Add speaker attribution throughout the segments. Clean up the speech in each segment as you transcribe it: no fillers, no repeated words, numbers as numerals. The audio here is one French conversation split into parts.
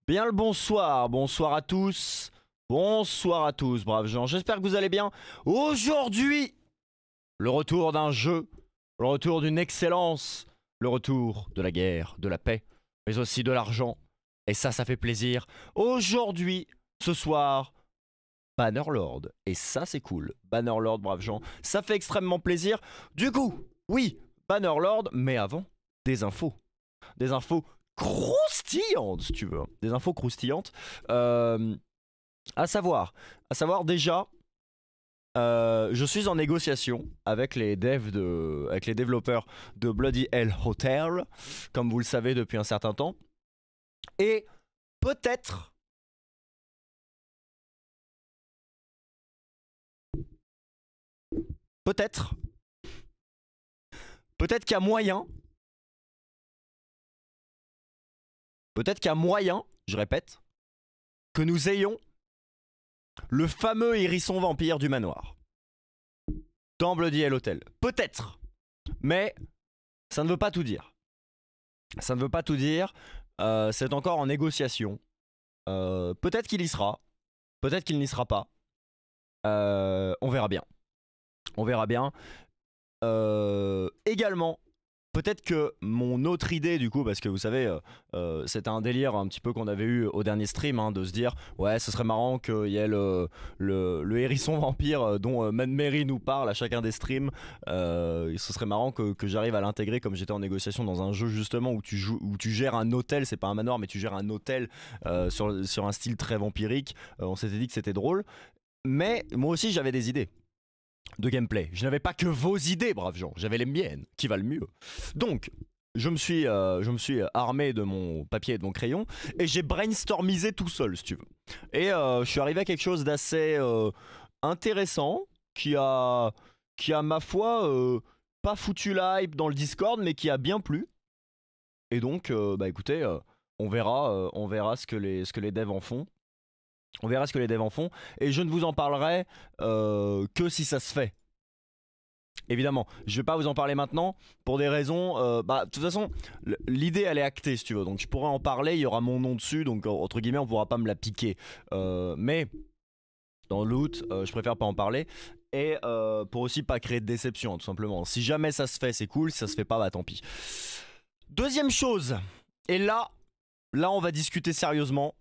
Speaker 1: Bien le bonsoir, bonsoir à tous. Bonsoir à tous, braves gens. J'espère que vous allez bien. Aujourd'hui, le retour d'un jeu, le retour d'une excellence, le retour de la guerre, de la paix, mais aussi de l'argent. Et ça fait plaisir. Aujourd'hui, ce soir, Bannerlord. Et ça, c'est cool. Bannerlord, braves gens. Ça fait extrêmement plaisir. Du coup, oui, Bannerlord, mais avant, des infos. Des infos croustillantes, si tu veux. Des infos croustillantes. À savoir déjà, je suis en négociation avec les avec les développeurs de Bloody Hell Hotel, comme vous le savez depuis un certain temps. Et peut-être qu'il y a moyen, je répète, que nous ayons le fameux hérisson vampire du manoir dans Bloody Hell Hotel. Peut-être, mais ça ne veut pas tout dire. Ça ne veut pas tout dire. C'est encore en négociation. Peut-être qu'il y sera. Peut-être qu'il n'y sera pas. On verra bien. On verra bien. Également, peut-être que mon autre idée du coup, parce que vous savez, c'était un délire un petit peu qu'on avait eu au dernier stream, hein, de se dire ouais, ce serait marrant qu'il y ait le hérisson vampire dont Mad Mary nous parle à chacun des streams. Ce serait marrant que j'arrive à l'intégrer, comme j'étais en négociation dans un jeu justement où tu gères un hôtel, c'est pas un manoir mais tu gères un hôtel sur un style très vampirique. On s'était dit que c'était drôle, mais moi aussi j'avais des idées de gameplay. Je n'avais pas que vos idées, braves gens, j'avais les miennes qui valent mieux. Donc, je me suis armé de mon papier et de mon crayon et j'ai brainstormisé tout seul, si tu veux. Et je suis arrivé à quelque chose d'assez intéressant qui a ma foi pas foutu la hype dans le Discord, mais qui a bien plu. Et donc, bah écoutez, on verra ce que les devs en font. On verra ce que les devs en font. Et je ne vous en parlerai que si ça se fait. Évidemment, je vais pas vous en parler maintenant pour des raisons. De toute façon, l'idée elle est actée, si tu veux. Donc je pourrais en parler, il y aura mon nom dessus. Donc entre guillemets, on pourra pas me la piquer. Mais dans le loot, je préfère pas en parler. Et pour aussi pas créer de déception, tout simplement. Si jamais ça se fait, c'est cool. Si ça se fait pas, bah tant pis. Deuxième chose. Et là on va discuter sérieusement.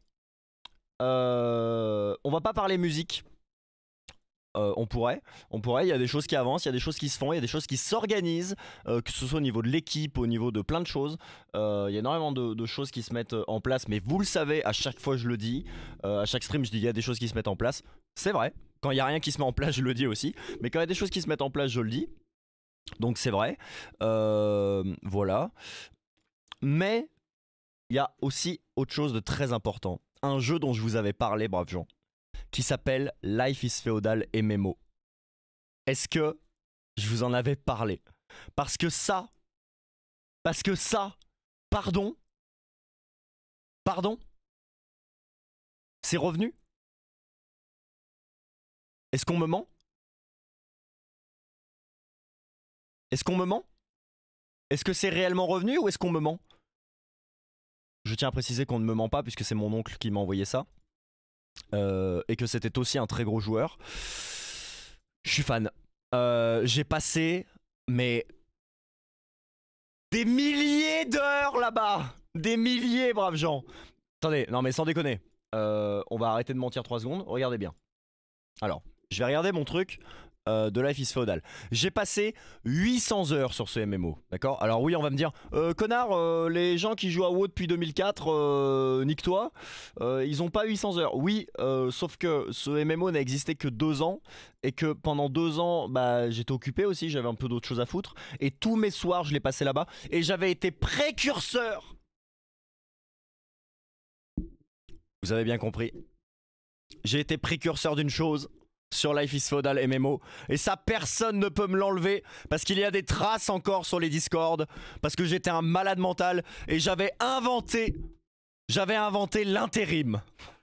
Speaker 1: On va pas parler musique. On pourrait, il y a des choses qui avancent, il y a des choses qui se font, il y a des choses qui s'organisent, que ce soit au niveau de l'équipe, au niveau de plein de choses. Il y a énormément de choses qui se mettent en place, mais vous le savez, à chaque fois je le dis, à chaque stream je dis il y a des choses qui se mettent en place. C'est vrai, quand il n'y a rien qui se met en place je le dis aussi, mais quand il y a des choses qui se mettent en place je le dis. Donc c'est vrai, voilà. Mais il y a aussi autre chose de très important, un jeu dont je vous avais parlé, braves gens, qui s'appelle Life is Feudal MMO. Est-ce que je vous en avais parlé? Parce que ça, pardon, c'est revenu? Est-ce qu'on me ment? Est-ce qu'on me ment? Est-ce que c'est réellement revenu ou est-ce qu'on me ment? Je tiens à préciser qu'on ne me ment pas puisque c'est mon oncle qui m'a envoyé ça. Et que c'était aussi un très gros joueur. Je suis fan. J'ai passé mais des milliers d'heures là-bas. Des milliers, braves gens. Attendez, non mais sans déconner. On va arrêter de mentir 3 secondes. Regardez bien. Alors, je vais regarder mon truc de Life is Feudal. J'ai passé 800 heures sur ce MMO, d'accord? Alors oui, on va me dire, connard, les gens qui jouent à WoW depuis 2004, nique-toi, ils ont pas 800 heures. Oui, sauf que ce MMO n'a existé que 2 ans, et que pendant 2 ans, bah, j'étais occupé aussi, j'avais un peu d'autres choses à foutre, et tous mes soirs, je les passais là-bas, et j'avais été précurseur. Vous avez bien compris. J'ai été précurseur d'une chose sur Life is Feudal MMO, et ça personne ne peut me l'enlever parce qu'il y a des traces encore sur les Discord, parce que j'étais un malade mental et j'avais inventé l'intérim.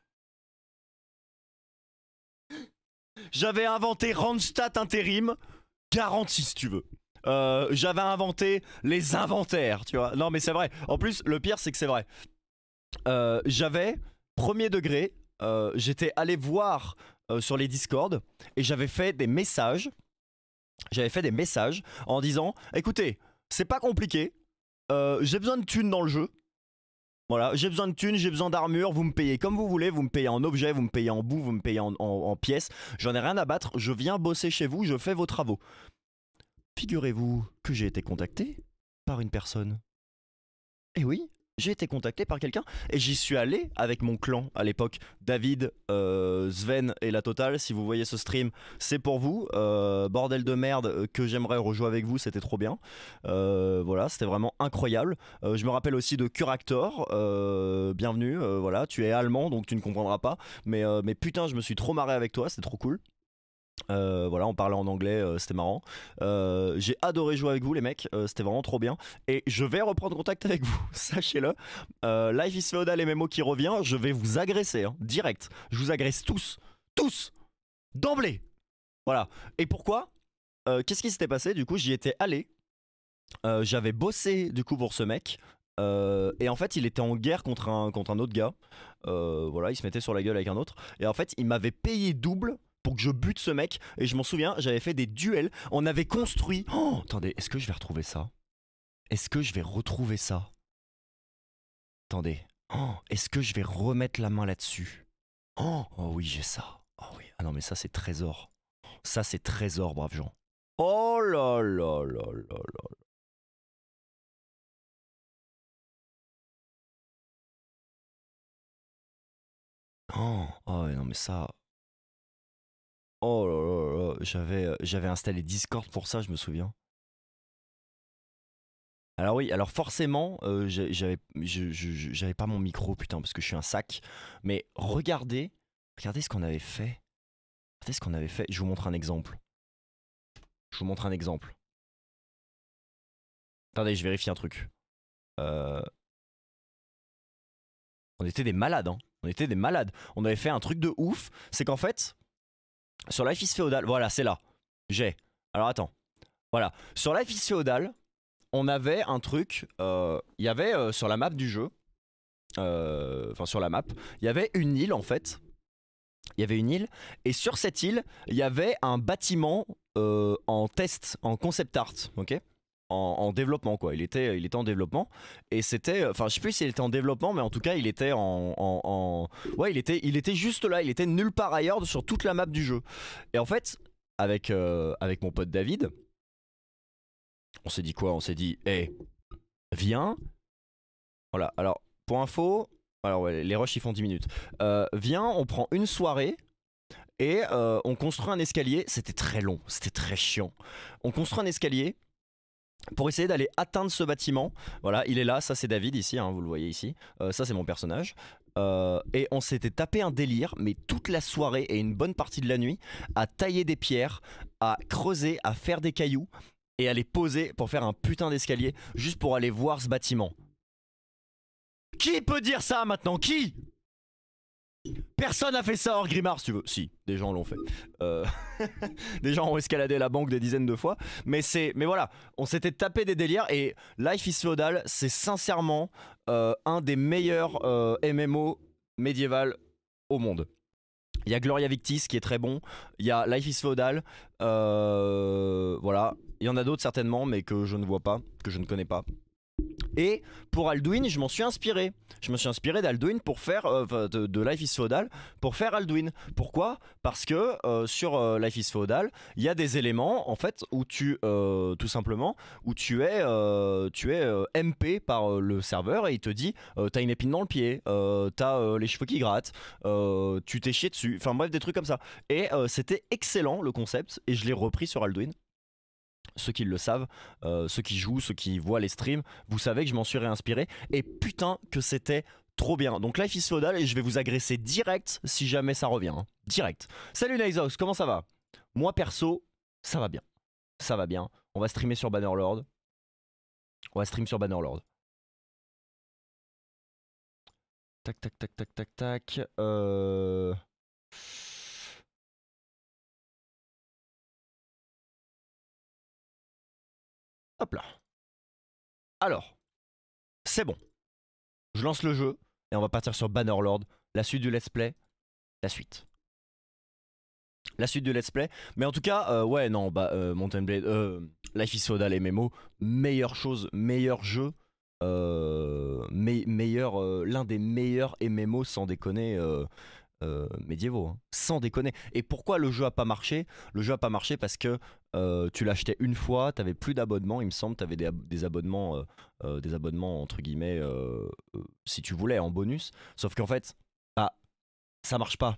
Speaker 1: J'avais inventé Randstad intérim garantie, si tu veux. J'avais inventé les inventaires, tu vois. Non mais c'est vrai. En plus le pire c'est que c'est vrai. J'avais Premier degré, j'étais allé voir sur les Discord et j'avais fait des messages. J'avais fait des messages en disant écoutez, c'est pas compliqué, j'ai besoin de thunes dans le jeu. Voilà, j'ai besoin de thunes, j'ai besoin d'armure, vous me payez comme vous voulez, vous me payez en objets, vous me payez en boue, vous me payez en pièces. J'en ai rien à battre, je viens bosser chez vous, je fais vos travaux. Figurez-vous que j'ai été contacté par une personne. Et oui, j'ai été contacté par quelqu'un et j'y suis allé avec mon clan à l'époque. David, Sven et la totale, si vous voyez ce stream, c'est pour vous. Bordel de merde que j'aimerais rejouer avec vous, c'était trop bien. Voilà, c'était vraiment incroyable. Je me rappelle aussi de Curactor, bienvenue, voilà, tu es allemand donc tu ne comprendras pas. Mais putain, je me suis trop marré avec toi, c'était trop cool. Voilà, on parlait en anglais, c'était marrant. J'ai adoré jouer avec vous, les mecs, c'était vraiment trop bien. Et je vais reprendre contact avec vous, sachez-le. Life is Feudal MMO qui revient, je vais vous agresser, hein, direct. Je vous agresse tous, d'emblée. Voilà. Et pourquoi qu'est-ce qui s'était passé? Du coup, j'y étais allé. J'avais bossé du coup pour ce mec. Et en fait, il était en guerre contre un autre gars. Voilà, il se mettait sur la gueule avec un autre. Et en fait, il m'avait payé double pour que je bute ce mec. Et je m'en souviens, j'avais fait des duels. On avait construit. Oh, attendez, est-ce que je vais retrouver ça? Est-ce que je vais retrouver ça? Attendez. Oh, est-ce que je vais remettre la main là-dessus? Oh, oh oui, j'ai ça. Oh oui. Ah non, mais ça, c'est trésor. Ça, c'est trésor, braves gens. Oh là là là là là. Oh, oh ouais, non, mais ça. Oh là là là, j'avais installé Discord pour ça, je me souviens. Alors oui, alors forcément, j'avais pas mon micro, putain, parce que je suis un sac. Mais regardez ce qu'on avait fait. Regardez ce qu'on avait fait. Je vous montre un exemple. Je vous montre un exemple. Attendez, je vérifie un truc. Euh, On était des malades, hein. On était des malades. On avait fait un truc de ouf. C'est qu'en fait, sur Life is Feudal, voilà, c'est là. J'ai. Alors attends. Voilà. Sur Life is Feudal, on avait un truc. Il y avait sur la map du jeu. Enfin, sur la map, il y avait une île en fait. Il y avait une île. Et sur cette île, il y avait un bâtiment en test, en concept art. Ok, en développement quoi, il était en développement et c'était, enfin je sais plus s'il était en développement mais en tout cas il était ouais il était juste là, il était nulle part ailleurs sur toute la map du jeu. Et en fait avec mon pote David, on s'est dit quoi? On s'est dit hey, viens, voilà, alors pour info, alors ouais, les rushs ils font 10 minutes, viens on prend une soirée et on construit un escalier, c'était très long, c'était très chiant, on construit un escalier pour essayer d'aller atteindre ce bâtiment. Voilà, il est là, ça c'est David ici, hein, vous le voyez ici. Ça c'est mon personnage. Et on s'était tapé un délire, mais toute la soirée et une bonne partie de la nuit, à tailler des pierres, à creuser, à faire des cailloux et à les poser pour faire un putain d'escalier, juste pour aller voir ce bâtiment. Qui peut dire ça maintenant? Qui? Personne n'a fait ça hors Grimard si tu veux. Si, des gens l'ont fait. Euh, des gens ont escaladé la banque des dizaines de fois. Mais voilà, on s'était tapé des délires et Life is Feudal, c'est sincèrement un des meilleurs MMO médiéval au monde. Il y a Gloria Victis qui est très bon. Il y a Life is Feudal. Voilà. Il y en a d'autres certainement, mais que je ne vois pas, que je ne connais pas. Et pour Alduin, je m'en suis inspiré. Je me suis inspiré d'Alduin pour faire de Life is Feudal pour faire Alduin. Pourquoi? Parce que sur Life is Feudal, il y a des éléments en fait où tu tout simplement où tu es MP par le serveur et il te dit t'as une épine dans le pied, t'as les cheveux qui grattent, tu t'es chié dessus. Enfin bref des trucs comme ça. Et c'était excellent le concept et je l'ai repris sur Alduin. Ceux qui le savent, ceux qui jouent, ceux qui voient les streams, vous savez que je m'en suis réinspiré. Et putain que c'était trop bien. Donc Life is Feudal et je vais vous agresser direct si jamais ça revient. Hein. Direct. Salut Nizox, comment ça va? Moi perso, ça va bien. Ça va bien. On va streamer sur Bannerlord. On va stream sur Bannerlord. Tac tac tac tac tac tac. Hop là. Alors, c'est bon. Je lance le jeu et on va partir sur Bannerlord La suite du let's play, la suite. La suite du let's play. Mais en tout cas, ouais, non, bah, Mountain Blade, Life is Feudal et MMO, meilleure chose, meilleur jeu, meilleur, l'un des meilleurs MMO sans déconner. Médiévaux, hein. Sans déconner. Et pourquoi le jeu a pas marché? Le jeu a pas marché parce que tu l'achetais une fois, t'avais plus d'abonnements, il me semble, t'avais des abonnements entre guillemets, si tu voulais, en bonus. Sauf qu'en fait, bah, ça marche pas.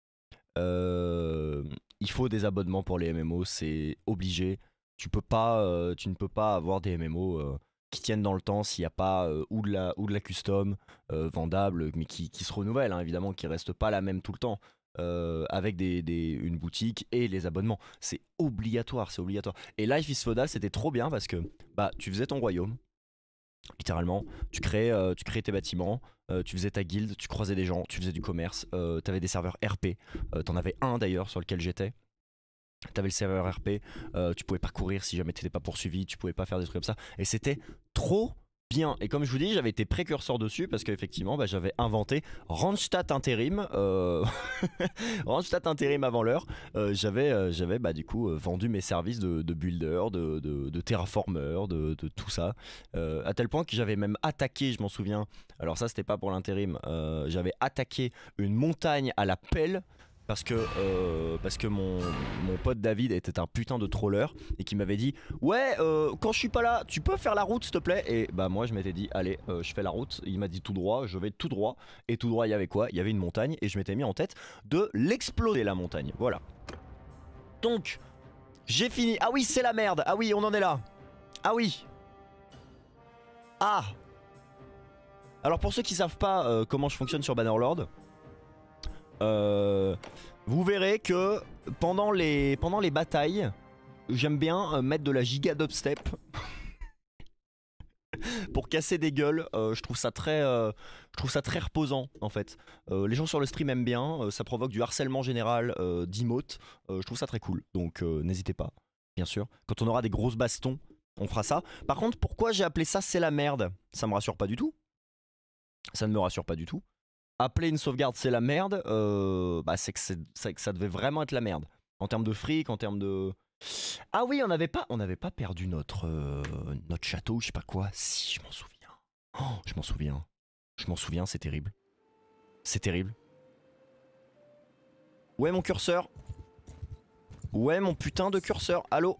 Speaker 1: Il faut des abonnements pour les MMO, c'est obligé. Tu ne peux pas avoir des MMO qui tiennent dans le temps s'il n'y a pas ou de la custom vendable, mais qui se renouvelle, hein, évidemment, qui reste pas la même tout le temps. Avec une boutique et les abonnements. C'est obligatoire, c'est obligatoire. Et Life is Feudal, c'était trop bien parce que bah, tu faisais ton royaume, littéralement. Tu créais tes bâtiments, tu faisais ta guilde, tu croisais des gens, tu faisais du commerce, t'avais des serveurs RP. T'en avais un d'ailleurs sur lequel j'étais. T'avais le serveur RP, tu pouvais pas courir si jamais t'étais pas poursuivi, tu pouvais pas faire des trucs comme ça. Et c'était trop bien. Et comme je vous dis, j'avais été précurseur dessus parce qu'effectivement, bah, j'avais inventé Randstad Intérim. Randstad Intérim avant l'heure. J'avais bah, du coup vendu mes services de builder, de terraformer, de tout ça. À tel point que j'avais même attaqué, je m'en souviens. Alors ça, c'était pas pour l'intérim. J'avais attaqué une montagne à la pelle parce que mon pote David était un putain de troller et qui m'avait dit ouais, quand je suis pas là tu peux faire la route s'il te plaît. Et bah moi je m'étais dit allez, je fais la route. Il m'a dit tout droit, je vais tout droit. Et tout droit il y avait quoi? Il y avait une montagne et je m'étais mis en tête de l'exploser la montagne. Voilà. Donc j'ai fini. Ah oui, c'est la merde. Ah oui, on en est là. Ah oui. Ah. Alors pour ceux qui savent pas comment je fonctionne sur Bannerlord, vous verrez que pendant les batailles, j'aime bien mettre de la giga dubstep pour casser des gueules. Je trouve ça très reposant en fait. Les gens sur le stream aiment bien, ça provoque du harcèlement général d'emotes. Je trouve ça très cool, donc n'hésitez pas, bien sûr. Quand on aura des grosses bastons, on fera ça. Par contre, pourquoi j'ai appelé ça c'est la merde? Ça me rassure pas du tout. Ça ne me rassure pas du tout. Appeler une sauvegarde c'est la merde, bah c'est que ça devait vraiment être la merde. En termes de fric, en termes de... Ah oui, on n'avait pas perdu notre château, je sais pas quoi. Si, je m'en souviens. Oh, je m'en souviens. Je m'en souviens, c'est terrible. C'est terrible. Ouais mon curseur. Ouais mon putain de curseur. Allô.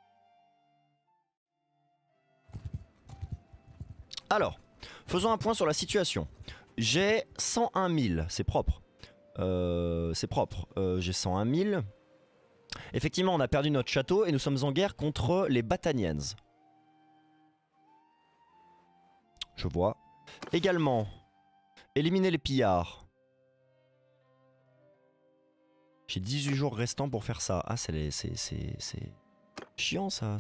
Speaker 1: Alors, faisons un point sur la situation. J'ai 101 000, c'est propre. C'est propre. J'ai 101 000. Effectivement, on a perdu notre château et nous sommes en guerre contre les Battanians. Je vois. Également, éliminer les pillards. J'ai 18 jours restants pour faire ça. Ah, c'est chiant ça.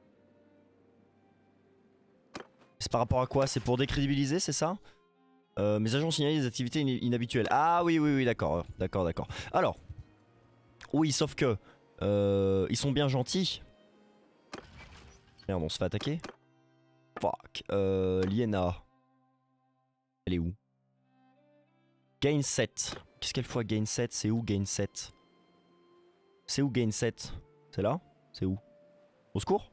Speaker 1: C'est par rapport à quoi? C'est pour décrédibiliser, c'est ça? Mes agents ont signalé des activités inhabituelles. Ah oui, oui, oui, d'accord. D'accord, d'accord. Alors, oui, sauf que ils sont bien gentils. Merde, on se fait attaquer. Fuck. Liena. Elle est où? Gain 7. Qu'est-ce qu'elle fait à Gain 7? C'est où Gain 7? C'est où Gain 7? C'est là? C'est où? Au secours?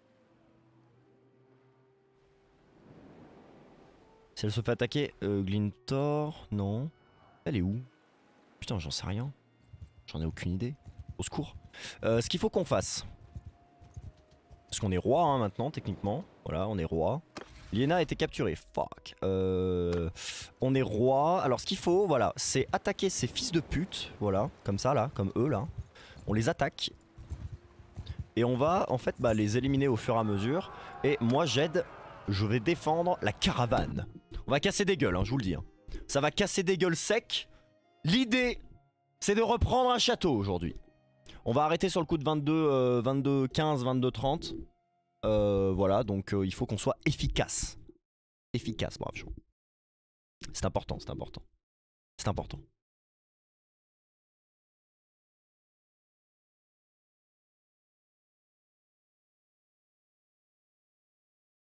Speaker 1: Si elle se fait attaquer, Glintor, non. Elle est où? Putain, j'en sais rien. J'en ai aucune idée. Au secours. Ce qu'il faut qu'on fasse. Parce qu'on est roi hein, maintenant, techniquement. Voilà, on est roi. Liena a été capturée. Fuck. On est roi. Alors ce qu'il faut, voilà, c'est attaquer ces fils de pute. Voilà, comme ça là, comme eux là. On les attaque. Et on va en fait bah, les éliminer au fur et à mesure. Et moi j'aide. Je vais défendre la caravane. On va casser des gueules, hein, je vous le dis. Hein. Ça va casser des gueules secs. L'idée, c'est de reprendre un château aujourd'hui. On va arrêter sur le coup de 22 15, 22 30. Voilà, donc il faut qu'on soit efficace. Efficace, bravo. C'est important, c'est important. C'est important.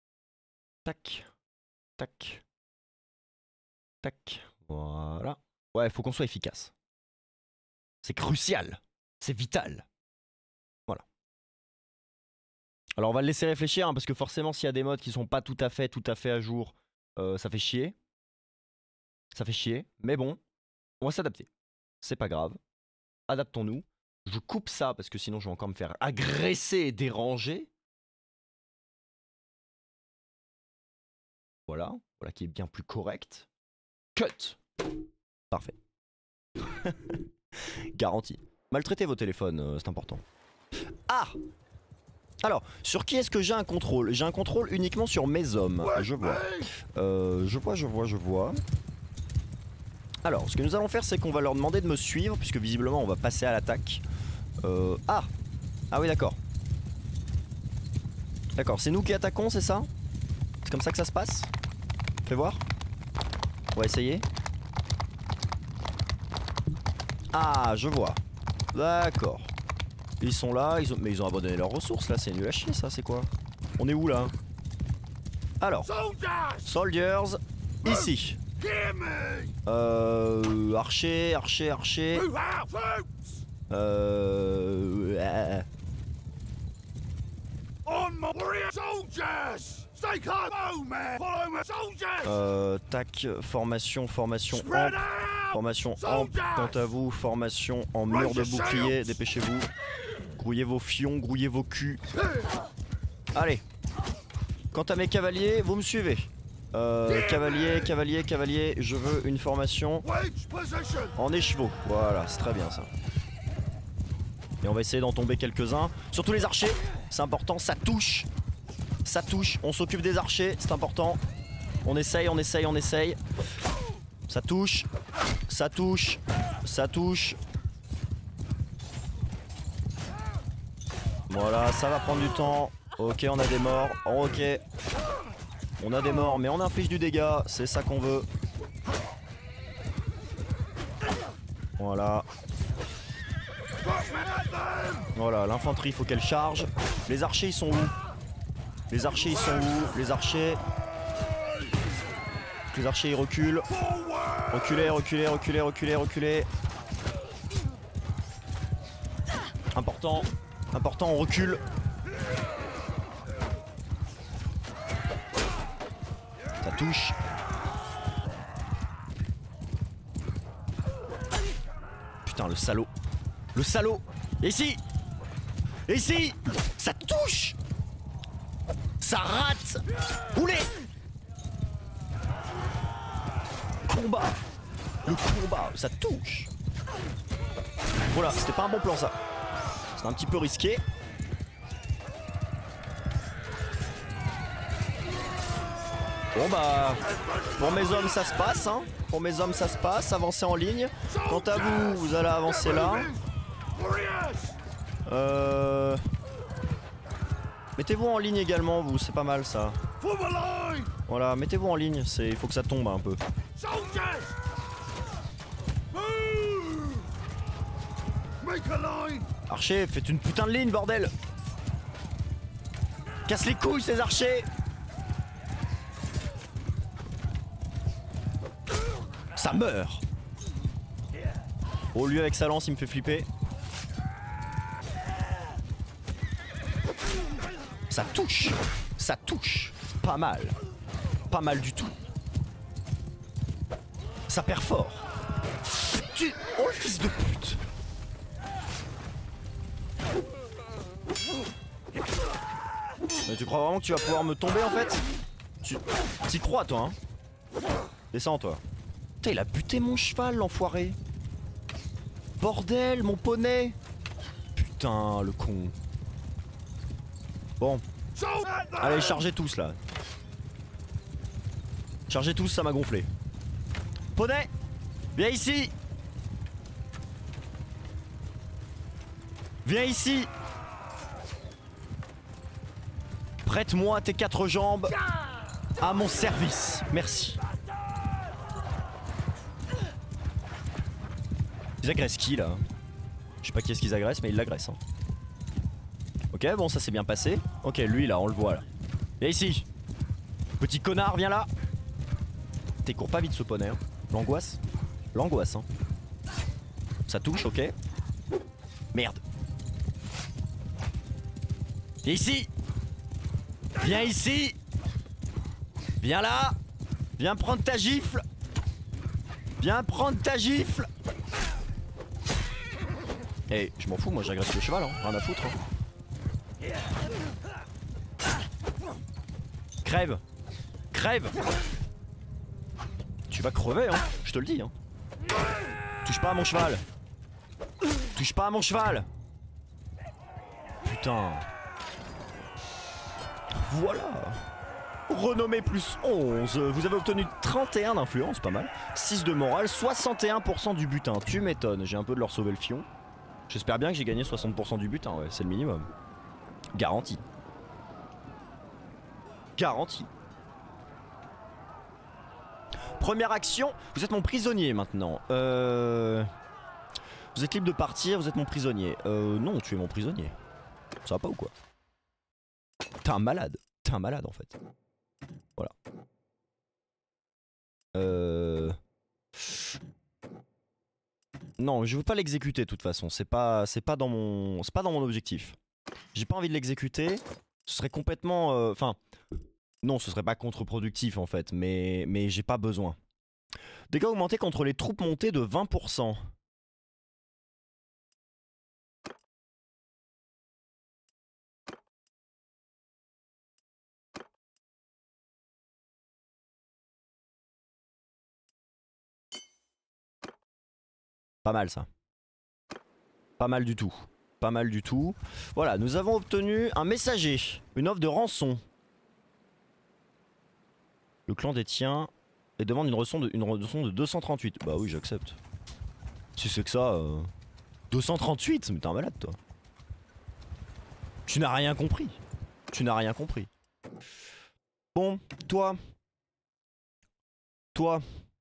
Speaker 1: Tac, tac, tac. Voilà. Ouais, faut qu'on soit efficace. C'est crucial. C'est vital. Voilà. Alors on va le laisser réfléchir, hein, parce que forcément s'il y a des modes qui sont pas tout à fait à jour, ça fait chier. Ça fait chier. Mais bon, on va s'adapter. C'est pas grave. Adaptons-nous. Je coupe ça parce que sinon je vais encore me faire agresser et déranger. Voilà. Voilà qui est bien plus correct. Cut. Parfait. Garantie. Maltraitez vos téléphones, c'est important. Ah! Alors, sur qui est-ce que j'ai un contrôle? J'ai un contrôle uniquement sur mes hommes. Je vois. Je vois. Alors, ce que nous allons faire, c'est qu'on va leur demander de me suivre, puisque visiblement, on va passer à l'attaque. Ah! Ah oui, d'accord. D'accord, c'est nous qui attaquons, c'est ça? C'est comme ça que ça se passe? Fais voir. On va essayer. Ah, je vois. D'accord. Ils sont là, mais ils ont abandonné leurs ressources là, c'est nul à chier ça, c'est quoi? On est où là? Alors, soldiers, ici. Archer. Tac, formation amp. Quant à vous, formation en mur de bouclier, dépêchez-vous. Grouillez vos fions, grouillez vos culs. Allez. Quant à mes cavaliers, vous me suivez. Cavalier, je veux une formation en écheveau. Voilà, c'est très bien ça. Et on va essayer d'en tomber quelques-uns. Surtout les archers, c'est important, ça touche. Ça touche, on s'occupe des archers, c'est important. On essaye. Ça touche. Voilà, ça va prendre du temps. Ok, on a des morts. Ok. On a des morts, mais on inflige du dégât. C'est ça qu'on veut. Voilà. Voilà, l'infanterie, il faut qu'elle charge. Les archers, ils sont où? Les archers, ils reculent. Reculez. Important, on recule. Ça touche. Putain, le salaud. Et ici, ça touche. Ça rate. Roulez. Le combat, ça touche. Voilà, c'était pas un bon plan ça. C'est un petit peu risqué. Bon bah, pour mes hommes ça se passe, hein. Avancez en ligne. Quant à vous, vous allez avancer là. Mettez-vous en ligne également, vous, c'est pas mal ça. Voilà, mettez-vous en ligne, il faut que ça tombe un peu. Archer, faites une putain de ligne, bordel. Casse les couilles, ces archers. Ça meurt. Oh, lui avec sa lance, il me fait flipper. Ça touche. Pas mal du tout. Ça perfore. Oh le fils de pute. Mais tu crois vraiment que tu vas pouvoir me tomber en fait? T'y crois toi, hein? Descends toi. Putain, il a buté mon cheval, l'enfoiré. Bordel, mon poney. Putain, le con. Bon. Allez, chargez tous là. Chargez tous, ça m'a gonflé. Poney, viens ici. Prête-moi tes 4 jambes à mon service. Merci. Ils agressent qui là? Je sais pas qui est-ce qu'ils agressent, mais ils l'agressent. Hein. Ok, bon, ça s'est bien passé. Ok, lui là, on le voit là. Viens ici. Petit connard, viens là. T'es cours pas vite ce poney, hein. L'angoisse. L'angoisse, hein. Ça touche, ok. Merde. Viens ici. Viens ici. Viens là. Viens prendre ta gifle. Viens prendre ta gifle. Eh, je m'en fous, moi j'agresse le cheval, hein. Rien à foutre. Hein. Crève. Crève. Tu vas crever, hein. Je te le dis, hein. Touche pas à mon cheval. Touche pas à mon cheval. Putain. Voilà. Renommé plus 11. Vous avez obtenu 31 d'influence, pas mal. 6 de morale, 61% du butin. Tu m'étonnes, j'ai un peu de leur sauver le fion. J'espère bien que j'ai gagné 60% du butin, ouais, c'est le minimum. Garanti. Garanti. Première action, vous êtes mon prisonnier maintenant. Vous êtes libre de partir, vous êtes mon prisonnier. Non, tu es mon prisonnier. Ça va pas ou quoi? T'es un malade. T'es un malade en fait. Voilà. Non, je veux pas l'exécuter de toute façon. C'est pas dans mon objectif. J'ai pas envie de l'exécuter. Ce serait complètement, enfin, non, ce serait pas contre-productif en fait, mais j'ai pas besoin. Dégâts augmentés contre les troupes montées de 20%. Pas mal ça. Pas mal du tout. Pas mal du tout. Voilà, nous avons obtenu un messager. Une offre de rançon. Le clan détient et demande une rançon de 238. Bah oui, j'accepte. Si c'est que ça... 238, mais t'es un malade toi. Tu n'as rien compris. Tu n'as rien compris. Bon, toi. Toi.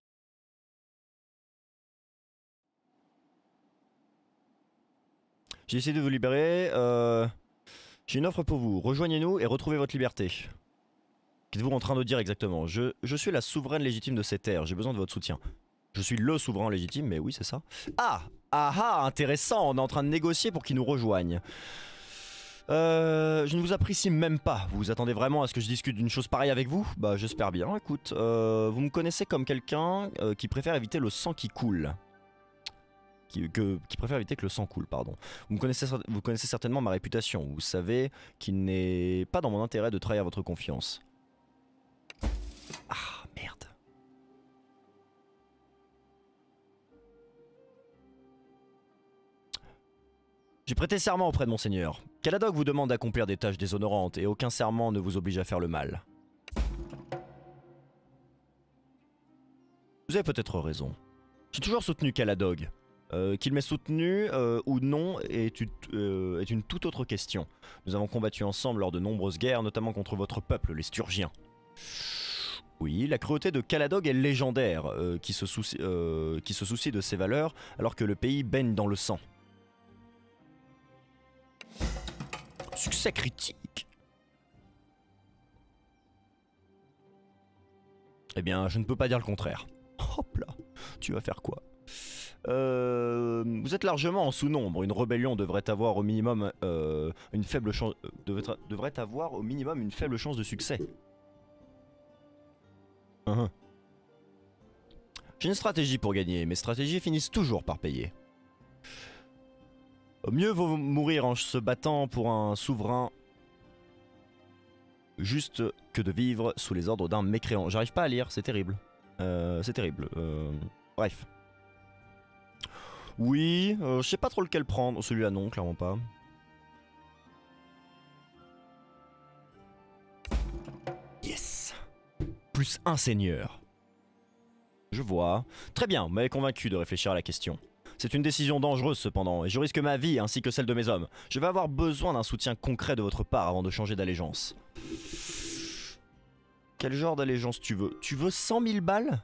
Speaker 1: J'ai essayé de vous libérer. J'ai une offre pour vous. Rejoignez-nous et retrouvez votre liberté. Qu'êtes-vous en train de dire exactement? Je suis la souveraine légitime de ces terres. J'ai besoin de votre soutien. Je suis le souverain légitime, mais oui, c'est ça. Ah! Ah ah! Intéressant! On est en train de négocier pour qu'ils nous rejoignent. Je ne vous apprécie même pas. Vous vous attendez vraiment à ce que je discute d'une chose pareille avec vous? Bah, j'espère bien. Écoute, vous me connaissez comme quelqu'un qui préfère éviter le sang qui coule. Qui préfère éviter que le sang coule, pardon. Vous connaissez certainement ma réputation. Vous savez qu'il n'est pas dans mon intérêt de trahir votre confiance. Ah, merde. J'ai prêté serment auprès de mon seigneur. Caladog vous demande d'accomplir des tâches déshonorantes et aucun serment ne vous oblige à faire le mal. Vous avez peut-être raison. J'ai toujours soutenu Caladog. Qu'il m'ait soutenu ou non est une toute autre question. Nous avons combattu ensemble lors de nombreuses guerres, notamment contre votre peuple, les Sturgiens. Oui, la cruauté de Caladog est légendaire, qui se soucie de ses valeurs alors que le pays baigne dans le sang. Succès critique. Eh bien, je ne peux pas dire le contraire. Hop là, tu vas faire quoi? Vous êtes largement en sous-nombre. Une rébellion devrait avoir au minimum une faible chance. Devrait avoir au minimum une faible chance de succès. J'ai une stratégie pour gagner. Mes stratégies finissent toujours par payer. Mieux vaut mourir en se battant pour un souverain juste que de vivre sous les ordres d'un mécréant. J'arrive pas à lire, c'est terrible. C'est terrible. Bref. Oui, je sais pas trop lequel prendre. Celui-là non, clairement pas. Yes. Plus un seigneur. Je vois. Très bien, vous m'avez convaincu de réfléchir à la question. C'est une décision dangereuse cependant, et je risque ma vie ainsi que celle de mes hommes. Je vais avoir besoin d'un soutien concret de votre part avant de changer d'allégeance. Quel genre d'allégeance tu veux? Tu veux 100 000 balles?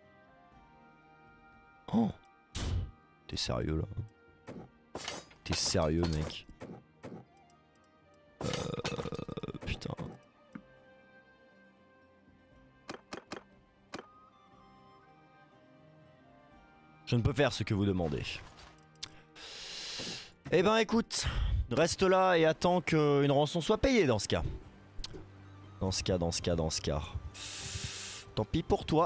Speaker 1: Oh. T'es sérieux là? T'es sérieux mec? Putain. Je ne peux faire ce que vous demandez. Eh ben écoute, reste là et attends qu'une rançon soit payée dans ce cas. Dans ce cas. Tant pis pour toi.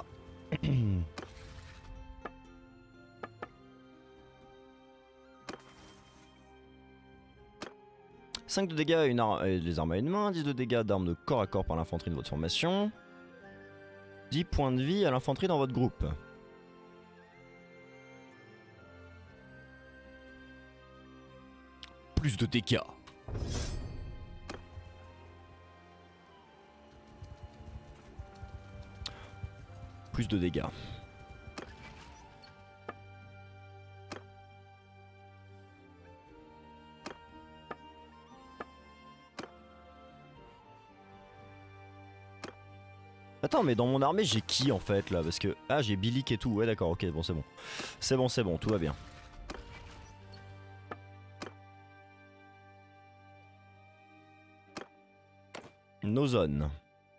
Speaker 1: 5 de dégâts et les armes à une main, 10 de dégâts d'armes de corps à corps par l'infanterie de votre formation. 10 points de vie à l'infanterie dans votre groupe. Plus de dégâts. Plus de dégâts. Attends, mais dans mon armée j'ai qui en fait là? Parce que... Ah, j'ai Bilic et tout, ouais d'accord, ok, bon c'est bon. C'est bon, tout va bien. Nos zones.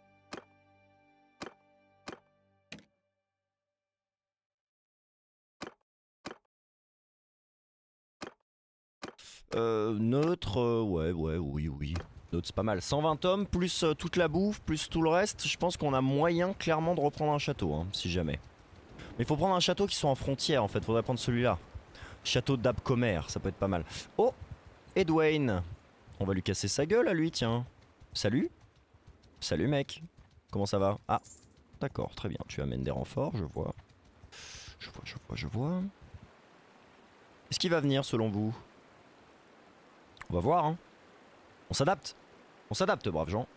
Speaker 1: Neutre, ouais, oui. Neutre c'est pas mal. 120 hommes, plus toute la bouffe, plus tout le reste. Je pense qu'on a moyen clairement de reprendre un château, hein, si jamais. Mais il faut prendre un château qui soit en frontière en fait, faudrait prendre celui-là. Château d'Abcomer, ça peut être pas mal. Oh, Edwayne. On va lui casser sa gueule à lui, tiens. Salut. Salut mec. Comment ça va? Ah, d'accord, très bien. Tu amènes des renforts, je vois. Je vois. Est-ce qu'il va venir selon vous? On va voir, hein. On s'adapte. On s'adapte, braves gens.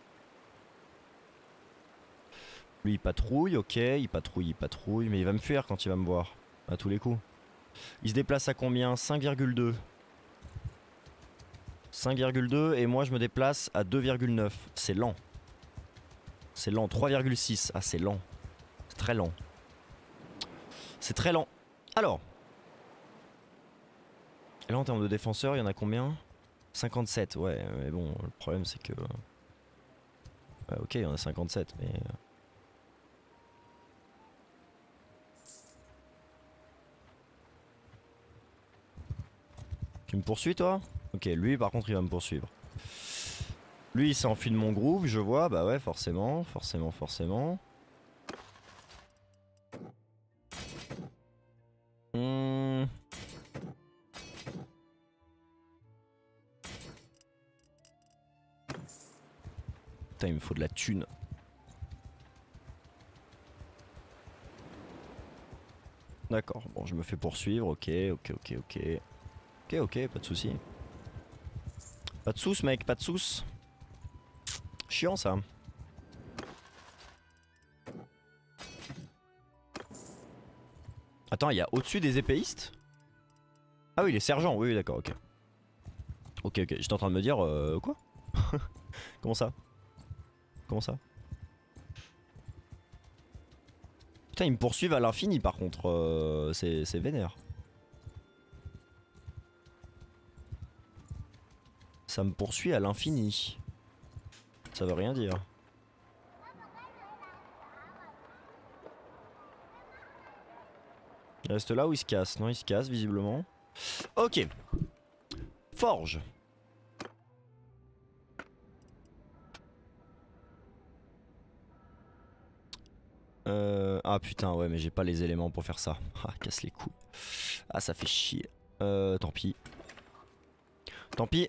Speaker 1: Lui, il patrouille, ok. Il patrouille. Mais il va me fuir quand il va me voir. À tous les coups. Il se déplace à combien? 5,2. 5,2 et moi je me déplace à 2,9. C'est lent. C'est lent. 3,6. Ah, c'est lent. C'est très lent. C'est très lent. Alors. Et là, en termes de défenseurs, il y en a combien? 57, ouais, mais bon, le problème c'est que... Ouais, ok, il y en a 57, mais... Tu me poursuis, toi? Ok, lui, par contre, il va me poursuivre. Lui, il s'est enfui de mon groupe, je vois, bah ouais, forcément. Putain, il me faut de la thune. D'accord, bon, je me fais poursuivre, ok, pas de soucis. Pas de soucis, mec, pas de soucis. Chiant, ça. Attends, il y a au-dessus des épéistes? Ah oui, les sergents, oui, d'accord, ok. Ok, j'étais en train de me dire, quoi? Comment ça? Putain, ils me poursuivent à l'infini par contre, c'est vénère. Ça me poursuit à l'infini. Ça veut rien dire. Il reste là ou il se casse? Non, il se casse visiblement. Ok. Forge. Ah putain, ouais, mais j'ai pas les éléments pour faire ça. Ah, casse les couilles. Ah, ça fait chier. Tant pis. Tant pis.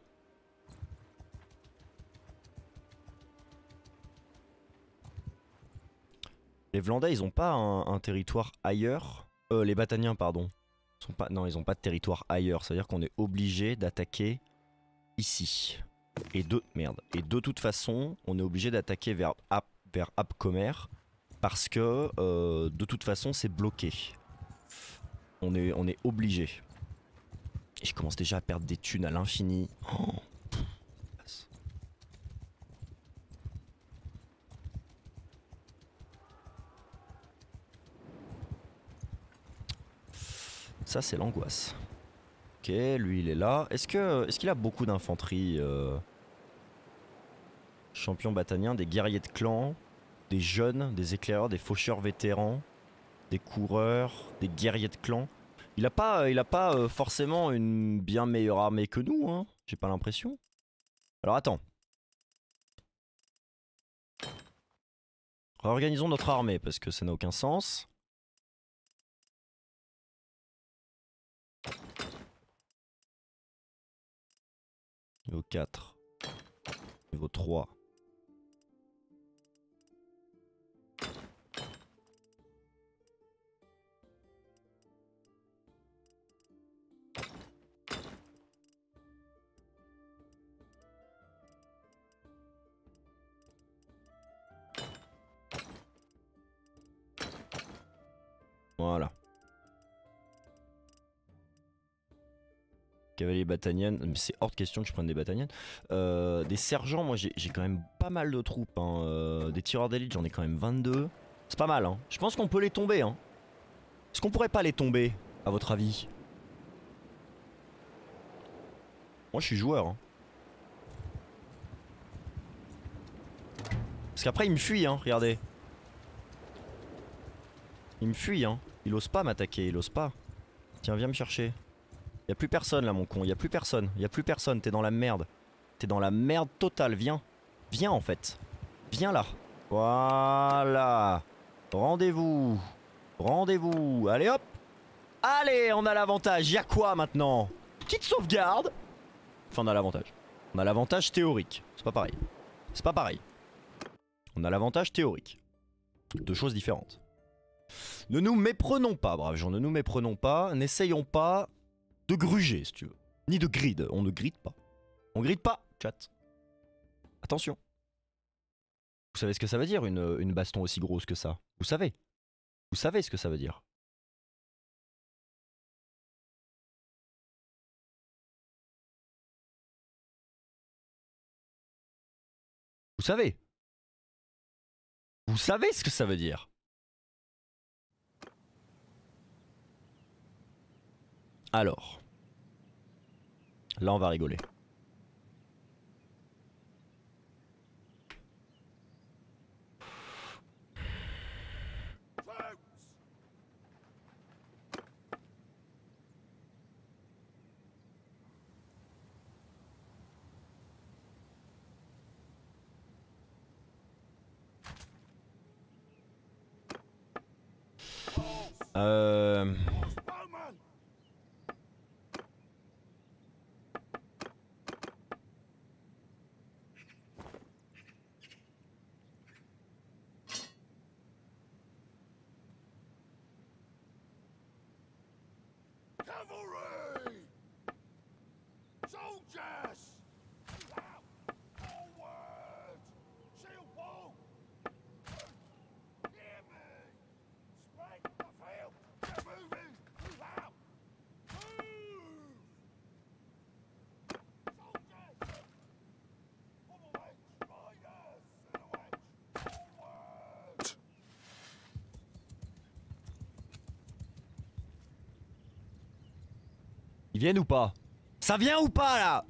Speaker 1: Les Vlandais, ils ont pas un territoire ailleurs. Les Bataniens, pardon. Non, ils ont pas de territoire ailleurs. C'est-à-dire qu'on est obligé d'attaquer ici. Et de toute façon, on est obligé d'attaquer vers Abcomer. Parce que de toute façon, c'est bloqué. On est obligé. Et je commence déjà à perdre des thunes à l'infini. Oh. Ça, c'est l'angoisse. Ok, lui, il est là. Est-ce qu'il a beaucoup d'infanterie Champion batanien, des guerriers de clan, des jeunes, des éclaireurs, des faucheurs vétérans, des coureurs, des guerriers de clan. Il a pas forcément une bien meilleure armée que nous, hein. J'ai pas l'impression. Alors attends. Réorganisons notre armée parce que ça n'a aucun sens. Niveau 4. Niveau 3. Voilà. Cavalier bataillon, mais c'est hors de question que je prenne des bataillons. Des sergents, moi j'ai quand même pas mal de troupes. Hein. Des tireurs d'élite, j'en ai quand même 22. C'est pas mal, hein. Je pense qu'on peut les tomber. Hein. Est-ce qu'on pourrait pas les tomber, à votre avis? Moi je suis joueur. Hein. Parce qu'après il me fuit, hein, regardez. Il me fuit, hein. Il ose pas m'attaquer, il ose pas. Tiens, viens me chercher. Y'a plus personne là, mon con. Y'a plus personne. Y'a plus personne. T'es dans la merde. T'es dans la merde totale. Viens. Viens en fait. Viens là. Voilà. Rendez-vous. Rendez-vous. Allez hop. Allez, on a l'avantage. Y'a quoi maintenant? Petite sauvegarde. Enfin, on a l'avantage. On a l'avantage théorique. C'est pas pareil. C'est pas pareil. On a l'avantage théorique. Deux choses différentes. Ne nous méprenons pas, braves gens, ne nous méprenons pas. N'essayons pas de gruger, si tu veux. Ni de grid, on ne gride pas. On gride pas, chat. Attention. Vous savez ce que ça veut dire, une baston aussi grosse que ça? Vous savez. Vous savez ce que ça veut dire. Vous savez. Vous savez ce que ça veut dire. Alors, là on va rigoler. Ils viennent ou pas? Ça vient ou pas là?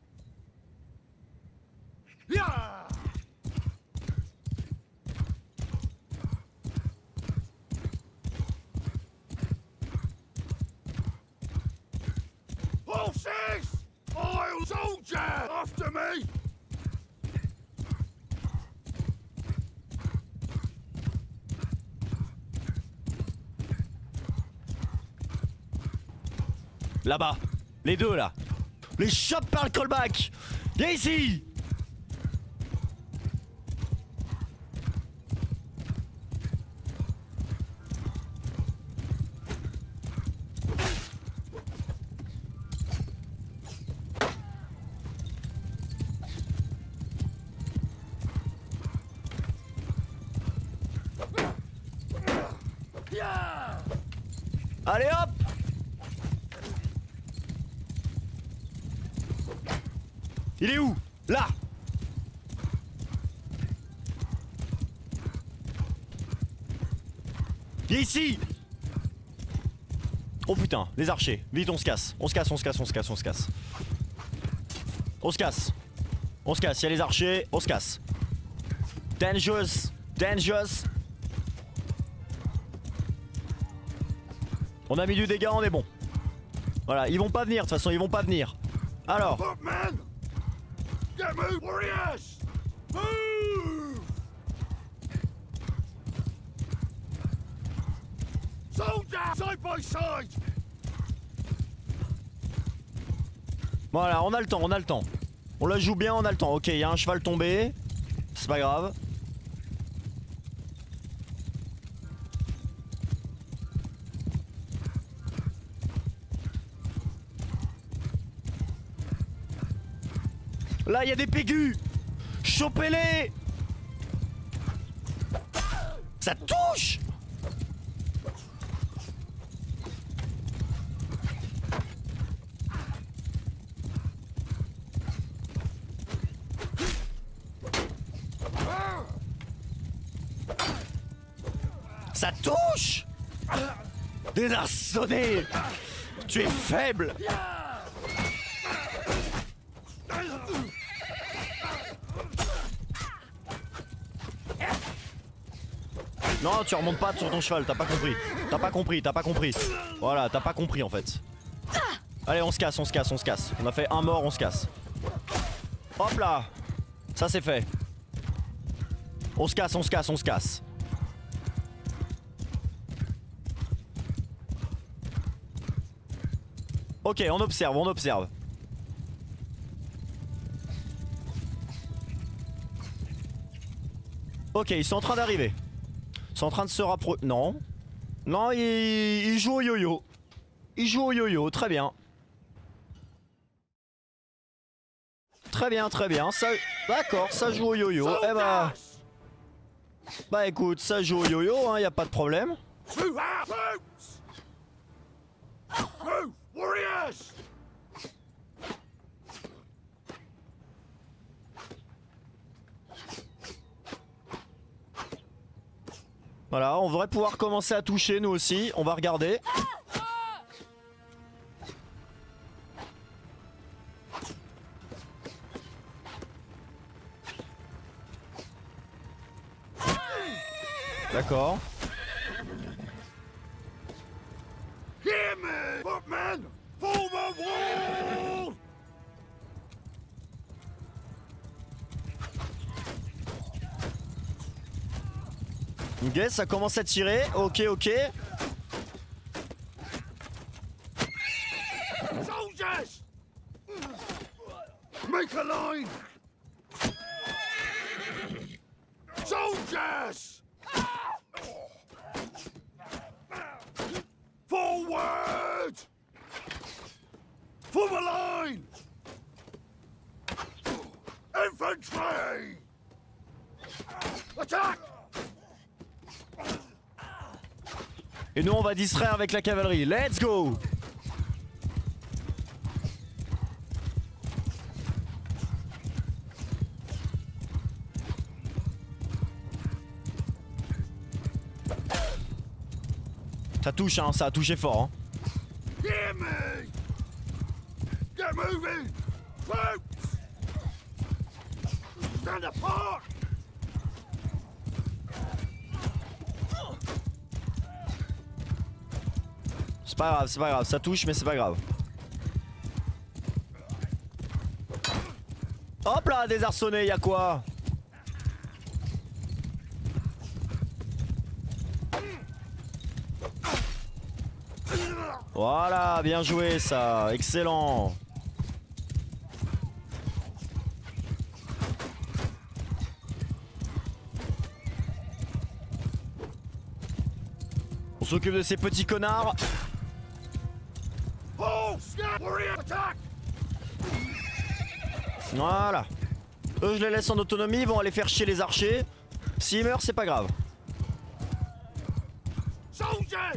Speaker 2: Horses! Oil soldier! After me!
Speaker 1: Là-bas, les deux là. Les chope par le callback. Viens ici. Allez hop. Il est où? Là. Viens ici. Oh putain, les archers. Vite, on se casse. On se casse, on se casse, on se casse, on se casse. On se casse. On se casse, il y a les archers, on se casse. Dangerous. Dangerous. On a mis du dégât, on est bon. Voilà, ils vont pas venir, de toute façon, ils vont pas venir. Alors.
Speaker 2: Footmen! Get move, warriors! Move! Soldiers, side by side!
Speaker 1: Voilà, on a le temps, on a le temps. On la joue bien, on a le temps. Ok, il y a un cheval tombé. C'est pas grave. Là, il y a des pégus. Chopez-les. Ça touche. Ça touche. Désarçonné. Tu es faible. Non, tu remontes pas sur ton cheval, t'as pas compris. T'as pas compris, t'as pas compris. Voilà, t'as pas compris en fait. Allez, on se casse, on se casse, on se casse. On a fait un mort, on se casse. Hop là. Ça c'est fait. On se casse, on se casse, on se casse. Ok, on observe, on observe. Ok, ils sont en train d'arriver. Ils sont en train de se rapprocher. Non. Non, ils jouent au yo-yo. Ils jouent au yo-yo, très bien. Très bien, très bien. Ça... D'accord, ça joue au yo-yo. Eh bah... Bah écoute, ça joue au yo-yo, hein, y a pas de problème.
Speaker 2: Move out! Move! Warriors!
Speaker 1: Voilà, on devrait pouvoir commencer à toucher nous aussi. On va regarder. D'accord.
Speaker 2: Hear me! Footmen! Form a wall!
Speaker 1: Ok, ça commence à tirer. Ok, ok.
Speaker 2: Soldiers! Make a line! Soldiers! Forward! Form a line! Infantry! Attack!
Speaker 1: Et nous on va distraire avec la cavalerie. Let's go! Ça touche hein, ça a touché fort hein.
Speaker 2: Hear me! Get moving! Troops! Stand apart!
Speaker 1: C'est pas grave, ça touche mais c'est pas grave. Hop là, désarçonné, y'a quoi? Voilà, bien joué ça, excellent. On s'occupe de ces petits connards.
Speaker 2: Oh, snap! Warrior attack!
Speaker 1: Voilà. Eux je les laisse en autonomie, ils vont aller faire chier les archers. S'ils meurent c'est pas grave.
Speaker 2: Soldiers!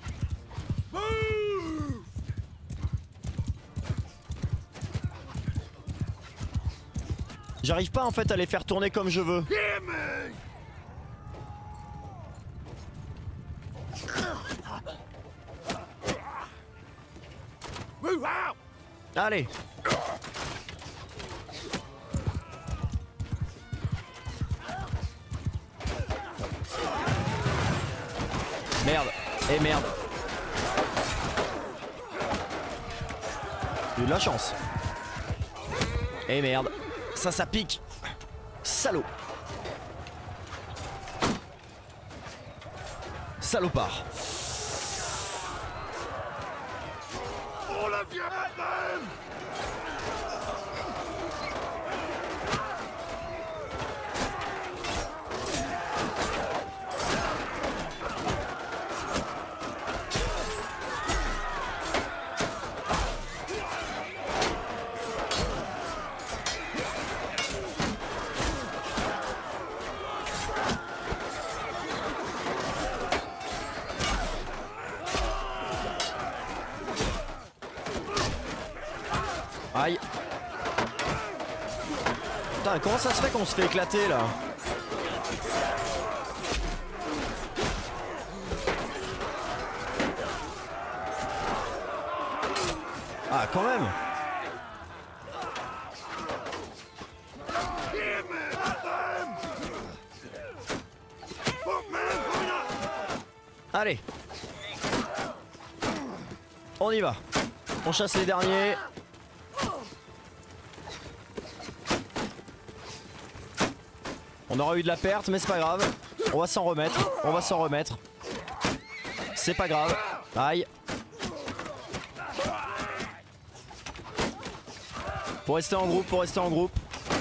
Speaker 2: Move!
Speaker 1: J'arrive pas en fait à les faire tourner comme je veux.
Speaker 2: Hear me! Move out!
Speaker 1: Allez. Merde. Et merde. J'ai eu de la chance. Eh merde. Ça pique. Salaud. Salopard.
Speaker 2: All of you at them!
Speaker 1: Aïe. Putain, comment ça se fait qu'on se fait éclater là? Ah, quand même. Allez. On y va. On chasse les derniers. On aura eu de la perte mais c'est pas grave. On va s'en remettre. On va s'en remettre. C'est pas grave. Aïe. Faut rester en groupe, faut rester en groupe.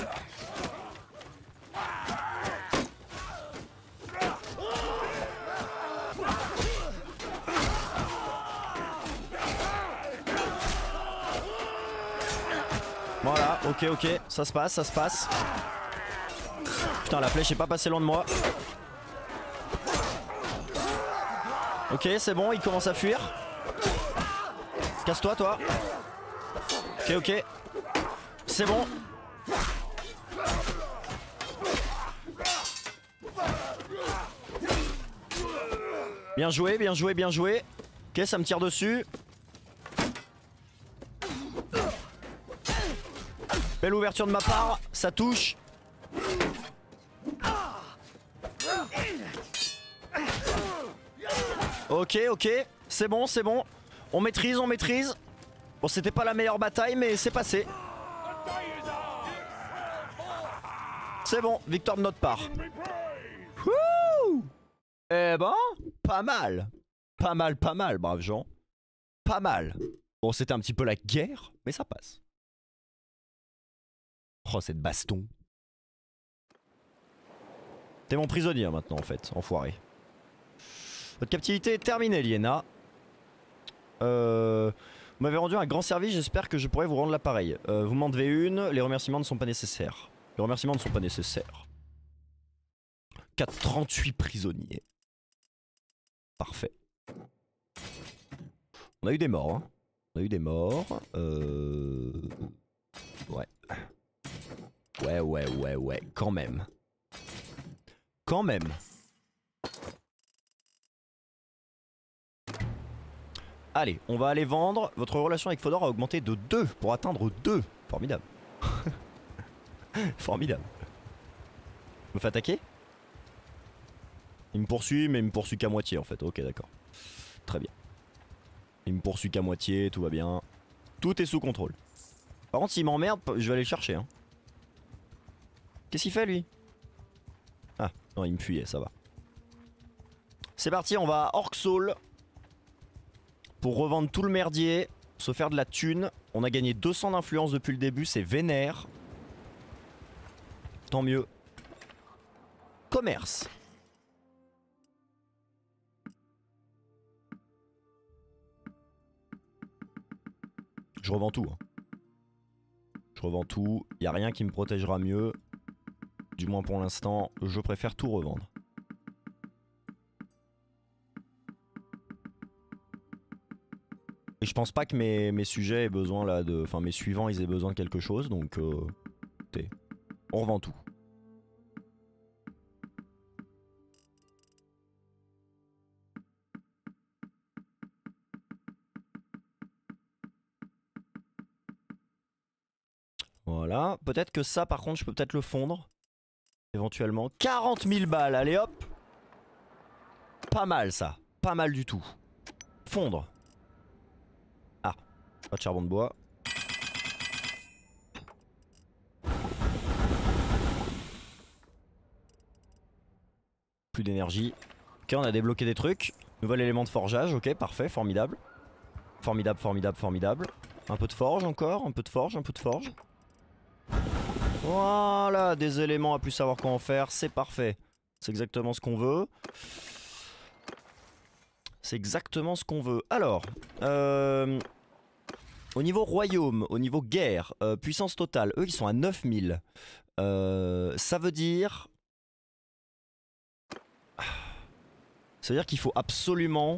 Speaker 1: Voilà, ok, ça se passe, ça se passe. Putain, la flèche est pas passée loin de moi. Ok, c'est bon, il commence à fuir. Casse-toi, toi. Ok. C'est bon. Bien joué, bien joué, bien joué. Ok, ça me tire dessus. Belle ouverture de ma part, ça touche. Ok, c'est bon, c'est bon. On maîtrise, on maîtrise. Bon, c'était pas la meilleure bataille, mais c'est passé. C'est bon, victoire de notre part. Wouh! Eh ben, pas mal. Pas mal, braves gens. Pas mal. Bon, c'était un petit peu la guerre, mais ça passe. Oh, cette baston. T'es mon prisonnier maintenant, en fait, enfoiré. Votre captivité est terminée, Liena. Vous m'avez rendu un grand service, j'espère que je pourrai vous rendre l'appareil. Vous m'en devez une, les remerciements ne sont pas nécessaires. Les remerciements ne sont pas nécessaires. 38 prisonniers. Parfait. On a eu des morts, hein. On a eu des morts. Ouais. Ouais. Quand même. Quand même. Allez, on va aller vendre. Votre relation avec Fodor a augmenté de 2 pour atteindre 2. Formidable. Formidable. Me fait attaquer? Il me poursuit, mais il me poursuit qu'à moitié en fait. Ok, d'accord. Très bien. Il me poursuit qu'à moitié, tout va bien. Tout est sous contrôle. Par contre, s'il m'emmerde, je vais aller le chercher. Hein. Qu'est-ce qu'il fait lui? Ah, non, il me fuyait, ça va. C'est parti, on va à Orksol pour revendre tout le merdier, se faire de la thune. On a gagné 200 d'influence depuis le début, c'est vénère. Tant mieux. Commerce. Je revends tout. Hein. Je revends tout. Il n'y a rien qui me protégera mieux. Du moins pour l'instant, je préfère tout revendre. Et je pense pas que mes sujets aient besoin là de... Enfin mes suivants ils aient besoin de quelque chose. Donc on revend tout. Voilà, peut-être que ça par contre je peux peut-être le fondre. Éventuellement. 40 000 balles, allez hop. Pas mal ça, pas mal du tout. Fondre. Ah, pas de charbon de bois. Plus d'énergie. Ok, on a débloqué des trucs. Nouvel élément de forgeage, ok, parfait, formidable. Formidable, formidable, formidable. Un peu de forge encore, un peu de forge, un peu de forge. Voilà, des éléments à plus savoir quoi en faire, c'est parfait. C'est exactement ce qu'on veut. C'est exactement ce qu'on veut. Alors, au niveau royaume, au niveau guerre, puissance totale, eux ils sont à 9000. Ça veut dire... Ça veut dire qu'il faut absolument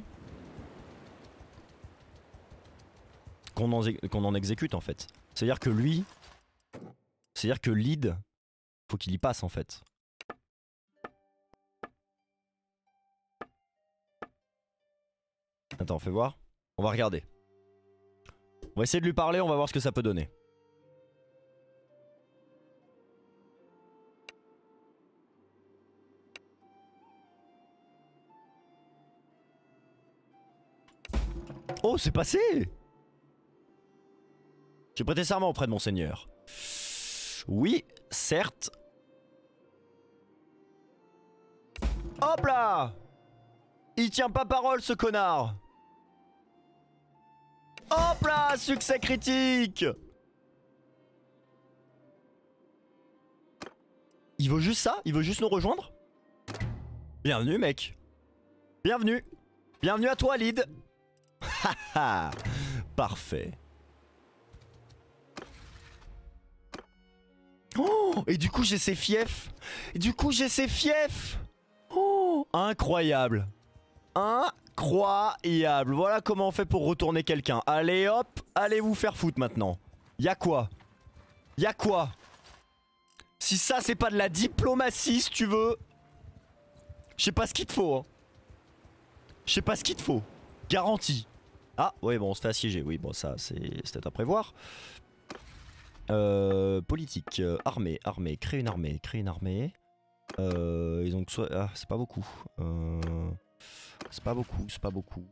Speaker 1: qu'on en exécute en fait. C'est-à-dire que lui... C'est-à-dire que lead, faut qu'il y passe en fait. Attends, fais voir. On va regarder. On va essayer de lui parler, on va voir ce que ça peut donner. Oh, c'est passé! J'ai prêté serment auprès de mon seigneur. Oui, certes. Hop là! Il tient pas parole ce connard! Hop là! Succès critique! Il veut juste ça? Il veut juste nous rejoindre? Bienvenue mec! Bienvenue! Bienvenue à toi lead! Haha! Parfait. Oh! Et du coup j'ai ses fiefs! Et du coup j'ai ses fiefs! Oh! Incroyable! Incroyable! Voilà comment on fait pour retourner quelqu'un. Allez hop! Allez vous faire foutre maintenant. Y'a quoi? Y'a quoi? Si ça c'est pas de la diplomatie si tu veux. Je sais pas ce qu'il te faut hein. Je sais pas ce qu'il te faut. Garantie. Ah ouais bon on se fait assiéger. Oui bon ça c'était à prévoir. Politique, armée, créer une armée, ils ont que soit... Ah c'est pas beaucoup. C'est pas beaucoup, c'est pas beaucoup.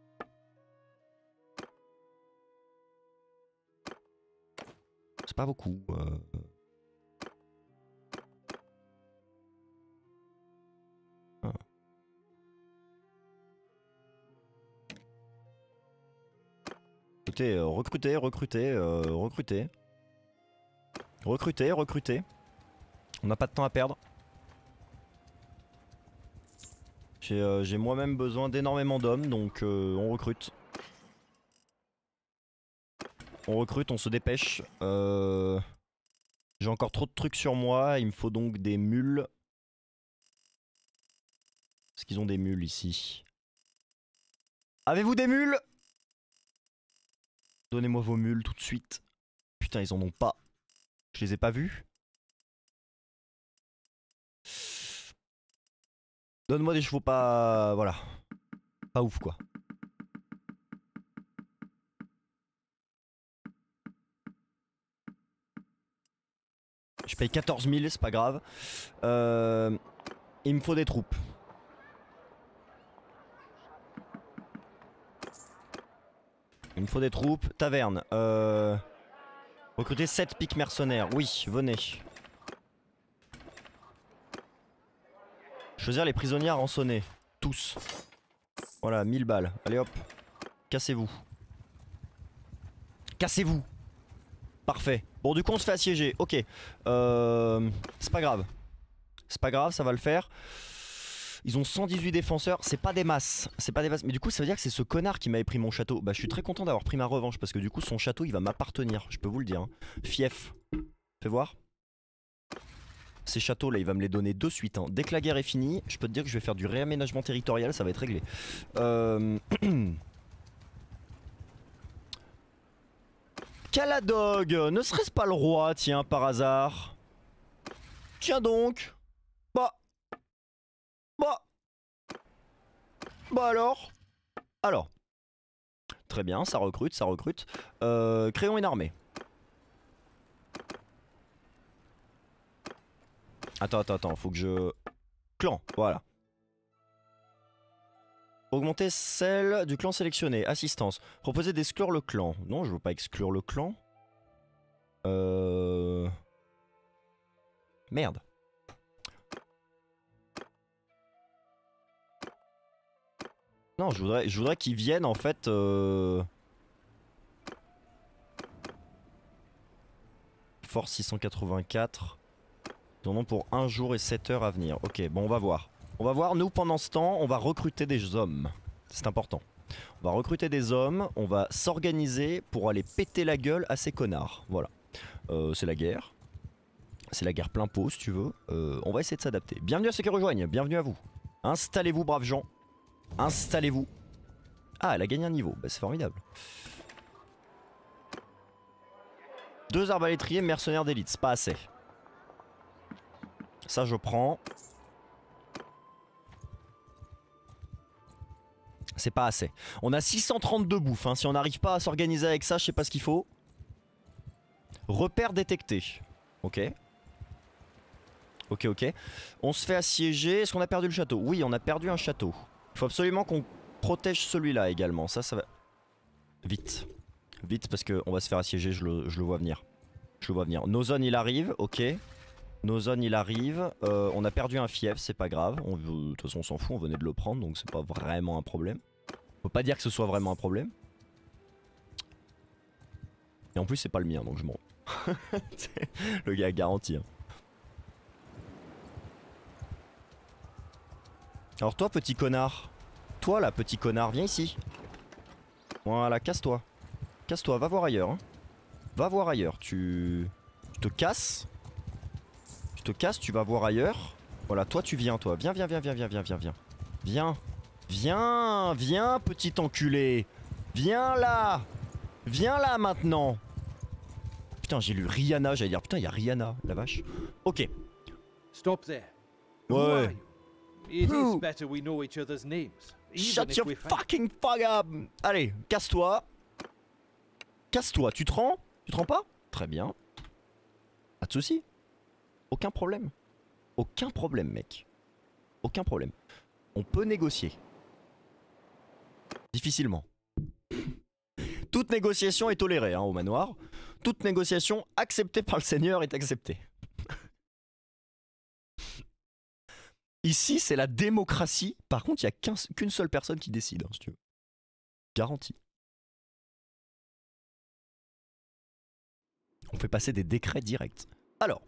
Speaker 1: C'est pas beaucoup. Ah. Écoutez, recrutez. On n'a pas de temps à perdre. J'ai moi-même besoin d'énormément d'hommes, donc on recrute. On recrute, on se dépêche. J'ai encore trop de trucs sur moi, il me faut donc des mules. Est-ce qu'ils ont des mules ici? Avez-vous des mules? Donnez-moi vos mules tout de suite. Putain, ils en ont pas. Je les ai pas vus. Donne-moi des chevaux pas... Voilà. Pas ouf quoi. Je paye 14 000, c'est pas grave. Il me faut des troupes. Il me faut des troupes. Taverne. Recruter 7 piques mercenaires. Oui, venez. Choisir les prisonniers à rançonner. Tous. Voilà, 1000 balles. Allez hop. Cassez-vous. Cassez-vous. Parfait. Bon, du coup, on se fait assiéger. Ok. C'est pas grave. C'est pas grave, ça va le faire. Ils ont 118 défenseurs. C'est pas des masses. C'est pas des masses. Mais du coup, ça veut dire que c'est ce connard qui m'avait pris mon château. Bah, je suis très content d'avoir pris ma revanche parce que du coup, son château, il va m'appartenir. Je peux vous le dire. Hein. Fief. Fais voir. Ces châteaux là il va me les donner de suite hein. Dès que la guerre est finie je peux te dire que je vais faire du réaménagement territorial. Ça va être réglé. Caladog. Ne serait-ce pas le roi tiens par hasard? Tiens donc. Bah alors. Très bien ça recrute. Créons une armée. Attends, faut que je... Clan, voilà. Augmenter celle du clan sélectionné, assistance. Proposer d'exclure le clan. Non, je veux pas exclure le clan. Merde. Non, je voudrais qu'ils viennent en fait. Force 684. Ils en ont pour 1 jour et 7 heures à venir. Ok, bon, on va voir. On va voir, nous pendant ce temps, on va recruter des hommes. C'est important. On va recruter des hommes, on va s'organiser pour aller péter la gueule à ces connards. Voilà. C'est la guerre. C'est la guerre plein pot si tu veux. On va essayer de s'adapter. Bienvenue à ceux qui rejoignent, bienvenue à vous. Installez-vous braves gens. Installez-vous. Ah, elle a gagné un niveau, bah, c'est formidable. 2 arbalétriers mercenaires d'élite, c'est pas assez. Ça je prends. C'est pas assez. On a 632 bouffes, hein. Si on n'arrive pas à s'organiser avec ça, je sais pas ce qu'il faut. Repère détecté. Ok. Ok, ok. On se fait assiéger. Est-ce qu'on a perdu le château? Oui, on a perdu un château. Il faut absolument qu'on protège celui-là également. Ça va... Vite. Vite parce qu'on va se faire assiéger, je le vois venir. Je le vois venir. Nozon il arrive, ok. Nozon il arrive. On a perdu un fief, c'est pas grave. De toute façon on s'en fout, on venait de le prendre donc c'est pas vraiment un problème. Faut pas dire que ce soit vraiment un problème. Et en plus c'est pas le mien donc je m'en... Le gars a garanti. Hein. Alors toi petit connard. Toi là petit connard, viens ici. Voilà, casse-toi. Casse-toi, va voir ailleurs. Hein. Va voir ailleurs, tu te casses. Tu te casses, tu vas voir ailleurs. Voilà, toi tu viens, toi. Viens, viens, viens, viens, viens, viens, viens, viens. Viens. Viens, viens, petit enculé. Viens là. Viens là maintenant. Putain, j'ai lu Rihanna, j'allais dire, putain, il y a Rihanna, la vache. Ok.
Speaker 3: Stop there.
Speaker 1: Ouais.
Speaker 3: It is better we know each other's names.
Speaker 1: Shut your fucking fuck up. Allez, casse-toi. Casse-toi, tu te rends? Tu te rends pas? Très bien. Pas de soucis. Aucun problème. Aucun problème, mec. Aucun problème. On peut négocier. Difficilement. Toute négociation est tolérée hein, au manoir. Toute négociation acceptée par le seigneur est acceptée. Ici, c'est la démocratie. Par contre, il n'y a qu'une seule personne qui décide, hein, si tu veux. Garantie. On fait passer des décrets directs. Alors.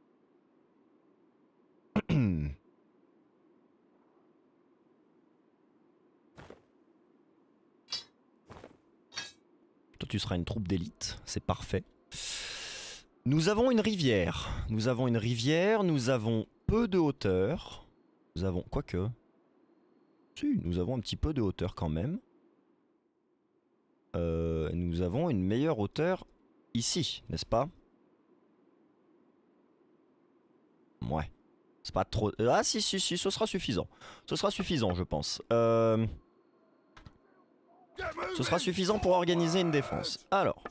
Speaker 1: Toi, tu seras une troupe d'élite. C'est parfait. Nous avons une rivière. Nous avons une rivière. Nous avons peu de hauteur. Nous avons... Quoique... Si, nous avons un petit peu de hauteur quand même. Nous avons une meilleure hauteur ici, n'est-ce pas? Ouais. C'est pas trop... Ah si, si, si, ce sera suffisant. Ce sera suffisant, je pense. Ce sera suffisant pour organiser une défense. Alors...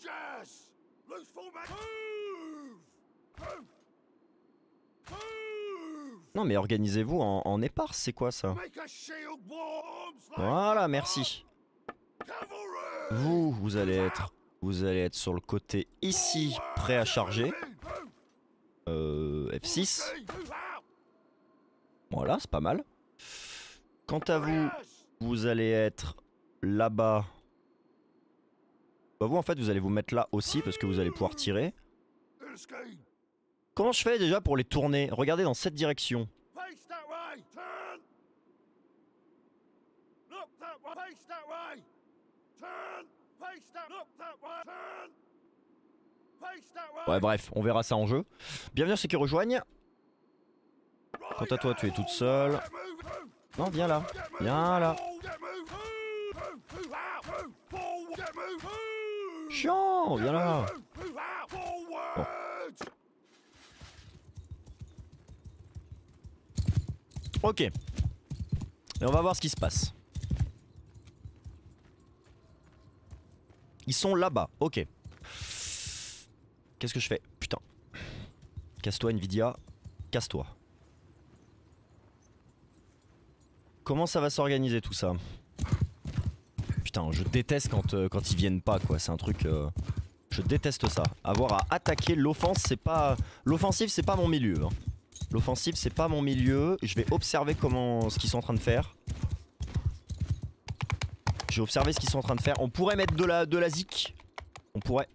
Speaker 1: Non mais organisez-vous en éparse, c'est quoi ça? Voilà, merci. Vous allez être sur le côté ici, prêt à charger. F6. Voilà, c'est pas mal. Quant à vous, vous allez être là-bas. Bah vous en fait, vous allez vous mettre là aussi parce que vous allez pouvoir tirer. Comment je fais déjà pour les tourner? Regardez dans cette direction. Ouais bref, on verra ça en jeu. Bienvenue à ceux qui rejoignent. Quant à toi, tu es toute seule. Non, viens là. Viens là. Chiant, viens là. Bon. Ok. Et on va voir ce qui se passe. Ils sont là-bas, ok. Qu'est-ce que je fais? Putain. Casse-toi Nvidia. Casse-toi. Comment ça va s'organiser tout ça? Putain, je déteste quand ils viennent pas quoi. C'est un truc... je déteste ça. Avoir à attaquer l'offense, c'est pas... L'offensive, c'est pas mon milieu. Hein. L'offensive, c'est pas mon milieu. Je vais observer ce qu'ils sont en train de faire. J'ai observé ce qu'ils sont en train de faire. On pourrait mettre de la zik. On pourrait.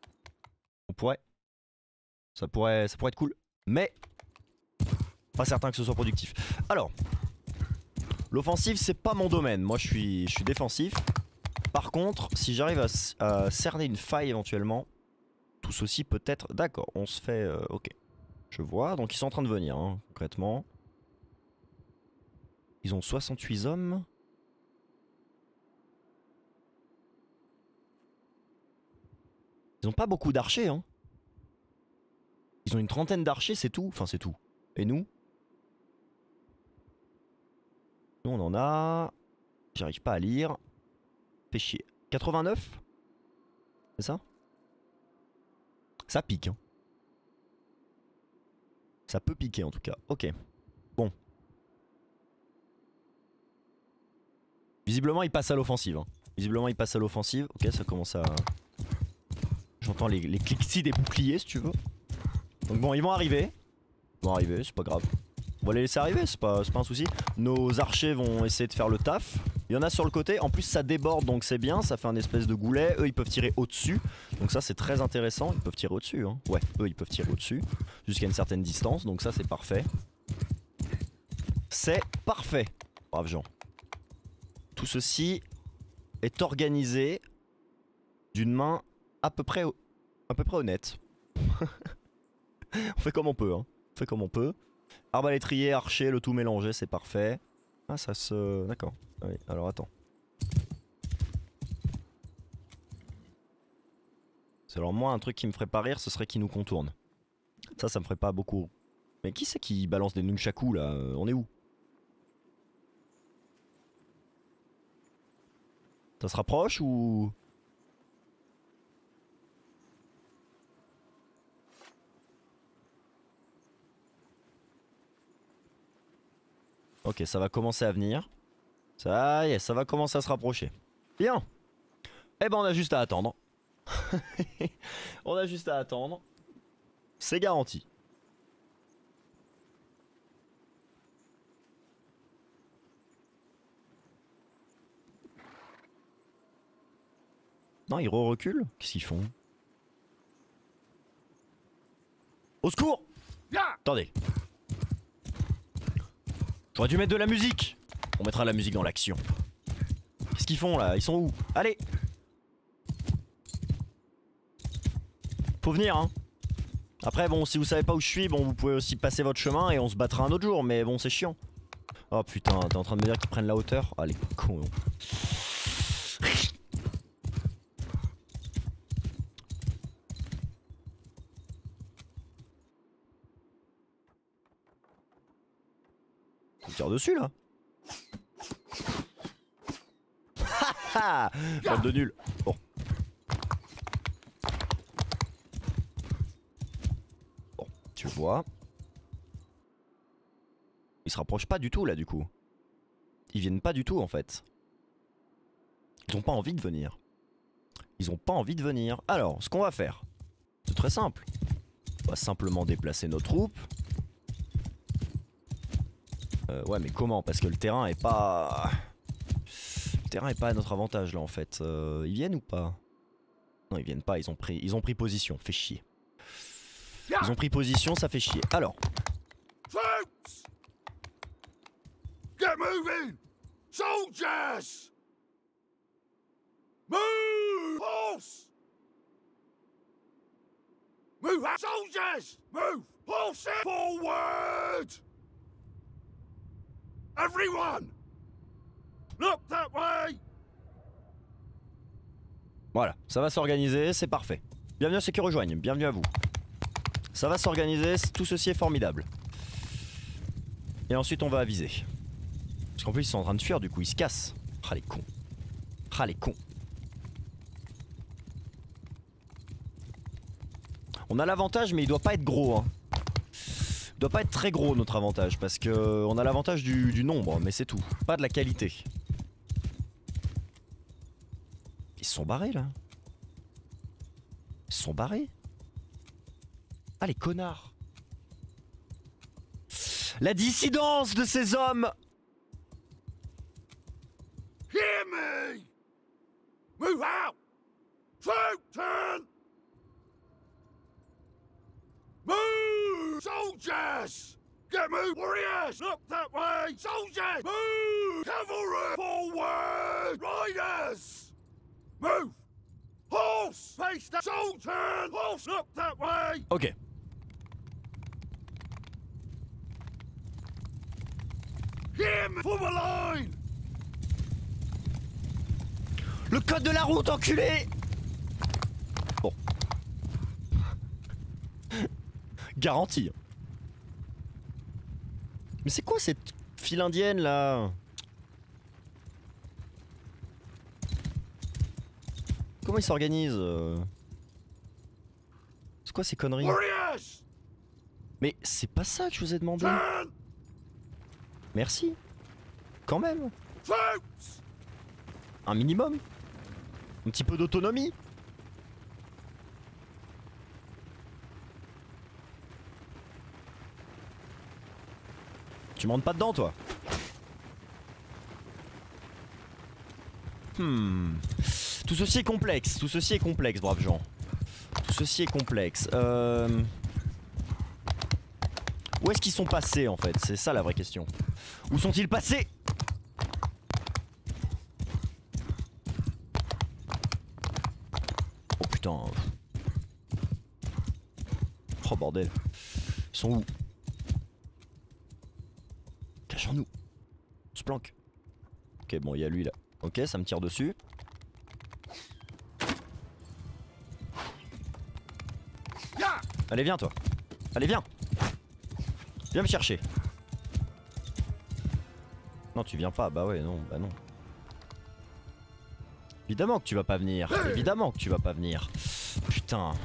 Speaker 1: Ça pourrait être cool. Mais pas certain que ce soit productif. Alors, l'offensive c'est pas mon domaine. Moi je suis défensif. Par contre, si j'arrive à cerner une faille éventuellement, tout ceci peut être... D'accord, on se fait... ok. Je vois, donc ils sont en train de venir, hein, concrètement. Ils ont 68 hommes. Ils ont pas beaucoup d'archers, hein. Ils ont une trentaine d'archers, c'est tout. Enfin, c'est tout. Et nous? Nous, on en a... J'arrive pas à lire. Fait chier. 89? C'est ça? Ça pique, hein. Ça peut piquer en tout cas. Ok. Bon. Visiblement, il passe à l'offensive. Hein. Visiblement, il passe à l'offensive. Ok, ça commence à... J'entends les cliquetis des boucliers, si tu veux. Donc bon, ils vont arriver. C'est pas grave. On va les laisser arriver, c'est pas un souci. Nos archers vont essayer de faire le taf. Il y en a sur le côté. En plus, ça déborde, donc c'est bien. Ça fait un espèce de goulet. Eux, ils peuvent tirer au-dessus. Donc ça, c'est très intéressant. Ils peuvent tirer au-dessus. Hein. Ouais, eux, ils peuvent tirer au-dessus. Jusqu'à une certaine distance. Donc ça, c'est parfait. C'est parfait. Braves gens. Tout ceci est organisé d'une main à peu près honnête. On fait comme on peut, hein. On fait comme on peut. Arbalétrier, archer, le tout mélangé, c'est parfait. Ah, ça se... D'accord. Oui, alors attends. C'est alors moi, un truc qui me ferait pas rire, ce serait qu'il nous contourne. Ça me ferait pas beaucoup. Mais qui c'est qui balance des nunchakus là? On est où? Ça se rapproche ou... Ok, ça va commencer à venir. Ça y est, ça va commencer à se rapprocher. Bien. Eh ben on a juste à attendre. On a juste à attendre. C'est garanti. Non, ils reculent. Qu'est-ce qu'ils font? Au secours! Attendez. J'aurais dû mettre de la musique. On mettra la musique dans l'action. Qu'est-ce qu'ils font là? Ils sont où? Allez! Faut venir, hein. Après, bon, si vous savez pas où je suis, bon, vous pouvez aussi passer votre chemin et on se battra un autre jour, mais bon, c'est chiant. Oh putain, t'es en train de me dire qu'ils prennent la hauteur? Ah, les cons. On tire dessus là. Haha. Bande de nuls. Bon. Bon, tu vois. Ils se rapprochent pas du tout là du coup. Ils viennent pas du tout en fait. Ils ont pas envie de venir. Ils ont pas envie de venir. Alors, ce qu'on va faire, c'est très simple. On va simplement déplacer nos troupes. Ouais, mais comment? Parce que le terrain est pas... Le terrain est pas à notre avantage là en fait. Ils viennent ou pas? Non, ils viennent pas, ils ont pris position, fait chier. Ils ont pris position, ça fait chier. Alors.
Speaker 2: Troops! Get moving! Soldiers! Move! Horse! Move! Soldiers! Move! Horse! Forward! Everyone! Look that way!
Speaker 1: Voilà, ça va s'organiser, c'est parfait. Bienvenue à ceux qui rejoignent, bienvenue à vous. Ça va s'organiser, tout ceci est formidable. Et ensuite on va aviser. Parce qu'en plus ils sont en train de fuir, du coup ils se cassent. Ah les cons. Ah les cons. On a l'avantage mais il doit pas être gros hein. Il doit pas être très gros notre avantage parce que on a l'avantage du nombre mais c'est tout. Pas de la qualité. Ils se sont barrés là. Ils se sont barrés. Ah les connards. La dissidence de ces hommes.
Speaker 2: Hear me! Move out! Shoot! Turn! Move! Soldiers! Get moved! Warriors! Look that way! Soldiers! Move! Cavalry! Forward! Riders! Move! Horse! Face that! Soldier! Turn! Horse! Look that way!
Speaker 1: Ok.
Speaker 2: Him! Form a line!
Speaker 1: Le code de la route, enculé! Bon. Garantie. Mais c'est quoi cette file indienne là? Comment ils s'organisent? C'est quoi ces conneries?
Speaker 2: Warriors!
Speaker 1: Mais c'est pas ça que je vous ai demandé.
Speaker 2: Turn!
Speaker 1: Merci. Quand même.
Speaker 2: Troops!
Speaker 1: Un minimum. Un petit peu d'autonomie. Tu montes pas dedans toi? Tout ceci est complexe, braves gens. Tout ceci est complexe. Où est-ce qu'ils sont passés en fait? C'est ça la vraie question. Où sont-ils passés? Oh putain. Oh bordel. Ils sont où? Cachons-nous. On se planque. Ok, bon, il y a lui là. Ok, ça me tire dessus. Allez, viens toi. Allez, viens. Viens me chercher. Non, tu viens pas. Bah ouais, non, bah non. Évidemment que tu vas pas venir. Évidemment que tu vas pas venir. Putain.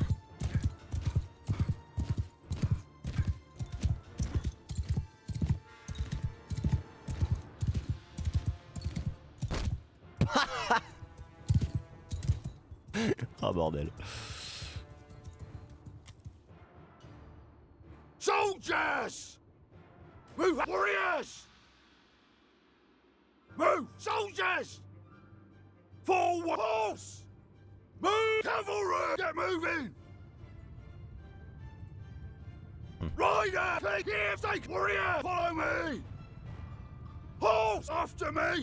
Speaker 1: Ah bordel.
Speaker 2: Soldiers! Move! Warriors! Move! Soldiers! Forward! Horse! Move! Cavalry! Get moving! Rider! Take here! Take warrior! Follow me! Horse! After me!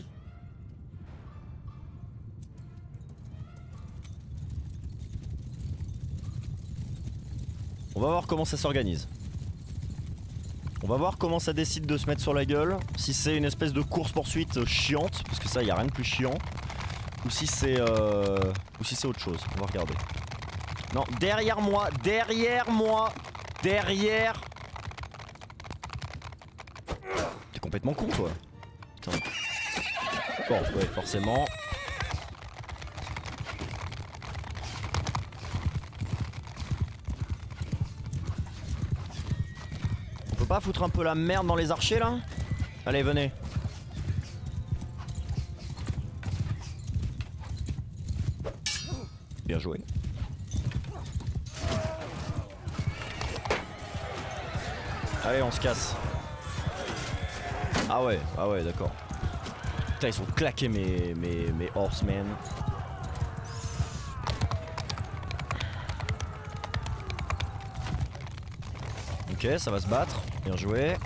Speaker 1: On va voir comment ça s'organise. On va voir comment ça décide de se mettre sur la gueule. Si c'est une espèce de course-poursuite chiante, parce que ça, y a rien de plus chiant. Ou si c'est autre chose. On va regarder. Non, derrière moi, derrière moi, derrière. T'es complètement con, toi. Putain. Bon, ouais, forcément. On peut pas foutre un peu la merde dans les archers là? Allez, venez. Bien joué. Allez, on se casse. Ah ouais, d'accord. Putain, ils sont claqués mes horsemen. Ok, ça va se battre. Bien joué.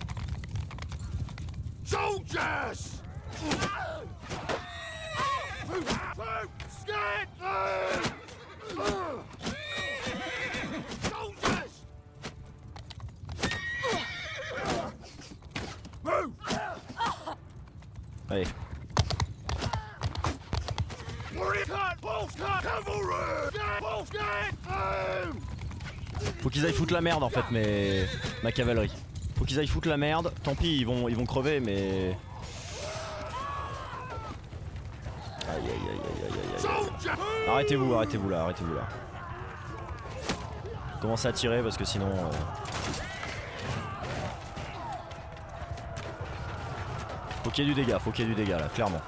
Speaker 2: Soldiers! Soldiers! Move!
Speaker 1: Allez.
Speaker 2: Warrior cut! Pulse cut! Cavalry! Pulse cut!
Speaker 1: Faut qu'ils aillent foutre la merde en fait, ma cavalerie. Faut qu'ils aillent foutre la merde. Tant pis, ils vont crever, mais. Aïe aïe aïe aïe aïe aïe aïe. Arrêtez-vous là. Commencez à tirer parce que sinon. Faut qu'il y ait du dégât, là, clairement.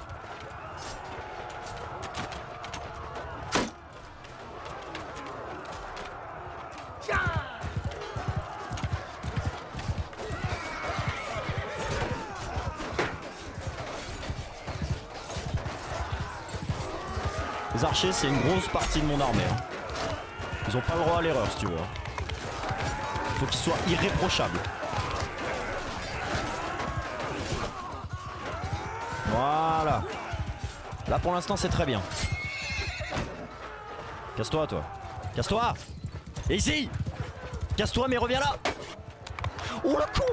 Speaker 1: Les archers, c'est une grosse partie de mon armée. Hein. Ils ont pas le droit à l'erreur, si tu veux. Hein. Faut qu'ils soient irréprochables. Voilà. Là, pour l'instant, c'est très bien. Casse-toi, toi. Casse-toi. Et ici. Casse-toi, mais reviens là. Oh, la con.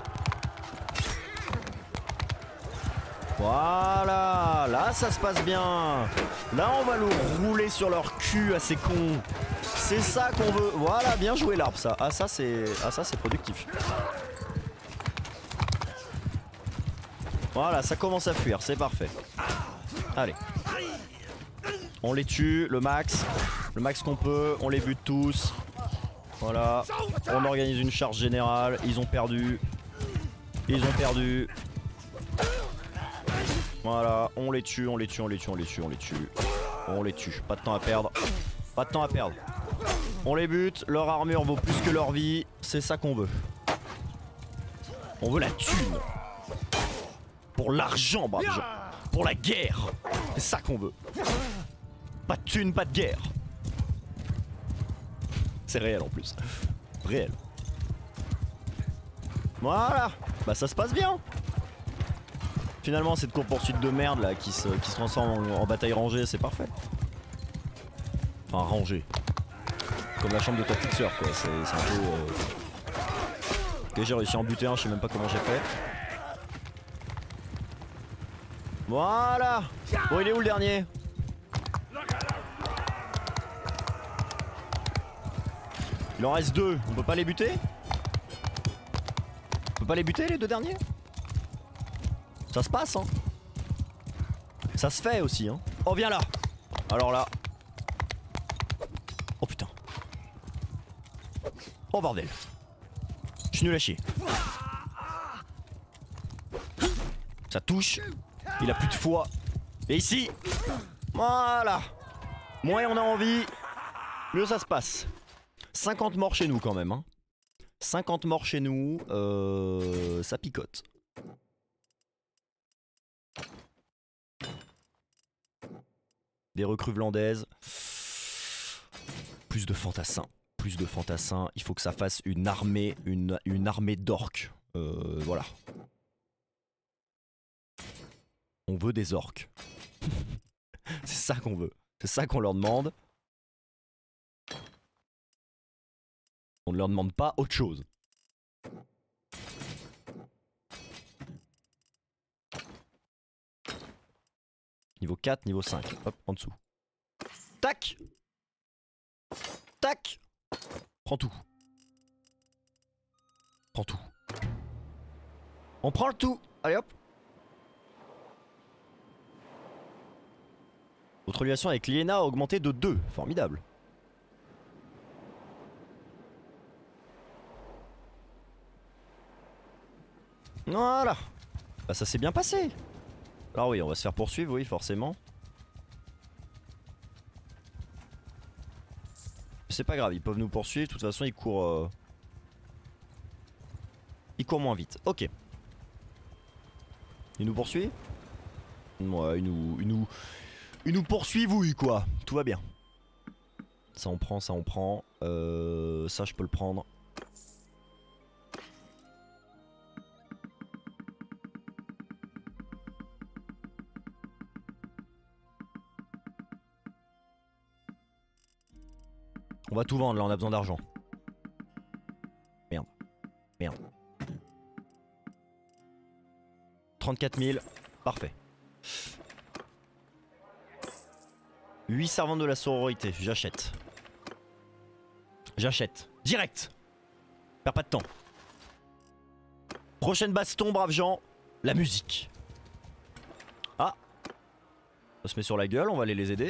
Speaker 1: Voilà, là ça se passe bien. Là on va nous rouler sur leur cul à ces cons. C'est ça qu'on veut. Voilà, bien joué l'arbre ça. Ah ça c'est productif. Voilà, ça commence à fuir, c'est parfait. Allez. On les tue, le max qu'on peut, on les bute tous. Voilà, on organise une charge générale, ils ont perdu. Ils ont perdu. Voilà, on les tue, on les tue, on les tue, on les tue, on les tue. On les tue, pas de temps à perdre. Pas de temps à perdre. On les bute, leur armure vaut plus que leur vie. C'est ça qu'on veut. On veut la thune. Pour l'argent, brave gens. Pour la guerre. C'est ça qu'on veut. Pas de thune, pas de guerre. C'est réel en plus. Réel. Voilà. Bah ça se passe bien. Finalement cette course-poursuite de merde là qui se transforme en bataille rangée, c'est parfait. Enfin rangée. Comme la chambre de ta petite soeur quoi, c'est un peu... Ok, j'ai réussi à en buter un, je sais même pas comment j'ai fait. Voilà. Bon, il est où le dernier? Il en reste deux, on peut pas les buter? On peut pas les buter les deux derniers? Ça se passe hein. Ça se fait aussi hein. Oh viens là. Alors là. Oh putain. Oh bordel. Je suis nul à chier. Ça touche. Il a plus de foi. Et ici. Voilà. Moins on a envie, mieux ça se passe. 50 morts chez nous quand même hein. 50 morts chez nous. Ça picote. Des recrues vlandaises. Plus de fantassins. Plus de fantassins. Il faut que ça fasse une armée. Une armée d'orques. Voilà. On veut des orques. C'est ça qu'on veut. C'est ça qu'on leur demande. On ne leur demande pas autre chose. Niveau 4, niveau 5. Hop, en dessous. Tac. Tac. Prends tout. Prends tout. On prend le tout. Allez hop. Votre relation avec Liena a augmenté de 2. Formidable. Voilà. Bah ça s'est bien passé. Alors oui, on va se faire poursuivre, oui, forcément. C'est pas grave, ils peuvent nous poursuivre. De toute façon, ils courent... Ils courent moins vite. Ok. Ils nous poursuivent? Ouais, ils nous poursuivent, oui, quoi. Tout va bien. Ça, on prend, ça, on prend. Ça, je peux le prendre. On va tout vendre là, on a besoin d'argent. Merde. Merde. 34 000. Parfait. 8 servantes de la sororité. J'achète. J'achète. Direct. Perds pas de temps. Prochaine baston, braves gens. La musique. Ah. Ça se met sur la gueule, on va aller les aider.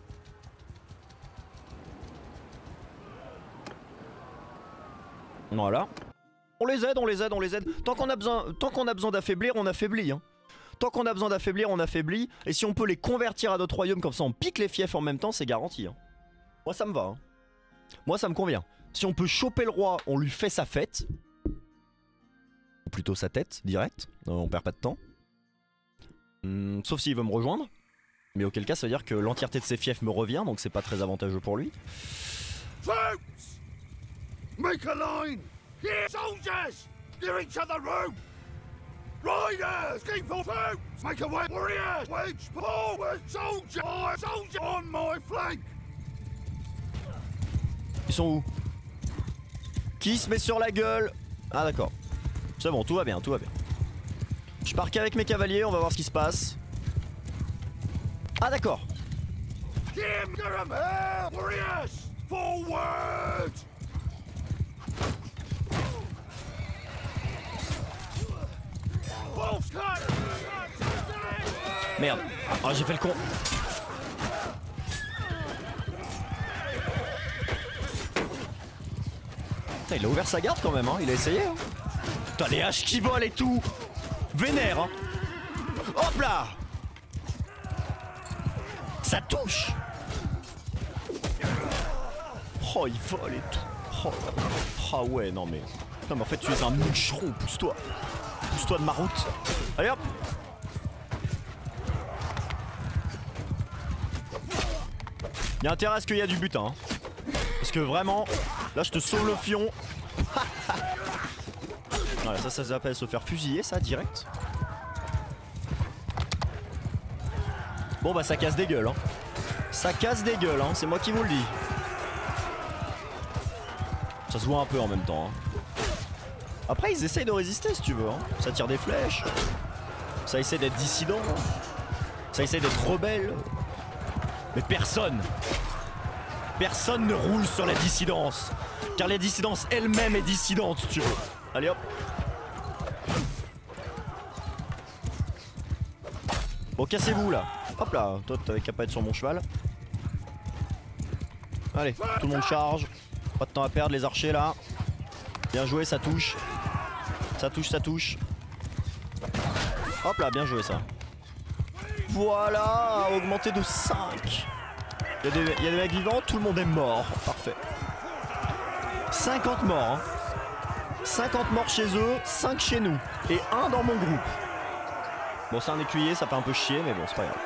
Speaker 1: Voilà. On les aide, on les aide, on les aide. Tant qu'on a besoin d'affaiblir, on affaiblit. Hein. Tant qu'on a besoin d'affaiblir, on affaiblit. Et si on peut les convertir à d'autres royaumes, comme ça on pique les fiefs en même temps, c'est garanti. Hein. Moi ça me va. Hein. Moi ça me convient. Si on peut choper le roi, on lui fait sa fête. Ou plutôt sa tête, direct. On perd pas de temps. Sauf s'il veut me rejoindre. Mais auquel cas ça veut dire que l'entièreté de ses fiefs me revient, donc c'est pas très avantageux pour lui.
Speaker 2: Troops! Make a line! Here, soldiers! Give each other room! Riders! Keep for troops! Make a way! Warriors! Wedge forward! Soldier! Soldier! On my flank!
Speaker 1: Ils sont où? Qui se met sur la gueule? Ah d'accord. C'est bon, tout va bien, tout va bien. Je pars qu'avec mes cavaliers, on va voir ce qui se passe. Ah d'accord.
Speaker 2: Jim, get 'em here! Warriors! Forward! Wolf's cut!
Speaker 1: Merde. Ah j'ai fait le con. Putain, il a ouvert sa garde quand même, hein. Il a essayé. Hein. Putain, les haches qui volent et tout. Vénère, hein. Hop là. Ça touche. Oh, il vole et tout. Oh, ah ouais, non mais... Non mais en fait tu es un moucheron, pousse-toi. Pousse-toi de ma route. Allez hop. Y'a intérêt à ce qu'il y a du butin, hein. Parce que vraiment, là je te sauve le fion. Voilà, ça s'appelle se faire fusiller, ça, direct. Bon bah ça casse des gueules, hein. Ça casse des gueules, hein, c'est moi qui vous le dis. Ça se voit un peu en même temps, hein. Après ils essayent de résister si tu veux, hein. Ça tire des flèches. Ça essaie d'être dissident, hein. Ça essaie d'être rebelle. Mais personne ne roule sur la dissidence. Car la dissidence elle-même est dissidente si tu veux. Allez hop. Bon cassez-vous là. Hop là, toi t'avais qu'à pas être sur mon cheval. Allez, tout le monde charge. Pas de temps à perdre les archers là. Bien joué, ça touche. Ça touche, ça touche. Hop là, bien joué ça. Voilà, augmenté de 5. Il y a des mecs vivants, tout le monde est mort. Parfait. 50 morts. Hein. 50 morts chez eux, 5 chez nous. Et 1 dans mon groupe. Bon, c'est un écuyer, ça fait un peu chier, mais bon, c'est pas grave.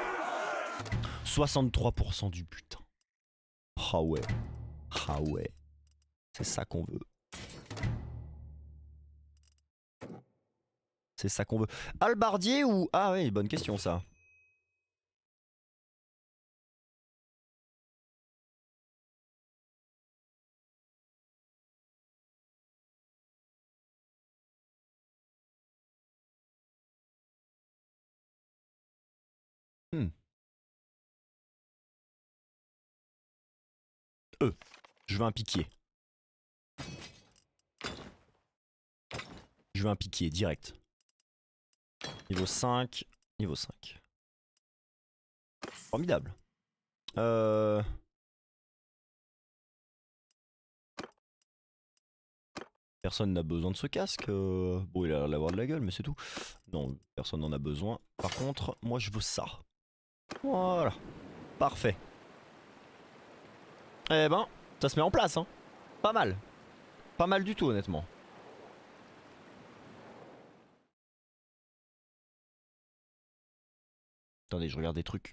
Speaker 1: 63% du butin. Ah ouais. Ah ouais. C'est ça qu'on veut. C'est ça qu'on veut. Halbardier ou... Ah oui, bonne question ça. Je veux un piquier. Je veux un piquier direct. Niveau 5. Niveau 5. Formidable. Personne n'a besoin de ce casque. Bon, il a l'air d'avoir de la gueule, mais c'est tout. Non, personne n'en a besoin. Par contre, moi je veux ça. Voilà. Parfait. Eh ben, ça se met en place, hein. Pas mal. Pas mal du tout, honnêtement. Attendez, je regarde des trucs.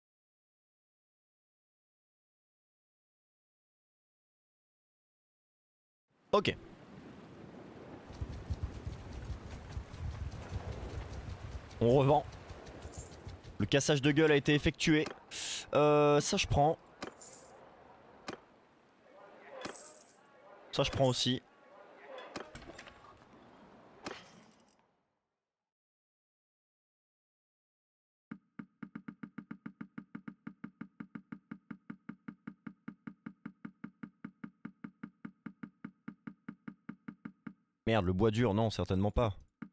Speaker 1: Ok. On revend. Le cassage de gueule a été effectué. Ça je prends. Ça je prends aussi. Merde, le bois dur, non, certainement pas.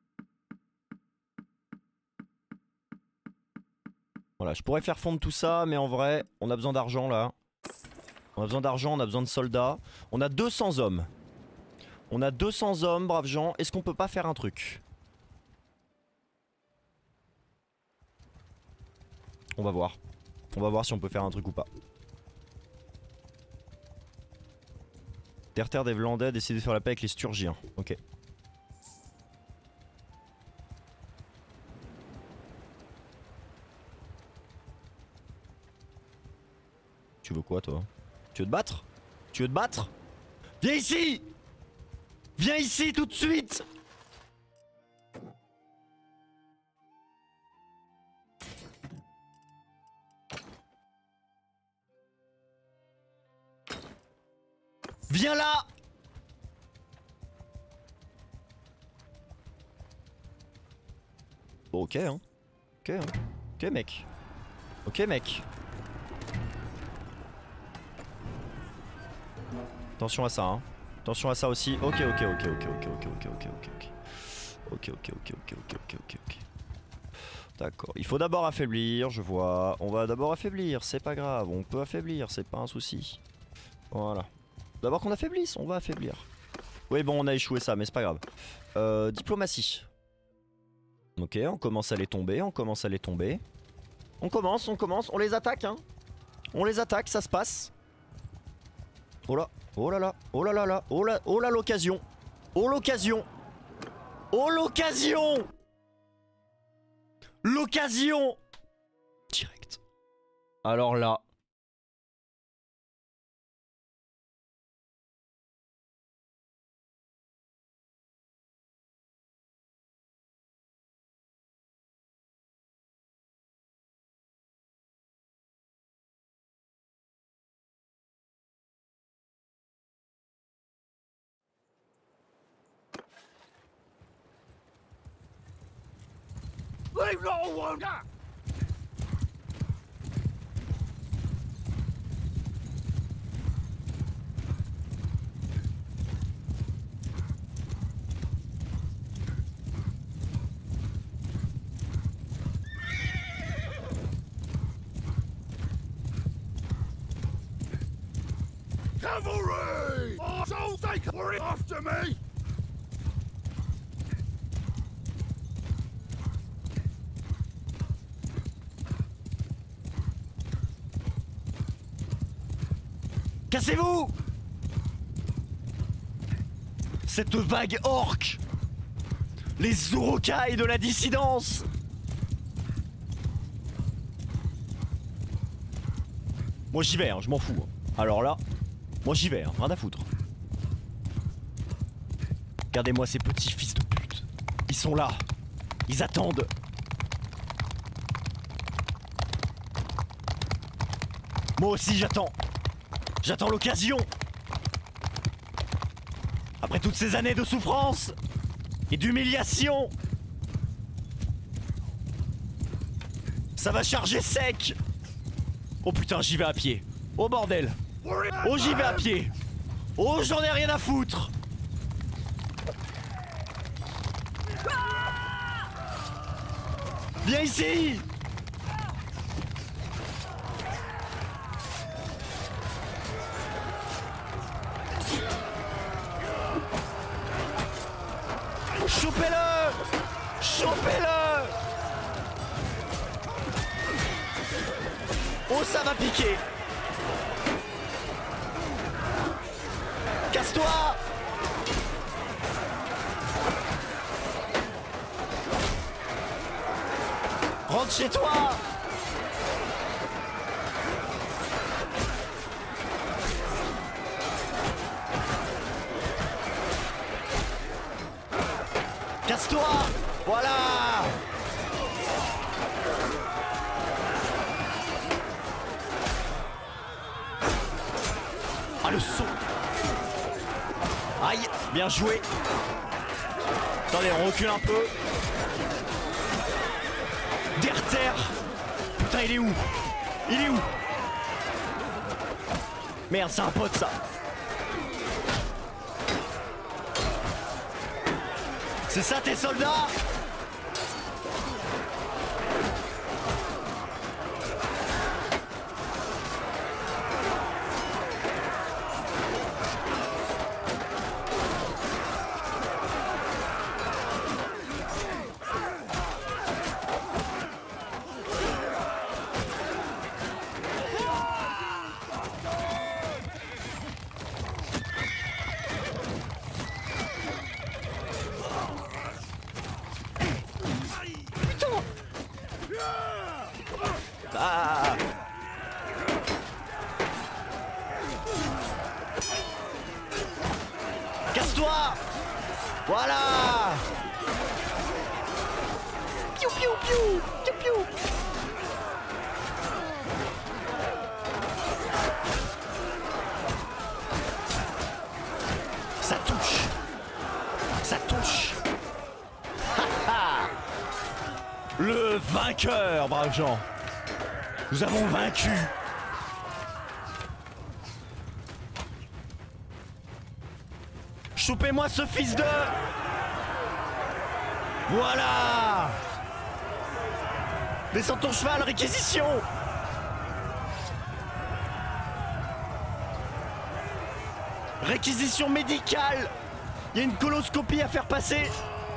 Speaker 1: Voilà, je pourrais faire fondre tout ça, mais en vrai, on a besoin d'argent là. On a besoin d'argent, on a besoin de soldats. On a 200 hommes. On a 200 hommes, braves gens. Est-ce qu'on peut pas faire un truc? On va voir. On va voir si on peut faire un truc ou pas. Terre des Vlandais décide de faire la paix avec les Sturgiens. Ok. Tu veux quoi toi? Tu veux te battre? Tu veux te battre? Viens ici! Viens ici tout de suite! Viens là! Bon, ok hein. Ok hein. Ok mec. Ok mec. Attention à ça hein. Attention à ça aussi. Ok. D'accord. Il faut d'abord affaiblir, je vois. On va d'abord affaiblir, c'est pas grave. On peut affaiblir, c'est pas un souci. Voilà. D'abord qu'on affaiblisse, on va affaiblir. Oui bon on a échoué ça mais c'est pas grave. Diplomatie. Ok on commence à les tomber, on commence, on les attaque hein. On les attaque, ça se passe. Oh là, oh là là, oh là là là, oh là l'occasion. Oh l'occasion. Oh l'occasion. L'occasion. Direct. Alors là.
Speaker 2: Leave not one! Cavalry! Oh, so take hurry after me!
Speaker 1: Cassez-vous! Cette vague orque! Les Urukai de la dissidence! Moi j'y vais, hein, je m'en fous. Hein. Alors là, moi j'y vais, hein, rien à foutre. Regardez-moi ces petits fils de pute. Ils sont là. Ils attendent. Moi aussi j'attends. J'attends l'occasion. Après toutes ces années de souffrance et d'humiliation, ça va charger sec. Oh putain, j'y vais à pied. Oh bordel. Oh j'y vais à pied. Oh j'en ai rien à foutre. Viens ici. Chopez-le! Chopez-le! Oh, ça va piquer! Casse-toi! Rentre chez toi! Casse-toi! Voilà! Ah le saut! Aïe! Bien joué! Attendez, on recule un peu. Derter! Putain, il est où? Il est où? Merde, c'est un pote ça! C'est ça tes soldats? Voilà. Piou piou piou. Piou piou. Ça touche. Ça touche. Le vainqueur, braves gens. Nous avons vaincu. Choupez-moi ce fils de... Voilà. Descends ton cheval, réquisition. Réquisition médicale. Il y a une coloscopie à faire passer.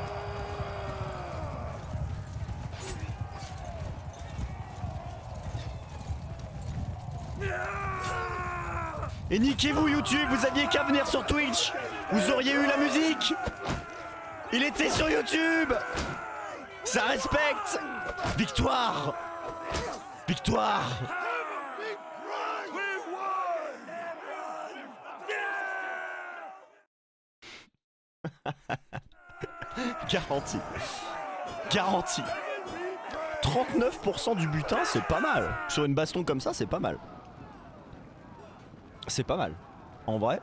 Speaker 1: Et niquez-vous YouTube, vous aviez qu'à venir sur Twitch. Vous auriez eu la musique. Il était sur YouTube. Ça respecte. Victoire. Victoire. Garanti. Garanti. 39% du butin, c'est pas mal. Sur une baston comme ça, c'est pas mal. C'est pas mal. En vrai.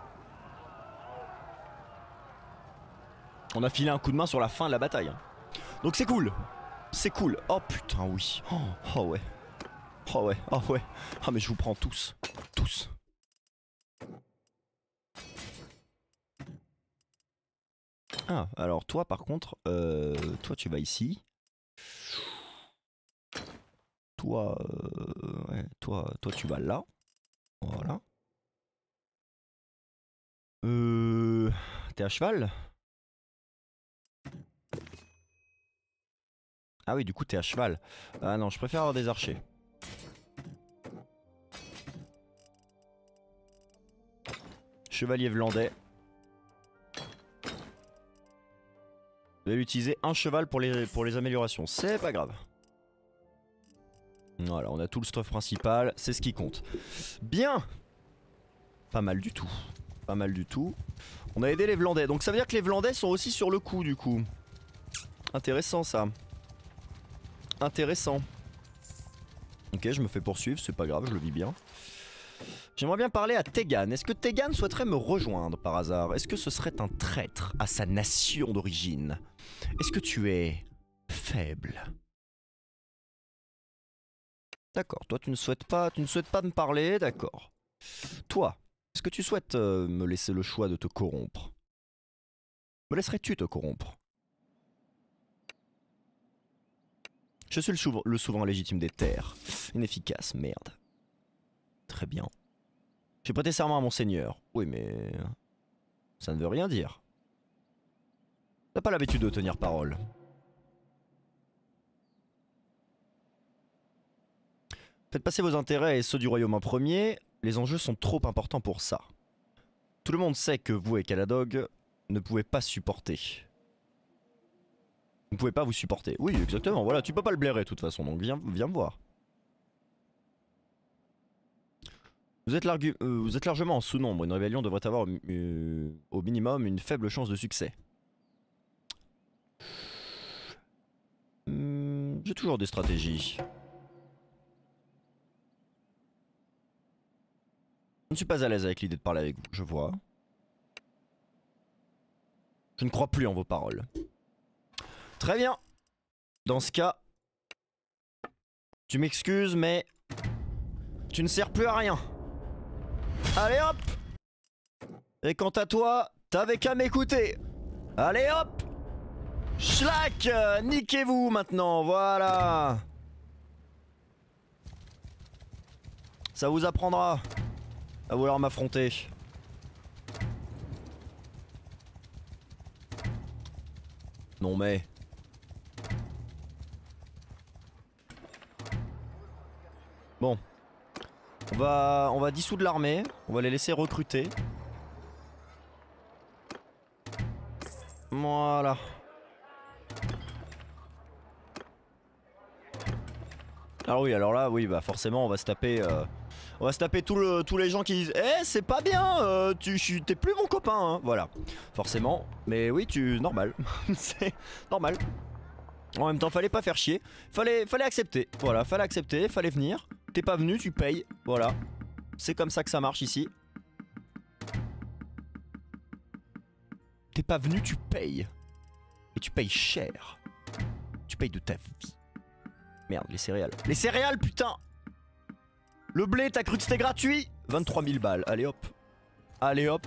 Speaker 1: On a filé un coup de main sur la fin de la bataille. Hein. Donc c'est cool. C'est cool. Oh putain oui. Oh ouais. Oh ouais. Oh ouais. Ah mais je vous prends tous. Tous. Ah alors toi par contre, toi tu vas ici. Toi, ouais, toi tu vas là. Voilà. T'es à cheval? Ah oui, du coup t'es à cheval. Ah non, je préfère avoir des archers. Chevalier vlandais. Vous allez utiliser un cheval pour les améliorations. C'est pas grave. Voilà, on a tout le stuff principal. C'est ce qui compte. Bien. Pas mal du tout. Pas mal du tout. On a aidé les Vlandais. Donc ça veut dire que les Vlandais sont aussi sur le coup du coup. Intéressant ça. Intéressant. Ok, je me fais poursuivre, c'est pas grave, je le vis bien. J'aimerais bien parler à Tegan. Est-ce que Tegan souhaiterait me rejoindre par hasard? Est-ce que ce serait un traître à sa nation d'origine? Est-ce que tu es faible? D'accord, toi tu ne souhaites pas me parler, d'accord. Toi, est-ce que tu souhaites me laisser le choix de te corrompre? Me laisserais-tu te corrompre? Je suis le souverain légitime des terres. Inefficace, merde. Très bien. J'ai prêté serment à mon seigneur. Oui, mais... ça ne veut rien dire. T'as pas l'habitude de tenir parole. Faites passer vos intérêts et ceux du royaume en premier. Les enjeux sont trop importants pour ça. Tout le monde sait que vous et Caladog ne pouvez pas supporter. Vous ne pouvez pas vous supporter. Oui, exactement. Voilà, tu peux pas le blairer de toute façon, donc viens me voir. Vous êtes largement en sous-nombre. Une rébellion devrait avoir au minimum une faible chance de succès. J'ai toujours des stratégies. Je ne suis pas à l'aise avec l'idée de parler avec vous, je vois. Je ne crois plus en vos paroles. Très bien. Dans ce cas, tu m'excuses, mais tu ne sers plus à rien. Allez hop. Et quant à toi, t'avais qu'à m'écouter. Allez hop. Schlack. Niquez-vous maintenant, voilà. Ça vous apprendra à vouloir m'affronter. Non mais... Bon. On va dissoudre l'armée. On va les laisser recruter. Voilà. Alors oui, alors là, oui, bah forcément, on va se taper On va se taper tous les gens qui disent eh c'est pas bien, t'es plus mon copain hein. Voilà, forcément. Mais oui normal. C'est normal. En même temps fallait pas faire chier. Fallait accepter. Voilà, fallait accepter, fallait venir. T'es pas venu, tu payes. Voilà. C'est comme ça que ça marche ici. T'es pas venu, tu payes. Et tu payes cher. Tu payes de ta vie. Merde, les céréales. Les céréales, putain! Le blé, t'as cru que c'était gratuit? 23 000 balles, allez hop. Allez hop.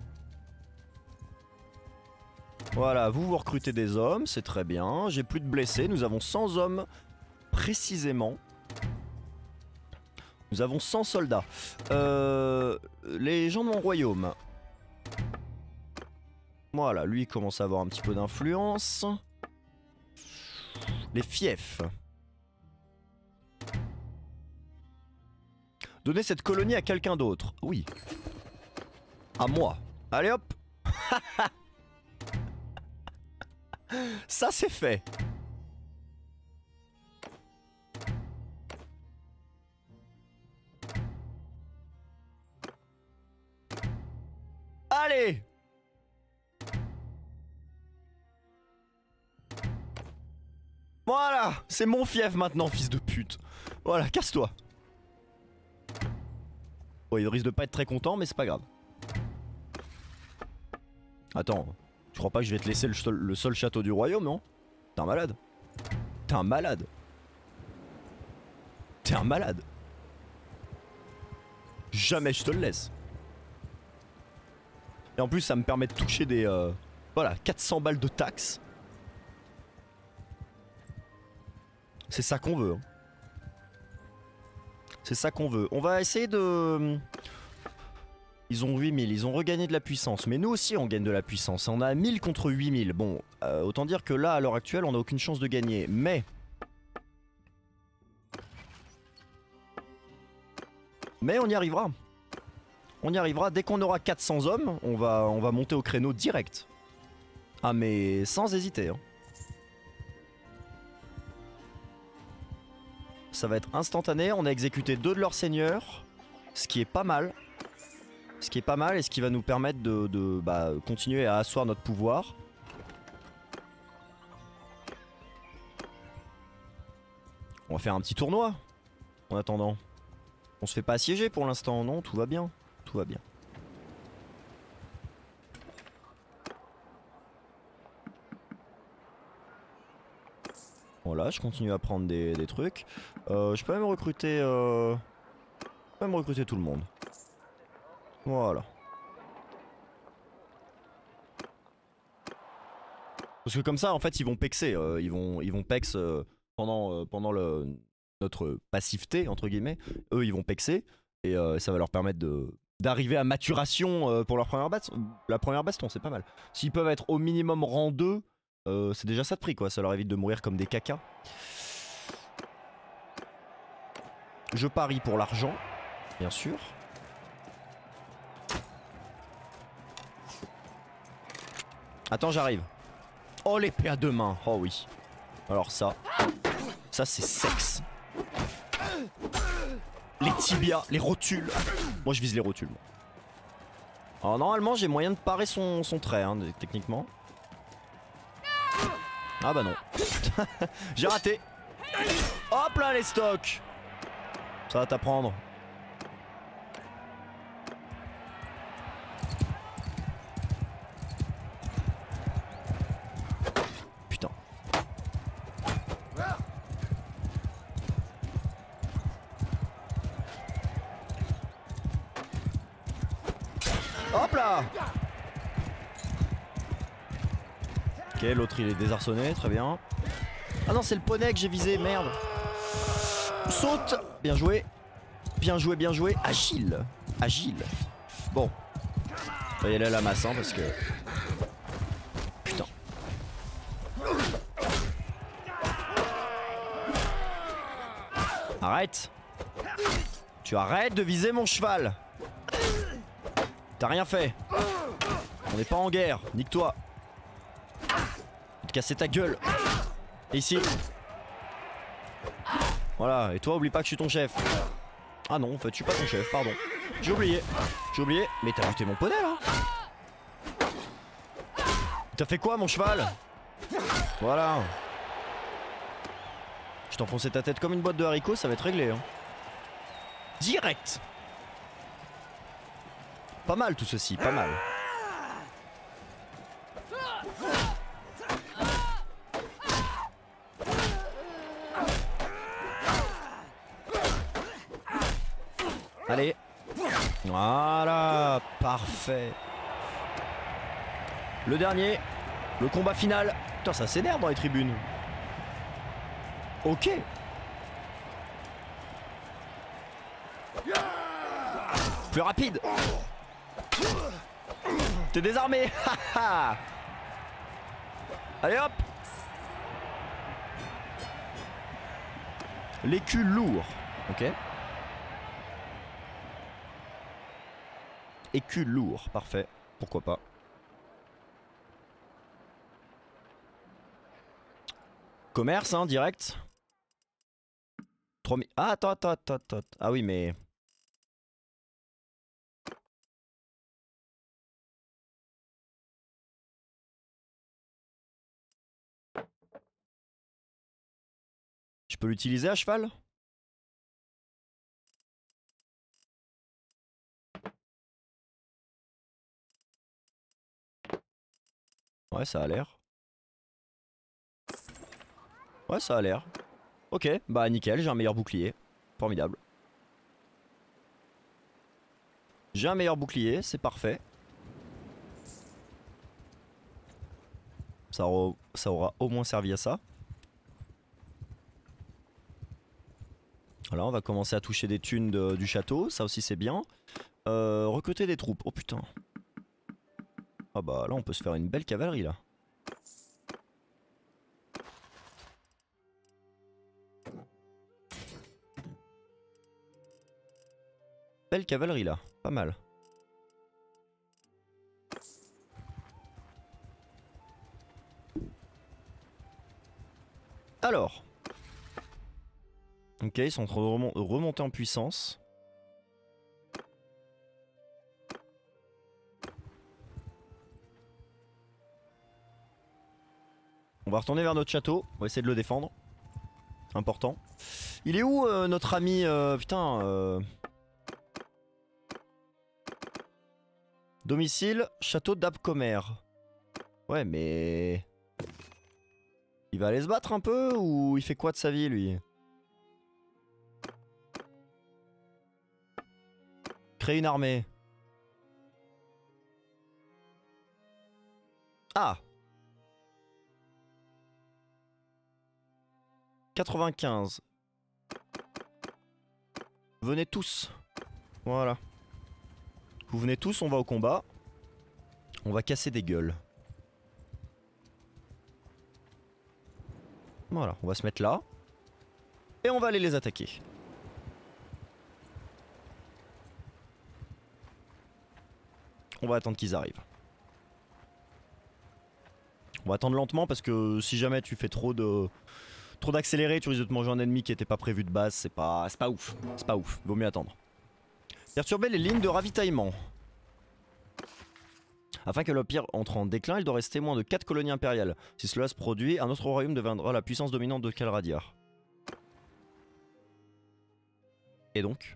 Speaker 1: Voilà, vous recrutez des hommes, c'est très bien. J'ai plus de blessés, nous avons 100 hommes précisément. Nous avons 100 soldats. Les gens de mon royaume. Voilà, lui il commence à avoir un petit peu d'influence. Les fiefs. Donnez cette colonie à quelqu'un d'autre. Oui. À moi. Allez hop. Ça c'est fait. Allez. Voilà, c'est mon fief maintenant, fils de pute. Voilà, casse-toi. Bon, il risque de pas être très content, mais c'est pas grave. Attends, tu crois pas que je vais te laisser le seul château du royaume, non? T'es un malade. T'es un malade. T'es un malade. Jamais je te le laisse. Et en plus, ça me permet de toucher des... voilà, 400 balles de taxes. C'est ça qu'on veut. Hein. C'est ça qu'on veut. On va essayer de... Ils ont 8000, ils ont regagné de la puissance. Mais nous aussi on gagne de la puissance. On a 1000 contre 8000. Bon, autant dire que là, à l'heure actuelle, on n'a aucune chance de gagner. Mais on y arrivera. On y arrivera. Dès qu'on aura 400 hommes, on va monter au créneau direct. Ah mais sans hésiter. Hein. Ça va être instantané. On a exécuté 2 de leurs seigneurs. Ce qui est pas mal. Ce qui est pas mal et ce qui va nous permettre de continuer à asseoir notre pouvoir. On va faire un petit tournoi. En attendant. On se fait pas assiéger pour l'instant, non? Tout va bien. Tout va bien. Voilà, je continue à prendre des trucs. Je peux même recruter... tout le monde. Voilà. Parce que comme ça, en fait, ils vont pexer. Ils vont pex pendant notre passivité, entre guillemets. Eux, ils vont pexer. Et ça va leur permettre d'arriver à maturation pour leur première baston, c'est pas mal. S'ils peuvent être au minimum rang 2, c'est déjà ça de prix, quoi. Ça leur évite de mourir comme des cacas. Je parie pour l'argent, bien sûr. Attends, j'arrive. Oh, l'épée à 2 mains. Oh oui. Alors ça c'est sexe. Les tibias, les rotules. Moi je vise les rotules. Alors normalement j'ai moyen de parer son trait, hein, techniquement. Ah bah non. J'ai raté. Hop là les stocks. Ça va t'apprendre. Putain. Hop là. Ok, l'autre il est désarçonné, très bien. Ah non, c'est le poney que j'ai visé, merde. Saute. Bien joué. Bien joué, bien joué. Agile. Agile. Bon. On va y aller à la masse, hein, parce que... Putain. Arrête. Tu arrêtes de viser mon cheval. T'as rien fait. On n'est pas en guerre. Nique-toi. Je vais te casser ta gueule. Et ici. Voilà, et toi oublie pas que je suis ton chef. Ah non, en fait, je suis pas ton chef, pardon. J'ai oublié. J'ai oublié. Mais t'as buté mon poney là? T'as fait quoi, mon cheval? Voilà. Je t'enfonçais ta tête comme une boîte de haricots, ça va être réglé. Hein. Direct. Pas mal tout ceci, pas mal. Allez. Voilà, parfait. Le dernier, le combat final. Putain, ça s'énerve dans les tribunes. Ok. Plus rapide. T'es désarmé. Allez hop. L'écu lourd. Ok. Écu lourd, parfait. Pourquoi pas. Commerce, hein, direct. 3000. Ah, attends. Ah oui, mais... Je peux l'utiliser à cheval? Ouais, ça a l'air. Ouais, ça a l'air. Ok, bah nickel, j'ai un meilleur bouclier. Formidable. J'ai un meilleur bouclier, c'est parfait. Ça aura au moins servi à ça. Voilà, on va commencer à toucher des thunes du château, ça aussi c'est bien. Recruter des troupes, oh putain. Ah bah là on peut se faire une belle cavalerie là. Belle cavalerie là, pas mal. Alors. Ok, ils sont en train de remonter en puissance. On va retourner vers notre château, on va essayer de le défendre. Important. Il est où notre ami putain domicile, château d'Abcomer. Ouais mais... Il va aller se battre un peu ou il fait quoi de sa vie lui? Créer une armée. Ah 95. Venez tous. Voilà. Vous venez tous, on va au combat. On va casser des gueules. Voilà, on va se mettre là. Et on va aller les attaquer. On va attendre qu'ils arrivent. On va attendre lentement parce que si jamais tu fais trop d'accéléré, tu risques de te manger un ennemi qui était pas prévu de base, c'est pas ouf. C'est pas ouf, vaut mieux attendre. Perturber les lignes de ravitaillement. Afin que l'Empire entre en déclin, il doit rester moins de 4 colonies impériales. Si cela se produit, un autre royaume deviendra la puissance dominante de Calradia. Et donc?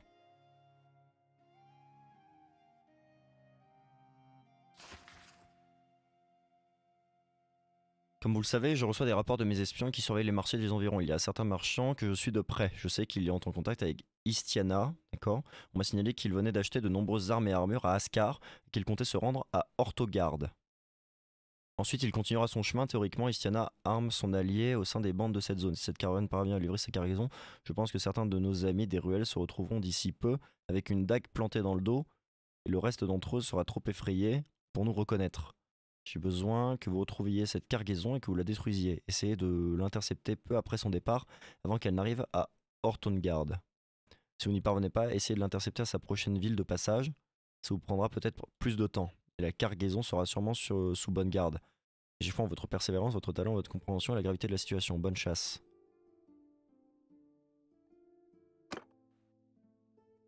Speaker 1: Comme vous le savez, je reçois des rapports de mes espions qui surveillent les marchés des environs. Il y a certains marchands que je suis de près. Je sais qu'il y entre en contact avec Istiana, d'accord. On m'a signalé qu'il venait d'acheter de nombreuses armes et armures à Ascar et qu'il comptait se rendre à Orthogarde. Ensuite, il continuera son chemin. Théoriquement, Istiana arme son allié au sein des bandes de cette zone. Si cette caravane parvient à livrer ses cargaisons, je pense que certains de nos amis des ruelles se retrouveront d'ici peu avec une dague plantée dans le dos et le reste d'entre eux sera trop effrayé pour nous reconnaître. J'ai besoin que vous retrouviez cette cargaison et que vous la détruisiez. Essayez de l'intercepter peu après son départ, avant qu'elle n'arrive à Orthogarde. Si vous n'y parvenez pas, essayez de l'intercepter à sa prochaine ville de passage. Ça vous prendra peut-être plus de temps. Et la cargaison sera sûrement sous bonne garde. J'ai foi en votre persévérance, votre talent, votre compréhension et la gravité de la situation. Bonne chasse.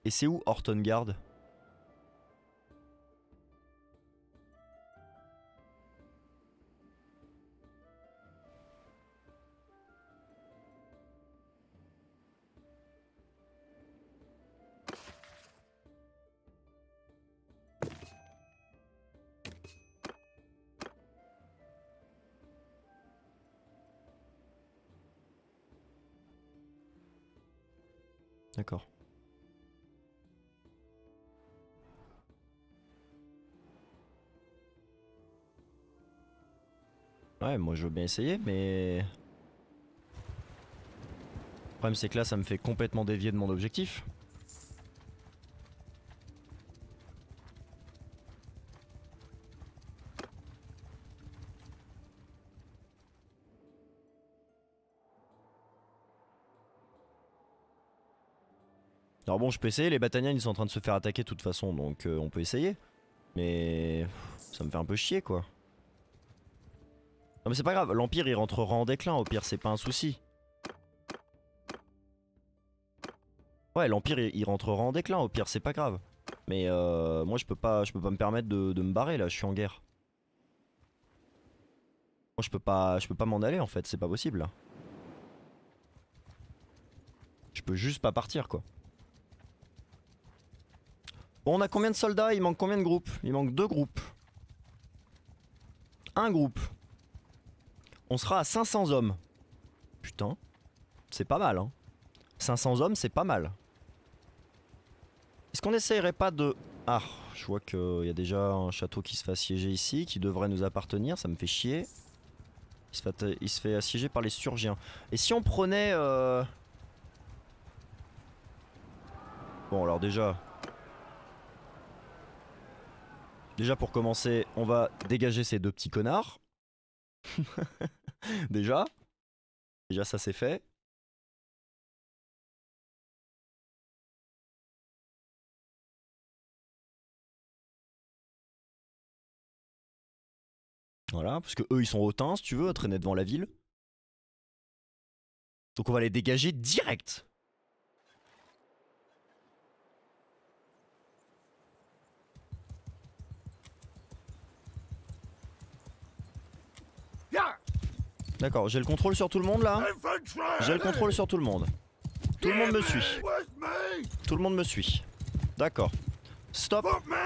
Speaker 1: Et c'est où Hortongard? D'accord. Ouais, moi je veux bien essayer, mais... Le problème c'est que là ça me fait complètement dévier de mon objectif. Alors bon, je peux essayer, les Batanians ils sont en train de se faire attaquer de toute façon, donc on peut essayer. Mais ça me fait un peu chier quoi. Non mais c'est pas grave, l'Empire il rentrera en déclin, au pire c'est pas un souci. Ouais, l'Empire il rentrera en déclin, au pire c'est pas grave. Mais moi je peux pas me permettre de me barrer là, je suis en guerre. Moi je peux pas m'en aller en fait, c'est pas possible là. Je peux juste pas partir quoi. Bon, on a combien de soldats? Il manque combien de groupes? Il manque 2 groupes. Un groupe. On sera à 500 hommes. Putain, c'est pas mal hein. 500 hommes c'est pas mal. Est-ce qu'on essayerait pas de... Ah, je vois qu'il y a déjà un château qui se fait assiéger ici, qui devrait nous appartenir, ça me fait chier. Il se fait assiéger par les Surgiens. Et si on prenait... Bon alors déjà... Déjà pour commencer, on va dégager ces 2 petits connards. Déjà ça c'est fait. Voilà, parce que eux ils sont hautains si tu veux, à traîner devant la ville. Donc on va les dégager direct. D'accord, j'ai le contrôle sur tout le monde là. J'ai le contrôle sur tout le monde. Tout le monde me suit. Tout le monde me suit. D'accord. Stop.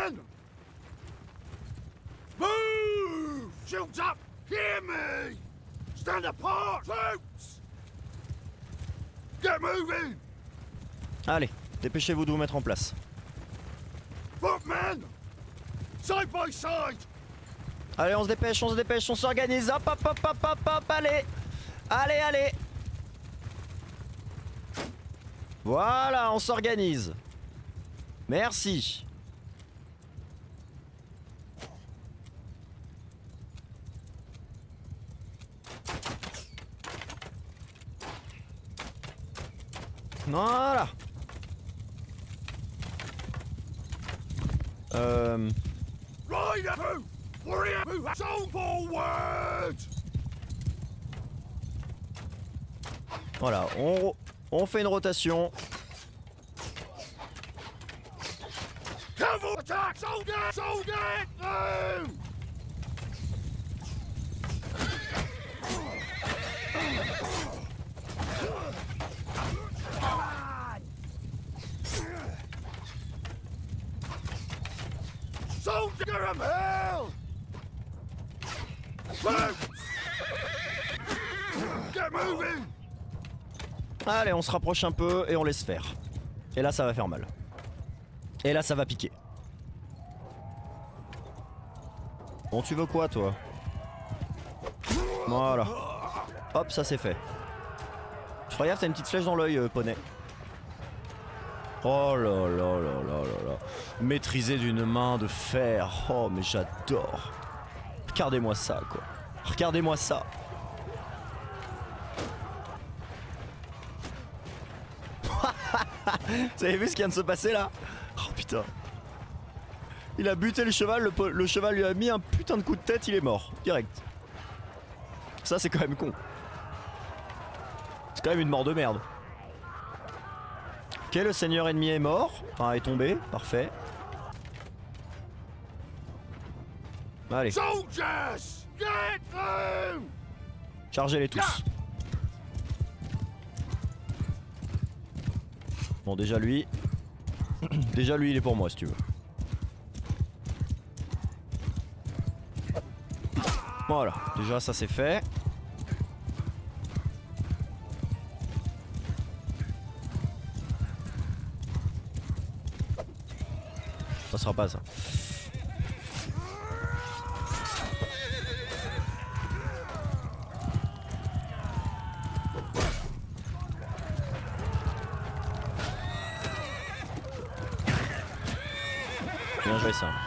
Speaker 2: Move! Shields up! Hear me! Stand apart, troops! Get moving!
Speaker 1: Allez, dépêchez-vous de vous mettre en place.
Speaker 2: Footmen! Side by side!
Speaker 1: Allez, on se dépêche, on s'organise. Hop, hop, hop, hop, hop, hop, allez. Allez, allez. Voilà, on s'organise. Merci. Voilà.
Speaker 2: Rider! Warrior! So forward!
Speaker 1: Voilà, on fait une rotation.
Speaker 2: Cavalry attack! Soldier! Soldier! Through! Soldier of hell! Get moving!
Speaker 1: Allez, on se rapproche un peu et on laisse faire. Et là, ça va faire mal. Et là, ça va piquer. Bon, tu veux quoi, toi? Voilà. Hop, ça c'est fait. Je regarde, t'as une petite flèche dans l'œil, poney. Oh là là là là là là. Maîtrisé d'une main de fer. Oh, mais j'adore. Regardez-moi ça, quoi. Regardez-moi ça. Vous avez vu ce qui vient de se passer là? Oh putain. Il a buté le cheval, le cheval lui a mis un putain de coup de tête, il est mort. Direct. Ça c'est quand même con. C'est quand même une mort de merde. Ok, le seigneur ennemi est mort. Enfin, est tombé. Parfait. Allez.
Speaker 2: Soldiers, get through!
Speaker 1: Chargez-les tous. Bon, déjà lui. Déjà lui, il est pour moi si tu veux. Voilà, déjà ça c'est fait. Ça sera pas ça. Bien joué ça.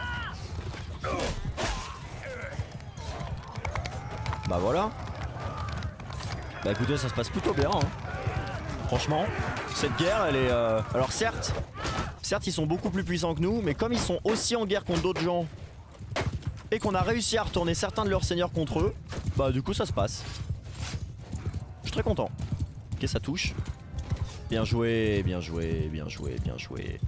Speaker 1: Bah voilà. Bah écoutez, ça se passe plutôt bien hein. Franchement, cette guerre elle est... Alors certes ils sont beaucoup plus puissants que nous, mais comme ils sont aussi en guerre contre d'autres gens et qu'on a réussi à retourner certains de leurs seigneurs contre eux, bah du coup ça se passe. Je suis très content. Ok, ça touche. Bien joué, bien joué, bien joué, bien joué.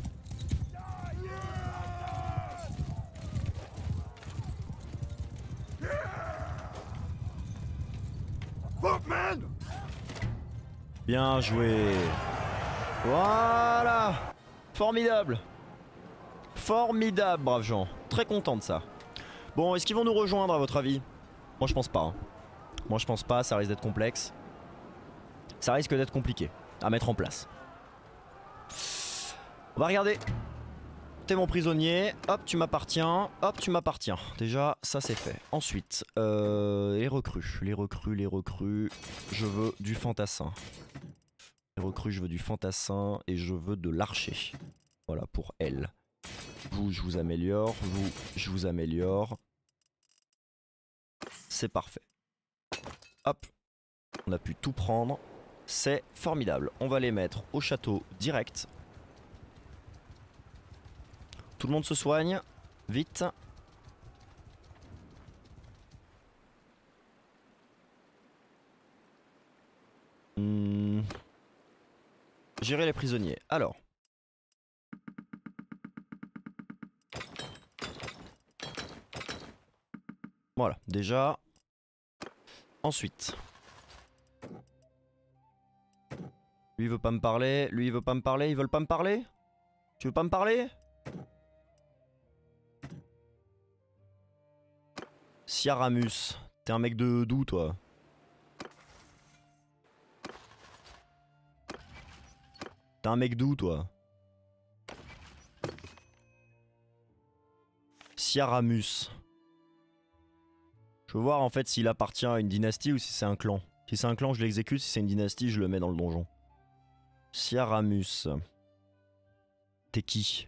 Speaker 2: Footman!
Speaker 1: Bien joué. Voilà. Formidable. Formidable, braves gens. Très content de ça. Bon, est-ce qu'ils vont nous rejoindre à votre avis? Moi je pense pas. Hein. Moi je pense pas, ça risque d'être complexe. Ça risque d'être compliqué à mettre en place. On va regarder. T'es mon prisonnier. Hop, tu m'appartiens. Hop, tu m'appartiens. Déjà, ça c'est fait. Ensuite, les recrues. Les recrues, les recrues. Je veux du fantassin. Les recrues, je veux du fantassin et je veux de l'archer. Voilà pour elle. Vous, je vous améliore. Vous, je vous améliore. C'est parfait. Hop. On a pu tout prendre. C'est formidable. On va les mettre au château direct. Tout le monde se soigne. Vite. Gérer les prisonniers. Alors. Voilà, déjà. Ensuite. Lui il veut pas me parler, lui il veut pas me parler, ils veulent pas me parler? Tu veux pas me parler? Siaramus, t'es un mec de d'où toi? T'es un mec d'où toi? Siaramus. Je veux voir en fait s'il appartient à une dynastie ou si c'est un clan. Si c'est un clan, je l'exécute, si c'est une dynastie, je le mets dans le donjon. Siaramus. T'es qui?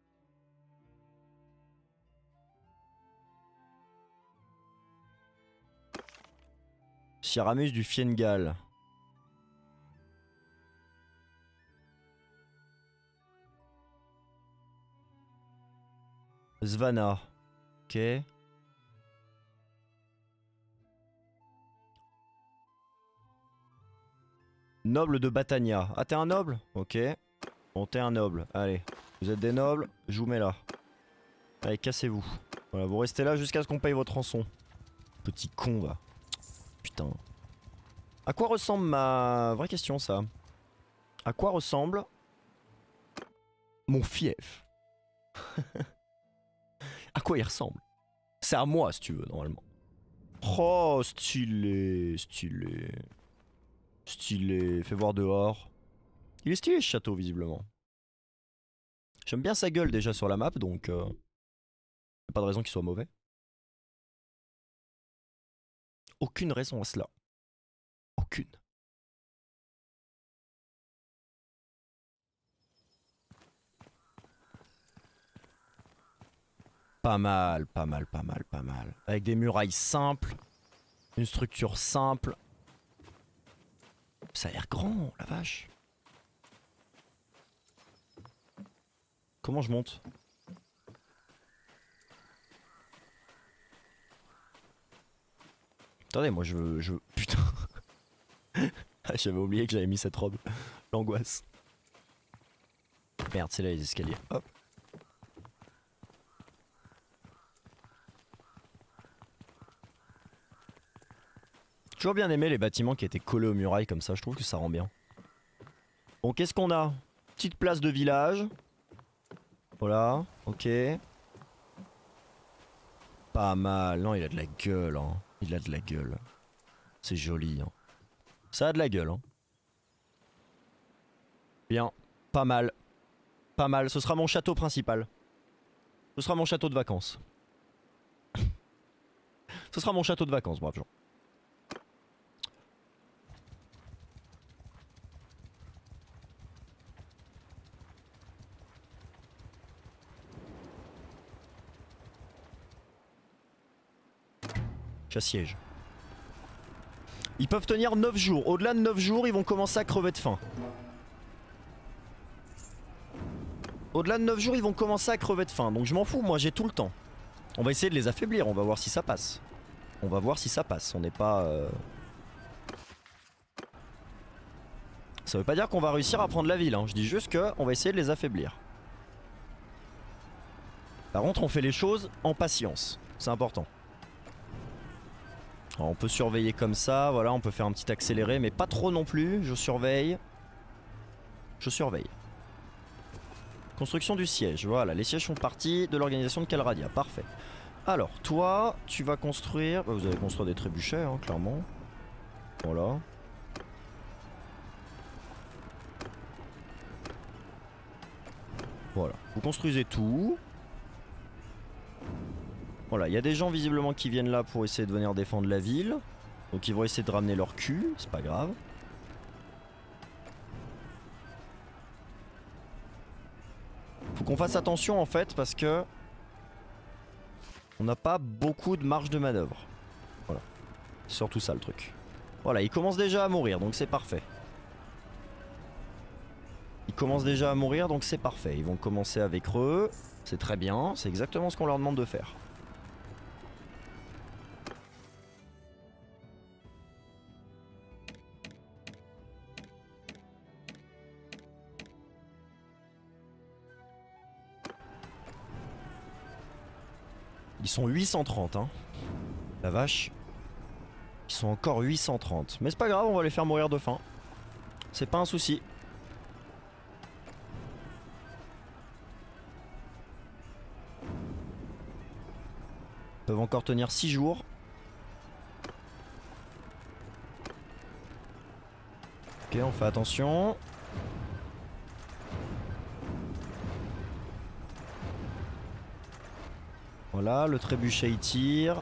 Speaker 1: Siaramus du Fiengal. Svana. Ok. Noble de Batania. Ah, t'es un noble? Ok. Bon, t'es un noble. Allez. Vous êtes des nobles, je vous mets là. Allez, cassez-vous. Voilà, vous restez là jusqu'à ce qu'on paye votre rançon. Petit con, va. Putain. À quoi ressemble ma... Vraie question, ça. À quoi ressemble... mon fief? À quoi il ressemble? C'est à moi, si tu veux, normalement. Oh, stylé, stylé. Stylé, fais voir dehors. Il est stylé ce château visiblement. J'aime bien sa gueule déjà sur la map donc y'a pas de raison qu'il soit mauvais. Aucune raison à cela. Aucune. Pas mal, pas mal, pas mal, pas mal. Avec des murailles simples. Une structure simple. Ça a l'air grand, la vache. Comment je monte? Attendez, moi je veux... Putain. J'avais oublié que j'avais mis cette robe. L'angoisse. Merde, c'est là les escaliers. Hop. J'ai toujours bien aimé les bâtiments qui étaient collés aux murailles comme ça, je trouve que ça rend bien. Bon, qu'est-ce qu'on a? Petite place de village. Voilà, ok. Pas mal. Non, il a de la gueule, hein. Il a de la gueule. C'est joli, hein. Ça a de la gueule, hein. Bien. Pas mal. Pas mal. Ce sera mon château principal. Ce sera mon château de vacances. Ce sera mon château de vacances, brave gens. Siège. Ils peuvent tenir 9 jours. Au-delà de 9 jours, ils vont commencer à crever de faim. Au-delà de 9 jours, ils vont commencer à crever de faim. Donc je m'en fous, moi j'ai tout le temps. On va essayer de les affaiblir, on va voir si ça passe. On va voir si ça passe. On n'est pas... Ça veut pas dire qu'on va réussir à prendre la ville, hein. Je dis juste qu'on va essayer de les affaiblir. Par contre, on fait les choses en patience. C'est important. Alors, on peut surveiller comme ça, voilà, on peut faire un petit accéléré, mais pas trop non plus, je surveille. Je surveille. Construction du siège, voilà, les sièges font partie de l'organisation de Calradia, parfait. Alors, toi, tu vas construire... Bah, vous allez construire des trébuchets, hein, clairement. Voilà. Voilà, vous construisez tout. Voilà, il y a des gens visiblement qui viennent là pour essayer de venir défendre la ville. Donc ils vont essayer de ramener leur cul, c'est pas grave. Faut qu'on fasse attention en fait parce que on n'a pas beaucoup de marge de manœuvre. Voilà, c'est surtout ça le truc. Voilà, ils commencent déjà à mourir donc c'est parfait. Ils commencent déjà à mourir donc c'est parfait. Ils vont commencer avec eux, c'est très bien, c'est exactement ce qu'on leur demande de faire. Ils sont 830 hein. La vache. Ils sont encore 830. Mais c'est pas grave, on va les faire mourir de faim. C'est pas un souci. Ils peuvent encore tenir 6 jours. Ok, on fait attention. Voilà, le trébuchet il tire.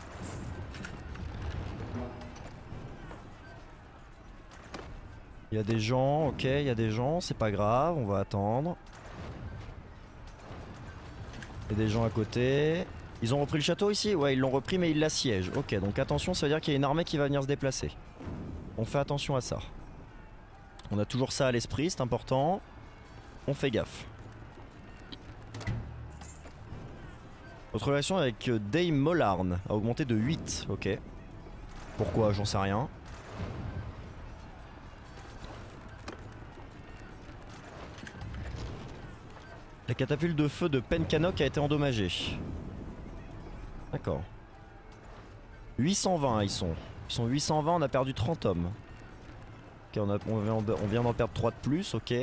Speaker 1: Il y a des gens, ok, il y a des gens, c'est pas grave, on va attendre. Il y a des gens à côté. Ils ont repris le château ici? Ouais, ils l'ont repris mais ils l'assiègent. Ok, donc attention, ça veut dire qu'il y a une armée qui va venir se déplacer. On fait attention à ça. On a toujours ça à l'esprit, c'est important. On fait gaffe. Notre relation avec Dame Mollarn a augmenté de 8, ok. Pourquoi? J'en sais rien. La catapulte de feu de Pencannock a été endommagée. D'accord. 820 ils sont. Ils sont 820, on a perdu 30 hommes. Ok, on vient d'en perdre 3 de plus, ok.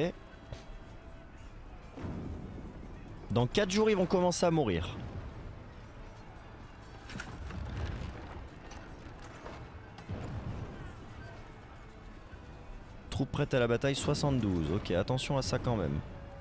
Speaker 1: Dans 4 jours ils vont commencer à mourir. Troupes prêtes à la bataille 72, ok, attention à ça quand même.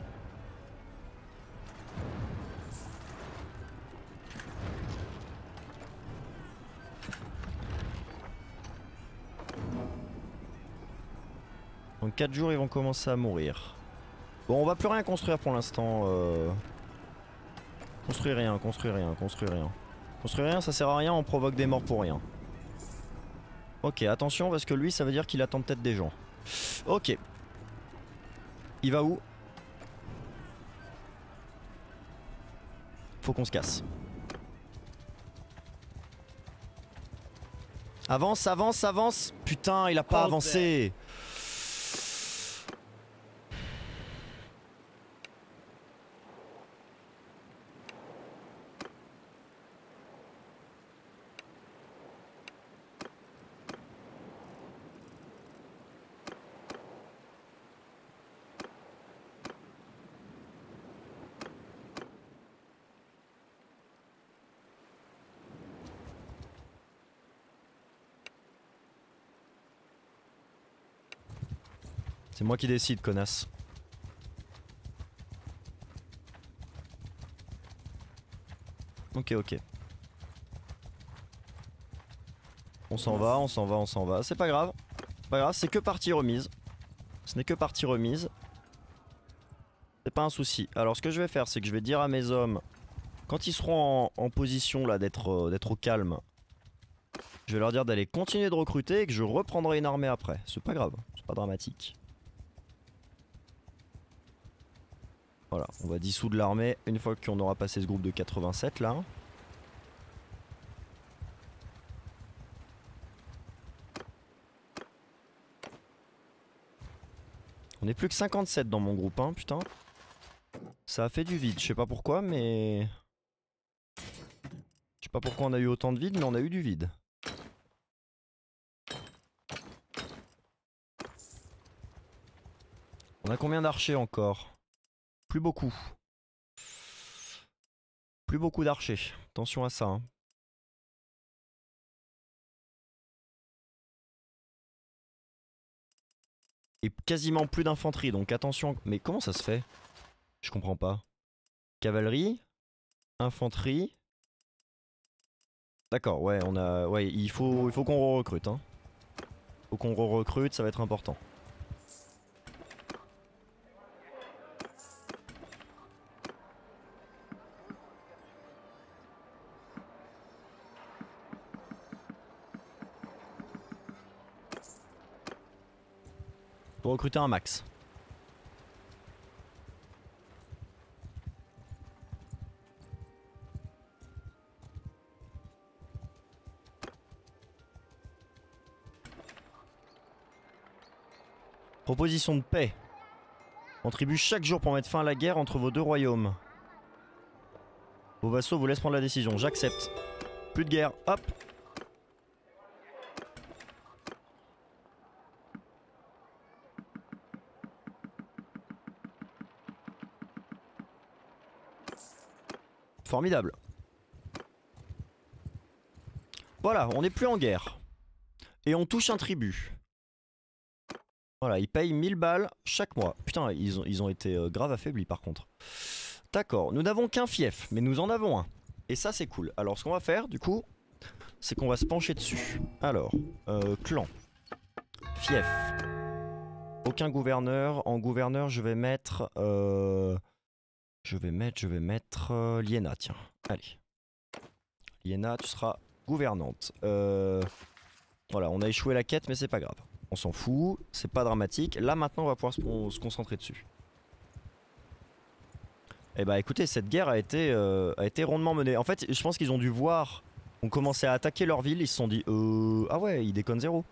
Speaker 1: Dans 4 jours ils vont commencer à mourir. Bon, on va plus rien construire pour l'instant. Construire rien, construire rien, construire rien. Construire rien, ça sert à rien, on provoque des morts pour rien. Ok, attention parce que lui ça veut dire qu'il attend peut-être des gens. Ok. Il va où? Faut qu'on se casse. Avance, avance, avance. Putain, il a pas avancé. C'est moi qui décide, connasse. Ok, ok. On s'en va, on s'en va, on s'en va. C'est pas grave. C'est pas grave, c'est que partie remise. Ce n'est que partie remise. C'est pas un souci. Alors ce que je vais faire, c'est que je vais dire à mes hommes, quand ils seront en position là d'être au calme, je vais leur dire d'aller continuer de recruter et que je reprendrai une armée après. C'est pas grave, c'est pas dramatique. Voilà, on va dissoudre l'armée une fois qu'on aura passé ce groupe de 87 là. On est plus que 57 dans mon groupe, hein, putain. Ça a fait du vide, je sais pas pourquoi, mais... Je sais pas pourquoi on a eu autant de vide, mais on a eu du vide. On a combien d'archers encore? Plus beaucoup. Plus beaucoup d'archers. Attention à ça, hein. Et quasiment plus d'infanterie, donc attention. Mais comment ça se fait? Je comprends pas. Cavalerie, infanterie. D'accord, ouais, on a. Ouais, il faut qu'on recrute, hein. Faut qu'on recrute, ça va être important. Faut recruter un max. Proposition de paix. Contribue chaque jour pour mettre fin à la guerre entre vos deux royaumes. Vos vassaux vous laissent prendre la décision. J'accepte. Plus de guerre. Hop. Formidable. Voilà, on n'est plus en guerre. Et on touche un tribut. Voilà, ils payent 1000 balles chaque mois. Putain, ils ont été grave affaiblis par contre. D'accord, nous n'avons qu'un fief, mais nous en avons un. Et ça c'est cool. Alors ce qu'on va faire du coup, c'est qu'on va se pencher dessus. Alors, clan. Fief. Aucun gouverneur. En gouverneur je vais mettre... Je vais mettre Liena, tiens. Allez. Liena, tu seras gouvernante. Voilà, on a échoué la quête, mais c'est pas grave. On s'en fout, c'est pas dramatique. Là, maintenant, on va pouvoir se concentrer dessus. Eh bah écoutez, cette guerre a été rondement menée. En fait, je pense qu'ils ont dû voir... On commençait à attaquer leur ville, ils se sont dit... Ah ouais, ils déconnent zéro.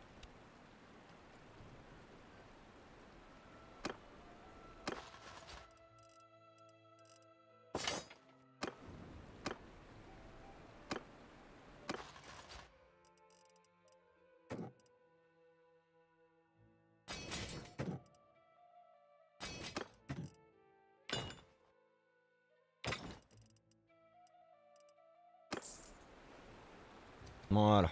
Speaker 1: Voilà.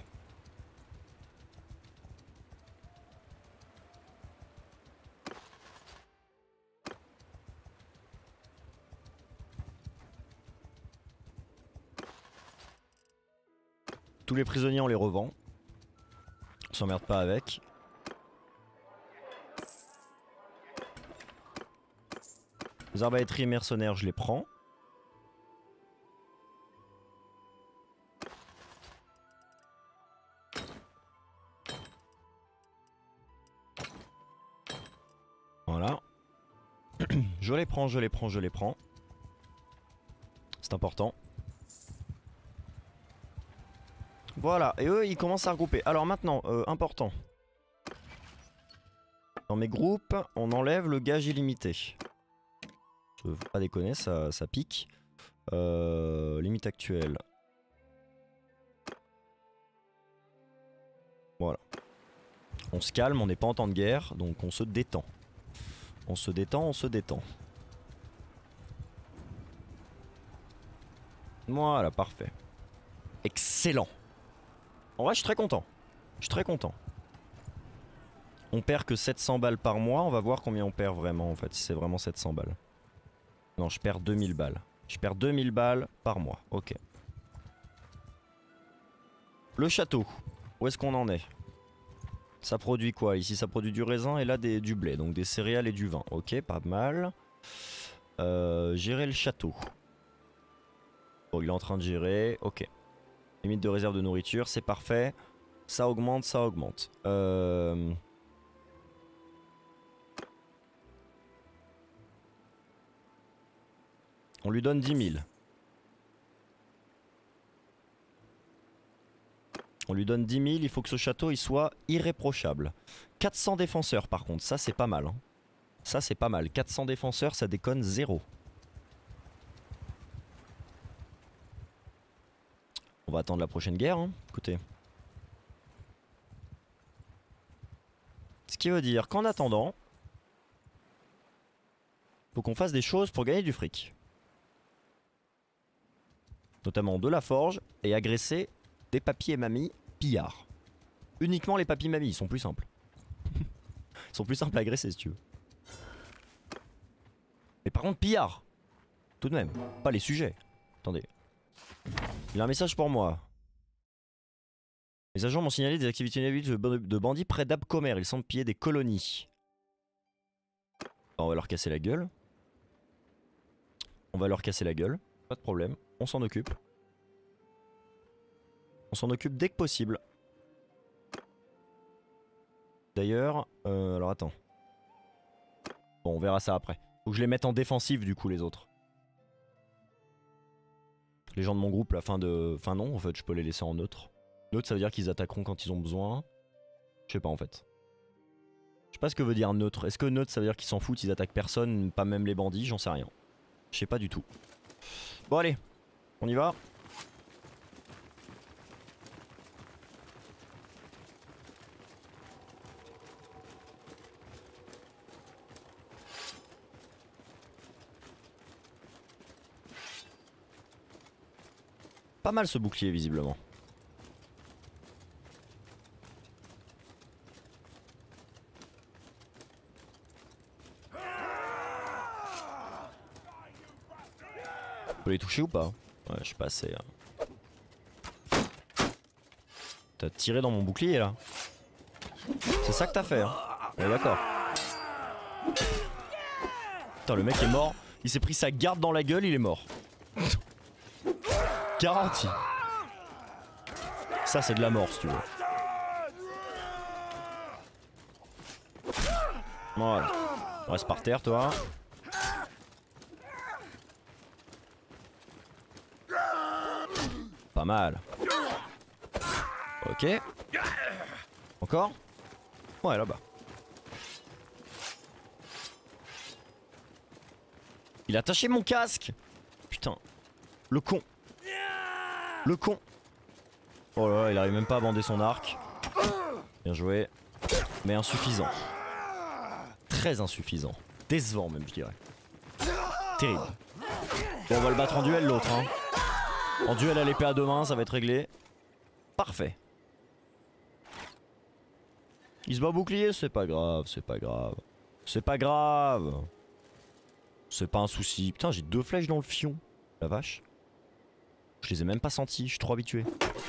Speaker 1: Tous les prisonniers on les revend. On s'emmerde pas avec. Les arbalétriers et mercenaires je les prends. Voilà. Je les prends, je les prends, je les prends. C'est important. Voilà, et eux ils commencent à regrouper. Alors maintenant, important. Dans mes groupes, on enlève le gage illimité. Faut pas déconner, ça pique. Limite actuelle. Voilà. On se calme, on n'est pas en temps de guerre, donc on se détend. On se détend, on se détend. Voilà, parfait. Excellent. En vrai, je suis très content. Je suis très content. On perd que 700 balles par mois. On va voir combien on perd vraiment en fait. Si c'est vraiment 700 balles. Non, je perds 2000 balles. Je perds 2000 balles par mois. Ok. Le château. Où est-ce qu'on en est? Ça produit quoi? Ici ça produit du raisin et là du blé. Donc des céréales et du vin. Ok, pas mal. Gérer le château. Bon, il est en train de gérer. Ok. Limite de réserve de nourriture, c'est parfait. Ça augmente, ça augmente. On lui donne 10 000. On lui donne 10 000, il faut que ce château il soit irréprochable. 400 défenseurs par contre, ça c'est pas mal. Hein. Ça c'est pas mal. 400 défenseurs, ça déconne 0. On va attendre la prochaine guerre, hein. Écoutez. Ce qui veut dire qu'en attendant, faut qu'on fasse des choses pour gagner du fric. Notamment de la forge et agresser des papis et mamies pillards. Uniquement les papis mamies, ils sont plus simples. Ils sont plus simples à agresser si tu veux. Mais par contre pillards, tout de même, pas les sujets. Attendez. Il a un message pour moi. Les agents m'ont signalé des activités illégales de bandits près d'Abcomer. Ils semblent piller des colonies. On va leur casser la gueule. On va leur casser la gueule. Pas de problème. On s'en occupe. On s'en occupe dès que possible. D'ailleurs, alors attends. Bon, on verra ça après. Faut que je les mette en défensive du coup les autres. Les gens de mon groupe, la fin de... Enfin non, en fait, je peux les laisser en neutre. Neutre, ça veut dire qu'ils attaqueront quand ils ont besoin. Je sais pas en fait. Je sais pas ce que veut dire neutre. Est-ce que neutre, ça veut dire qu'ils s'en foutent, ils attaquent personne, pas même les bandits? J'en sais rien. Je sais pas du tout. Bon allez, on y va. Pas mal ce bouclier visiblement. On peut les toucher ou pas? Ouais, je suis pas assez... T'as tiré dans mon bouclier là. C'est ça que t'as fait hein. Ouais, d'accord. Putain, le mec est mort. Il s'est pris sa garde dans la gueule, il est mort. Garanti. Ça c'est de la mort si tu veux. Voilà. Reste par terre toi. Pas mal. Ok. Encore? Ouais là-bas. Il a taché mon casque. Putain. Le con. Le con. Oh là là, il arrive même pas à bander son arc. Bien joué. Mais insuffisant. Très insuffisant. Décevant même je dirais. Terrible. Bon, on va le battre en duel l'autre hein. En duel à l'épée à deux mains, ça va être réglé. Parfait. Il se bat bouclier, c'est pas grave, c'est pas grave. C'est pas grave. C'est pas un souci. Putain, j'ai 2 flèches dans le fion. La vache. Je les ai même pas sentis, je suis trop habitué.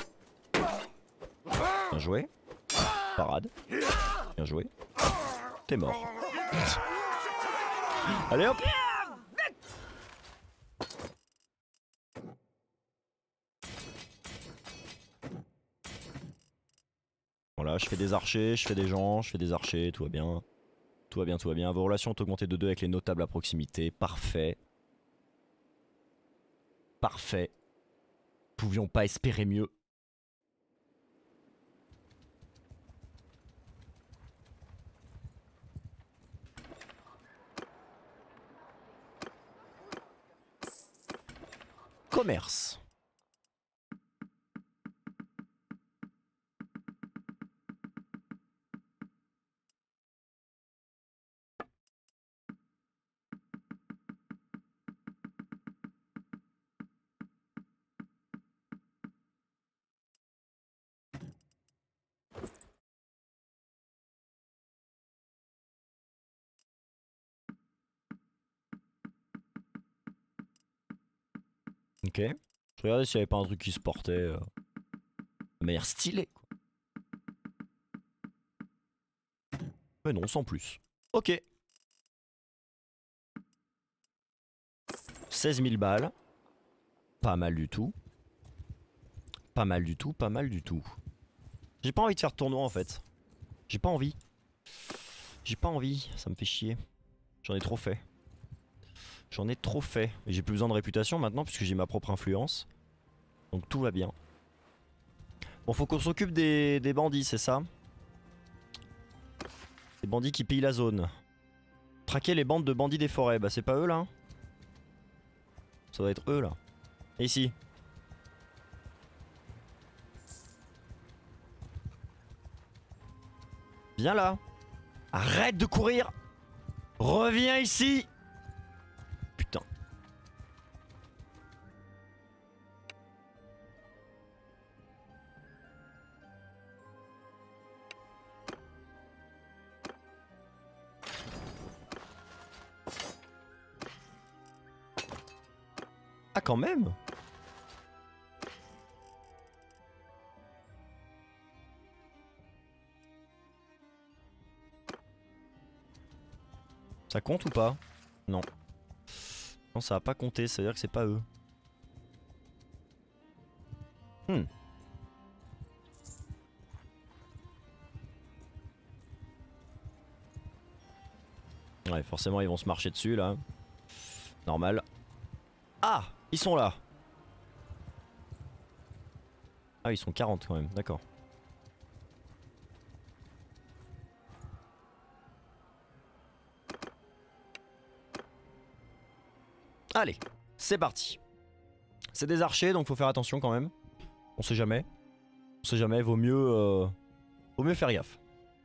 Speaker 1: Bien joué. Parade. Bien joué. T'es mort. Allez hop. Voilà, je fais des archers, je fais des gens, je fais des archers, tout va bien. Tout va bien, tout va bien. Vos relations ont augmenté de 2 avec les notables à proximité. Parfait. Parfait. Pouvions pas espérer mieux. Commerce. Ok. Je regardais s'il n'y avait pas un truc qui se portait de manière stylée, quoi. Mais non, sans plus. Ok. 16 000 balles. Pas mal du tout. Pas mal du tout, pas mal du tout. J'ai pas envie de faire tournoi en fait. J'ai pas envie. J'ai pas envie, ça me fait chier. J'en ai trop fait. J'en ai trop fait. Et j'ai plus besoin de réputation maintenant puisque j'ai ma propre influence. Donc tout va bien. Bon, faut qu'on s'occupe des bandits, c'est ça? Les bandits qui pillent la zone. Traquer les bandes de bandits des forêts. Bah c'est pas eux là, hein. Ça doit être eux là. Et ici. Viens là. Arrête de courir. Reviens ici. Putain. Ah quand même. Ça compte ou pas? Non. Non, ça va pas compter, ça veut dire que c'est pas eux. Ouais, forcément, ils vont se marcher dessus là. Normal. Ah! Ils sont là! Ah, ils sont 40 quand même, d'accord. Allez, c'est parti. C'est des archers, donc faut faire attention quand même. On sait jamais. On sait jamais, vaut mieux faire gaffe.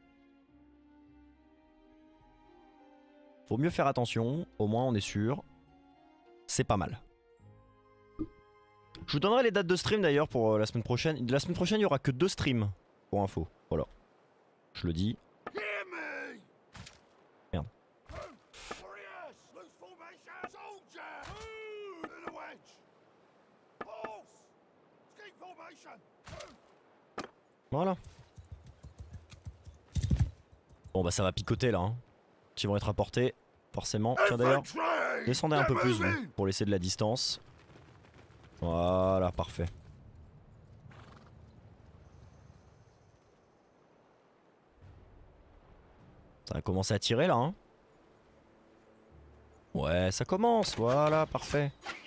Speaker 1: Vaut mieux faire attention, au moins on est sûr. C'est pas mal. Je vous donnerai les dates de stream d'ailleurs pour la semaine prochaine. La semaine prochaine, il y aura que 2 streams pour info. Voilà. Je le dis. Merde. Voilà. Bon bah ça va picoter là, hein. Ils vont être apportés, forcément. Tiens d'ailleurs, descendez un peu plus vous, pour laisser de la distance. Voilà, parfait. Ça va commencer à tirer là, hein. Ouais, ça commence, voilà, parfait.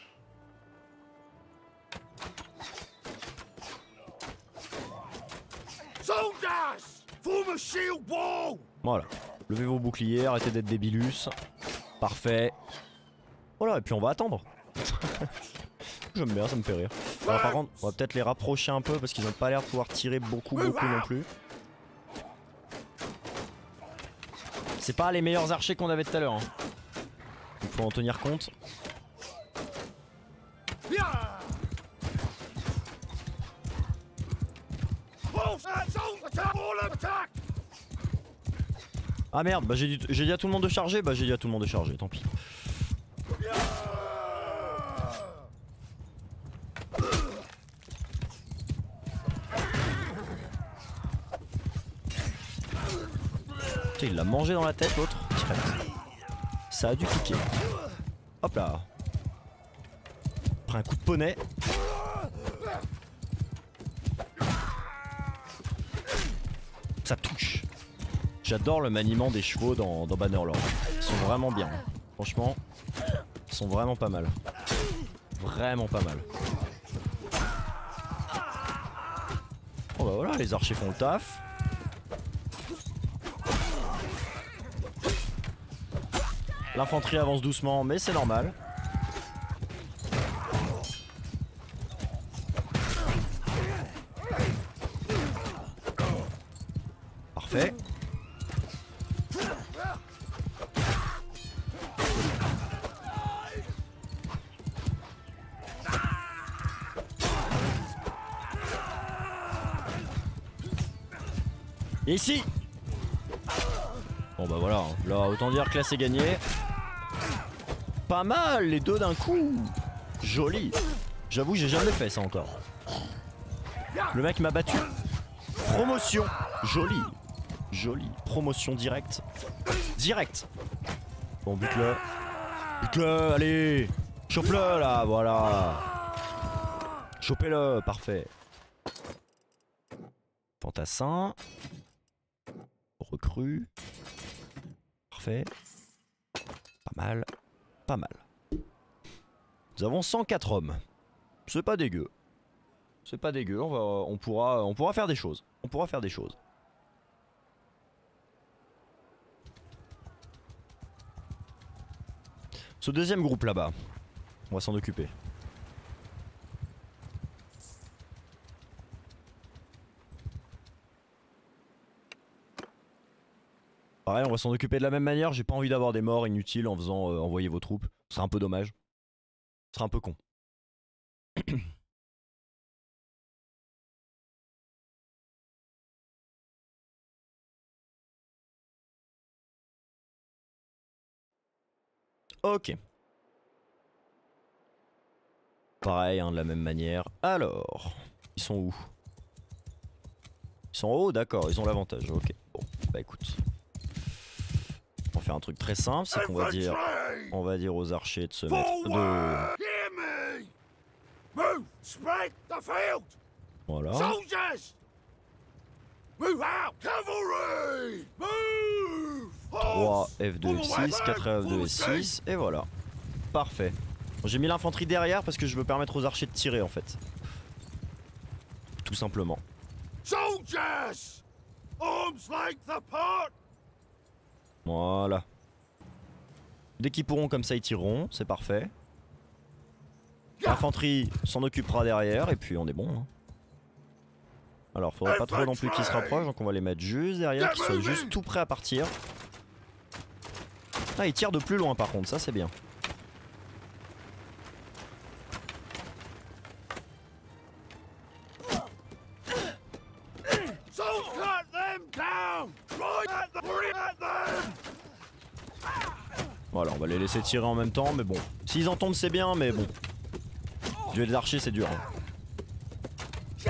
Speaker 1: Voilà, levez vos boucliers, arrêtez d'être débilus. Parfait. Voilà, et puis on va attendre. J'aime bien, ça me fait rire. Alors, par contre, on va peut-être les rapprocher un peu parce qu'ils ont pas l'air de pouvoir tirer beaucoup non plus. C'est pas les meilleurs archers qu'on avait tout à l'heure, hein. Il faut en tenir compte. Ah merde, bah j'ai dit à tout le monde de charger, bah j'ai dit à tout le monde de charger, tant pis. Putain, il l'a mangé dans la tête l'autre. Ça a dû piquer. Hop là. Après un coup de poney. Ça touche. J'adore le maniement des chevaux dans Bannerlord. Ils sont vraiment bien. Franchement, ils sont vraiment pas mal. Vraiment pas mal. Oh bah voilà, les archers font le taf. L'infanterie avance doucement, mais c'est normal. Parfait. Et ici. Bon bah voilà, là autant dire que là c'est gagné. Pas mal les deux d'un coup. Joli. J'avoue, j'ai jamais fait ça encore. Le mec m'a battu. Promotion. Joli. Joli. Promotion directe. Direct. Bon, bute-le. Bute-le, allez. Chope-le là, voilà. Chopez-le, parfait. Fantassin. Recrue. Parfait. Pas mal. Pas mal. Nous avons 104 hommes. C'est pas dégueu. C'est pas dégueu, on pourra faire des choses. On pourra faire des choses. Ce deuxième groupe là-bas, on va s'en occuper. Pareil, on va s'en occuper de la même manière. J'ai pas envie d'avoir des morts inutiles en faisant envoyer vos troupes. Ce serait un peu dommage. Ce serait un peu con. Ok. Pareil, hein, de la même manière. Alors, ils sont où? Ils sont en haut, d'accord, ils ont l'avantage. Ok, bon, bah écoute. On va faire un truc très simple, c'est qu'on va dire aux archers de se mettre de...
Speaker 2: Move! Spread the field!
Speaker 1: Voilà.
Speaker 2: Soldiers! Move out! Cavalry! Move!
Speaker 1: 3 F2 F6, 4 F2 F6, et voilà. Parfait. J'ai mis l'infanterie derrière parce que je veux permettre aux archers de tirer en fait. Tout simplement.
Speaker 2: Soldiers! Arms length apart!
Speaker 1: Voilà. Dès qu'ils pourront comme ça ils tireront, c'est parfait. L'infanterie s'en occupera derrière et puis on est bon. Hein. Alors faudrait pas trop non plus qu'ils se rapprochent, donc on va les mettre juste derrière, qu'ils soient juste tout prêts à partir. Ah, ils tirent de plus loin par contre, ça c'est bien. Voilà, on va les laisser tirer en même temps, mais bon. S'ils en tombent c'est bien, mais bon. Tuer les archers c'est dur. Hein.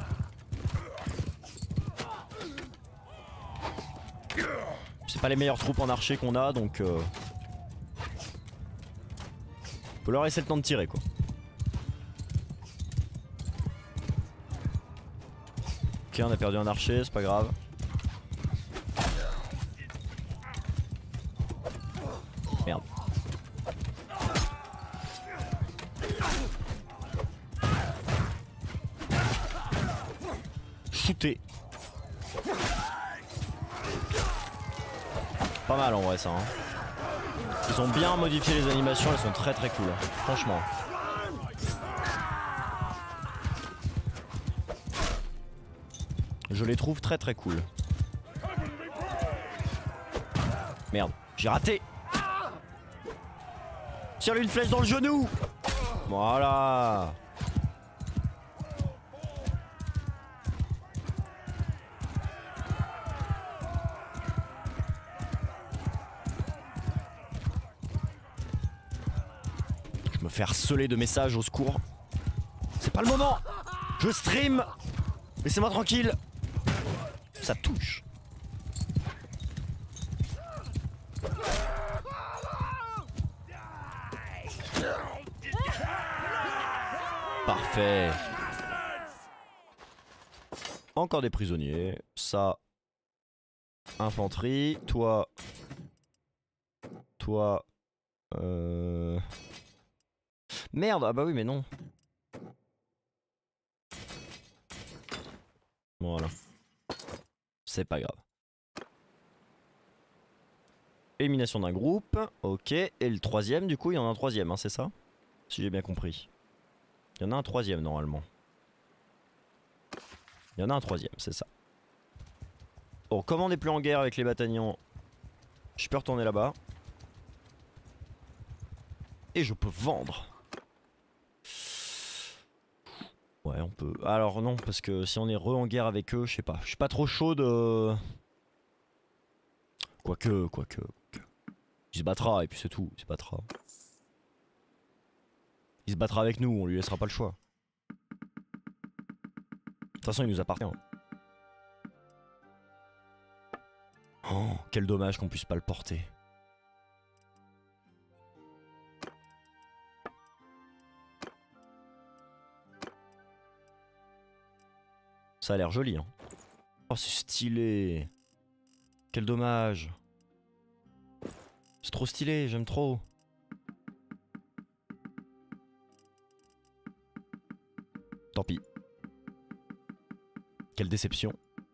Speaker 1: C'est pas les meilleures troupes en archer qu'on a, donc faut leur laisser le temps de tirer quoi. Ok, on a perdu un archer, c'est pas grave. Merde. Shooter. Pas mal en vrai ça. Hein. Ils ont bien modifié les animations, elles sont très très cool. Hein. Franchement. Je les trouve très très cool. Merde, j'ai raté. Tire-lui une flèche dans le genou. Voilà. Je me fais harceler de messages au secours. C'est pas le moment. Je stream. Laissez-moi tranquille. Ça touche. Parfait. Encore des prisonniers. Ça. Infanterie. Toi. Toi. Merde. Ah bah oui mais non. Voilà. C'est pas grave. Élimination d'un groupe. Ok. Et le troisième du coup il y en a un troisième hein, c'est ça? Si j'ai bien compris. Il y en a un troisième normalement. Il y en a un troisième, c'est ça. Bon, comme on n'est plus en guerre avec les bataillons, je peux retourner là-bas. Et je peux vendre. Ouais, on peut... Alors non, parce que si on est en guerre avec eux, je sais pas. Je suis pas trop chaud de... Quoique. Il se battra et puis c'est tout, il se battra. Il se battra avec nous, on lui laissera pas le choix. De toute façon, il nous appartient. Oh, quel dommage qu'on puisse pas le porter. Ça a l'air joli, hein. Oh, c'est stylé. Quel dommage. C'est trop stylé, j'aime trop. Tant pis. Quelle déception.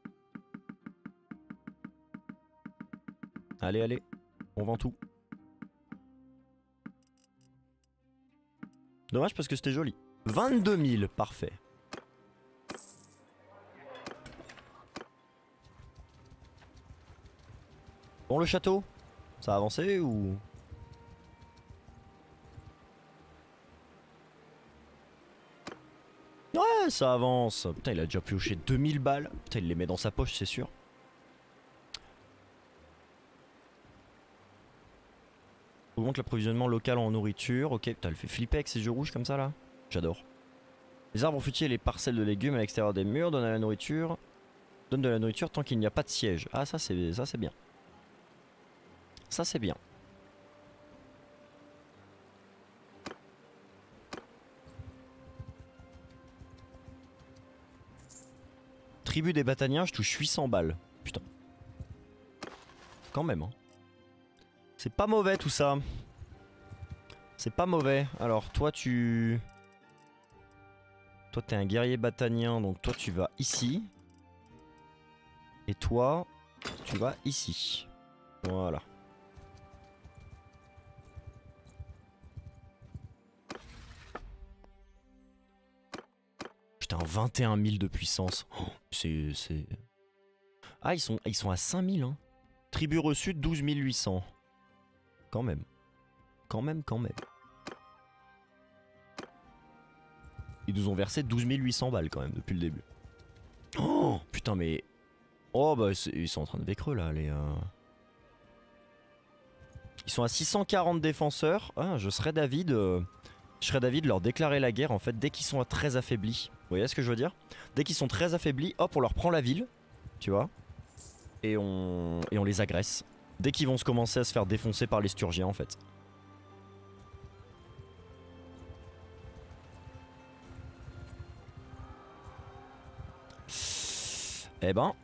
Speaker 1: Allez, allez, on vend tout. Dommage parce que c'était joli. 22 000, parfait. Bon, le château, ça a avancé ou... Ouais, ça avance. Putain, il a déjà pioché 2000 balles. Putain, il les met dans sa poche, c'est sûr. Augmente l'approvisionnement local en nourriture. Ok, putain, elle fait flipper avec ces jeux rouges comme ça là. J'adore. Les arbres fruitiers et les parcelles de légumes à l'extérieur des murs donnent à la nourriture. Donne de la nourriture tant qu'il n'y a pas de siège. Ah, ça c'est bien. Ça c'est bien. Tribu des Bataniens, je touche 800 balles. Putain. Quand même, hein. C'est pas mauvais tout ça. C'est pas mauvais. Alors toi tu... Toi t'es un guerrier batanien, donc toi tu vas ici. Et toi, tu vas ici. Voilà. Putain, 21 000 de puissance. Oh, c'est... Ah, ils sont à 5 000, hein. Tribu reçue, 12 800. Quand même. Quand même. Ils nous ont versé 12 800 balles quand même depuis le début. Oh putain mais... Oh bah ils sont en train de vécreux là les... Ils sont à 640 défenseurs. Ah, je serais d'avis de leur déclarer la guerre en fait dès qu'ils sont très affaiblis. Vous voyez ce que je veux dire? Dès qu'ils sont très affaiblis, hop on leur prend la ville. Tu vois? Et on les agresse. Dès qu'ils vont se commencer à se faire défoncer par les Sturgiens en fait. Eh ben...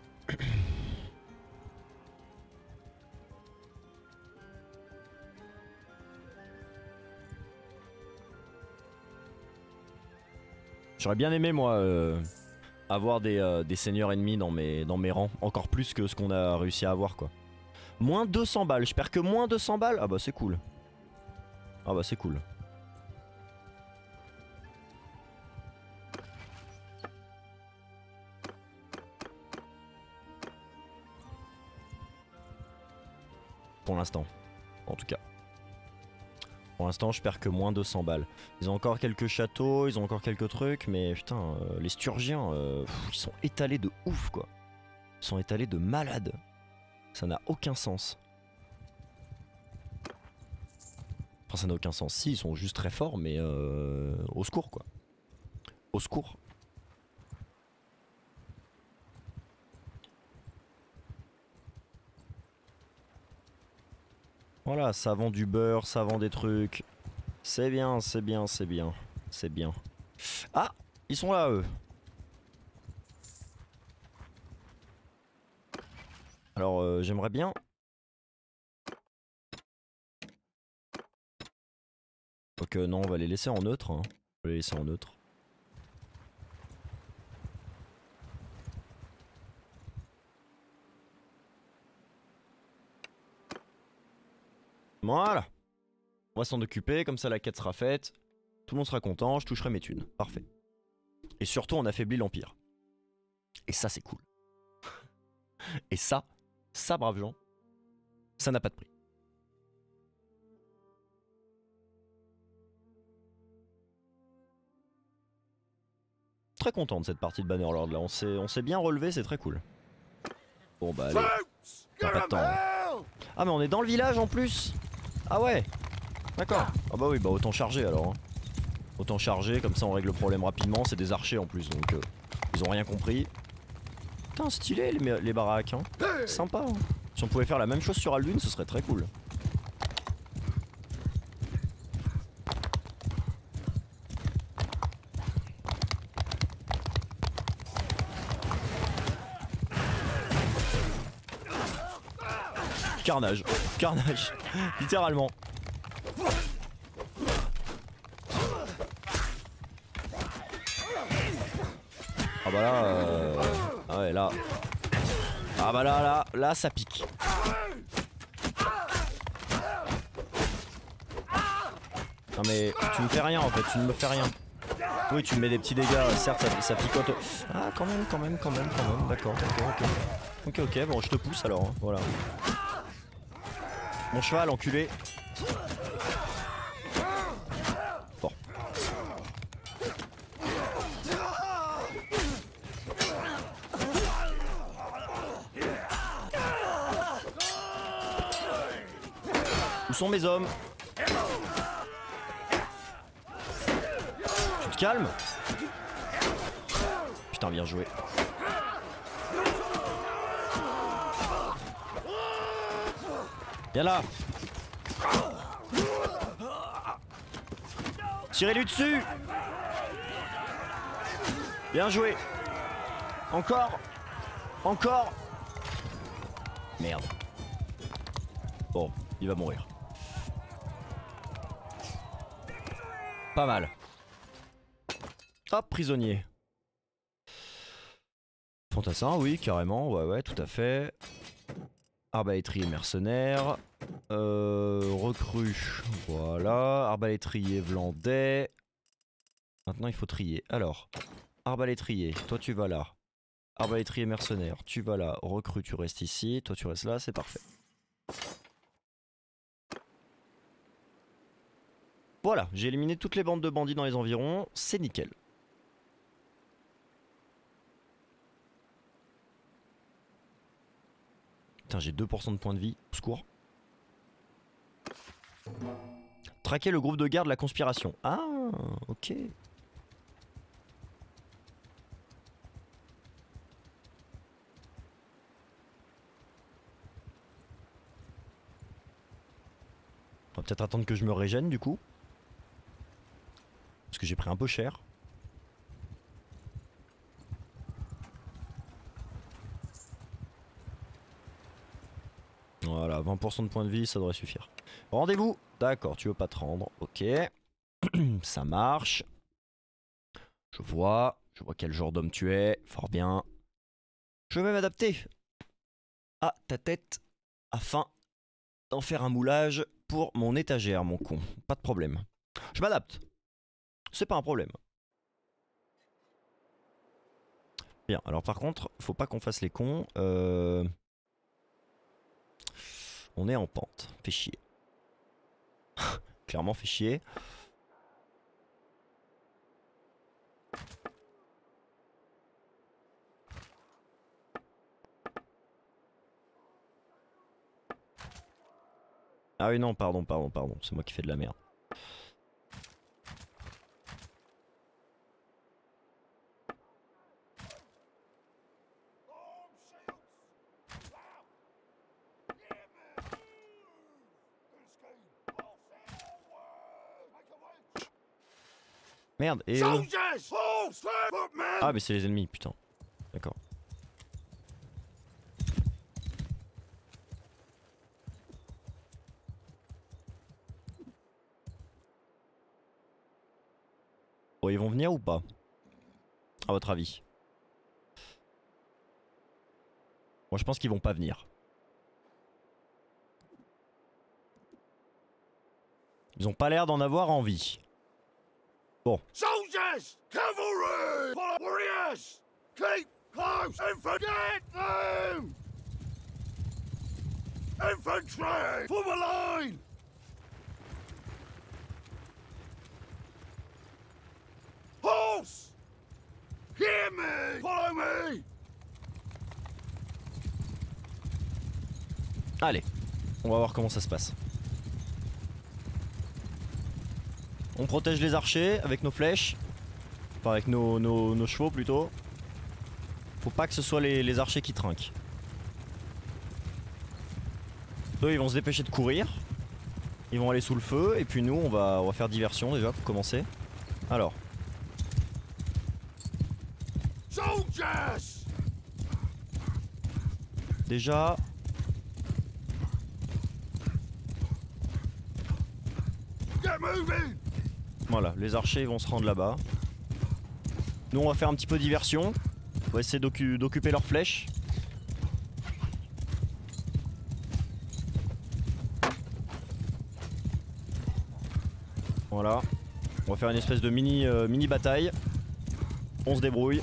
Speaker 1: J'aurais bien aimé moi avoir des seigneurs ennemis dans mes rangs. Encore plus que ce qu'on a réussi à avoir quoi. Moins 200 balles, je perds que moins 200 balles. Ah bah c'est cool. Ah bah c'est cool. Pour l'instant, en tout cas. Pour l'instant, je perds que moins 200 balles. Ils ont encore quelques châteaux, ils ont encore quelques trucs, mais putain, les Sturgiens, ils sont étalés de ouf, quoi. Ils sont étalés de malade. Ça n'a aucun sens. Enfin, ça n'a aucun sens. Si, ils sont juste très forts, mais au secours, quoi. Au secours. Voilà, ça vend du beurre, ça vend des trucs. C'est bien, c'est bien, c'est bien. C'est bien. Ah, ils sont là, eux. Alors, j'aimerais bien... Donc non, on va les laisser en neutre. Hein. On va les laisser en neutre. Voilà. On va s'en occuper, comme ça la quête sera faite. Tout le monde sera content, je toucherai mes thunes. Parfait. Et surtout, on affaiblit l'Empire. Et ça, c'est cool. Et ça, braves gens, ça n'a pas de prix. Très content de cette partie de Bannerlord là, on s'est bien relevé, c'est très cool. Bon bah allez, on a pas de temps. Ah mais on est dans le village en plus. Ah ouais. D'accord. Ah bah oui, bah autant charger alors. Hein. Autant charger, comme ça on règle le problème rapidement. C'est des archers en plus, donc ils ont rien compris. Putain, stylé les baraques, hein. Sympa, hein. Si on pouvait faire la même chose sur Alduin, ce serait très cool. Carnage, carnage, littéralement. Ah bah là, ah ouais là, ah bah là ça pique. Non mais tu me fais rien en fait, tu ne me fais rien. Oui tu me mets des petits dégâts, certes ça picote. Ah quand même, d'accord, ok, bon je te pousse alors, hein, voilà. Mon cheval enculé. Bon. Où sont mes hommes? Tu te calmes? Putain bien joué. Viens là. Tirez-lui dessus. Bien joué. Encore. Encore. Merde. Bon, il va mourir. Pas mal. Hop, prisonnier. Fantassin, oui, carrément. Ouais, tout à fait. Arbalétrier mercenaire. Recrue. Voilà. Arbalétrier Vlandais. Maintenant il faut trier. Alors, arbalétrier, toi tu vas là. Arbalétrier mercenaire, tu vas là. Recrue, tu restes ici. Toi tu restes là, c'est parfait. Voilà, j'ai éliminé toutes les bandes de bandits dans les environs. C'est nickel. Putain, j'ai 2% de points de vie. Au secours. Traquer le groupe de garde de la conspiration. Ah, ok. On va peut-être attendre que je me régène du coup. Parce que j'ai pris un peu cher. Voilà, 20% de points de vie, ça devrait suffire. Rendez-vous. D'accord, tu veux pas te rendre. Ok. Ça marche. Je vois quel genre d'homme tu es. Fort bien. Je vais m'adapter à ta tête afin d'en faire un moulage pour mon étagère, mon con. Pas de problème. Je m'adapte. C'est pas un problème. Bien, alors par contre, faut pas qu'on fasse les cons. On est en pente. Fait chier. Clairement fait chier. Ah oui non, pardon. C'est moi qui fais de la merde. Merde, et ah mais c'est les ennemis, putain. D'accord. Bon, ils vont venir ou pas? À votre avis? Moi je pense qu'ils vont pas venir. Ils ont pas l'air d'en avoir envie. Bon.
Speaker 2: Soldiers! Cavalry! Warriors! Keep close and forget them! Infantry! Form a line! Horse! Hear me! Follow me!
Speaker 1: Allez, on va voir comment ça se passe. On protège les archers avec nos flèches. Enfin avec nos chevaux plutôt. Faut pas que ce soit les archers qui trinquent. Eux ils vont se dépêcher de courir. Ils vont aller sous le feu et puis nous on va faire diversion déjà pour commencer. Alors.
Speaker 2: Soldiers!
Speaker 1: Déjà.
Speaker 2: Get moving!
Speaker 1: Voilà, les archers vont se rendre là-bas. Nous on va faire un petit peu de diversion. On va essayer d'occuper leurs flèches. Voilà. On va faire une espèce de mini bataille. On se débrouille.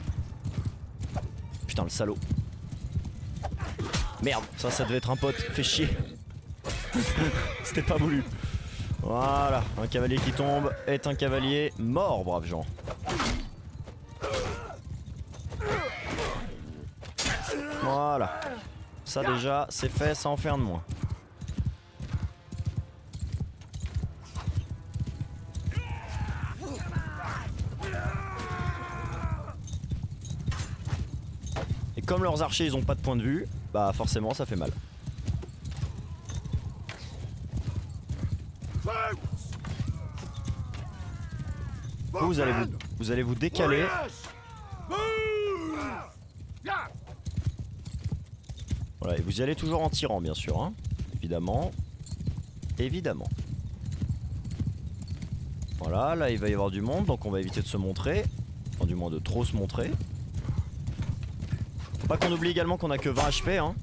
Speaker 1: Putain le salaud. Merde, ça devait être un pote, fait chier. C'était pas voulu. Voilà, un cavalier qui tombe est un cavalier mort, braves gens. Voilà. Ça déjà, c'est fait, ça en fait un de moins. Et comme leurs archers ils ont pas de point de vue, bah forcément ça fait mal. Vous allez vous décaler. Voilà, et vous y allez toujours en tirant bien sûr, hein. Évidemment. Évidemment. Voilà, là il va y avoir du monde, donc on va éviter de se montrer. Enfin du moins de trop se montrer. Faut pas qu'on oublie également qu'on a que 20 HP, hein.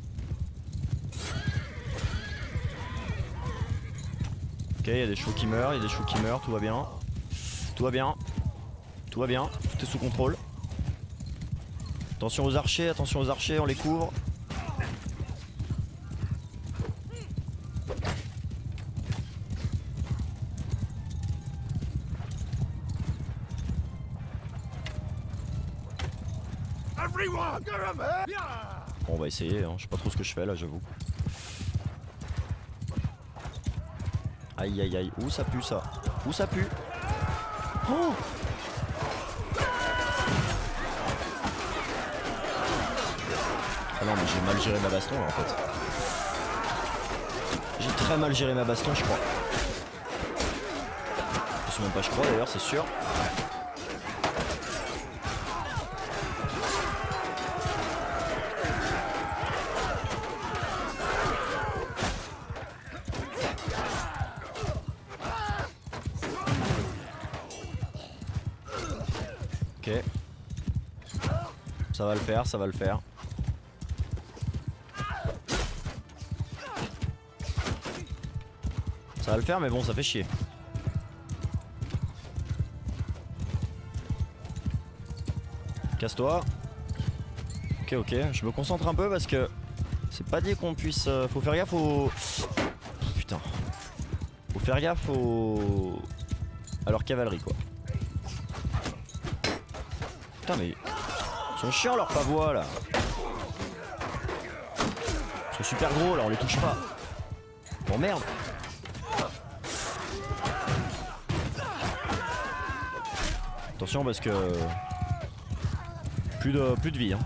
Speaker 1: Ok, il y a des chevaux qui meurent, tout va bien. Tout va bien. Tout va bien, tout est sous contrôle. Attention aux archers, on les couvre. Bon, on va essayer, hein. Je sais pas trop ce que je fais là, j'avoue. Aïe aïe aïe, où ça pue ça? Où ça pue? Oh! Ah non mais j'ai mal géré ma baston là, en fait. J'ai très mal géré ma baston je crois. Je sais même pas je crois d'ailleurs c'est sûr. Ok. Ça va le faire, ça va le faire. Ça va le faire mais bon ça fait chier. Casse-toi. Ok ok, je me concentre un peu parce que c'est pas dit qu'on puisse... faut faire gaffe au... Putain. Faut faire gaffe au... à leur cavalerie quoi. Putain mais... Ils sont chiants leurs pavois là. Ils sont super gros là, on les touche pas. Bon merde. Attention parce que... Plus de vie hein.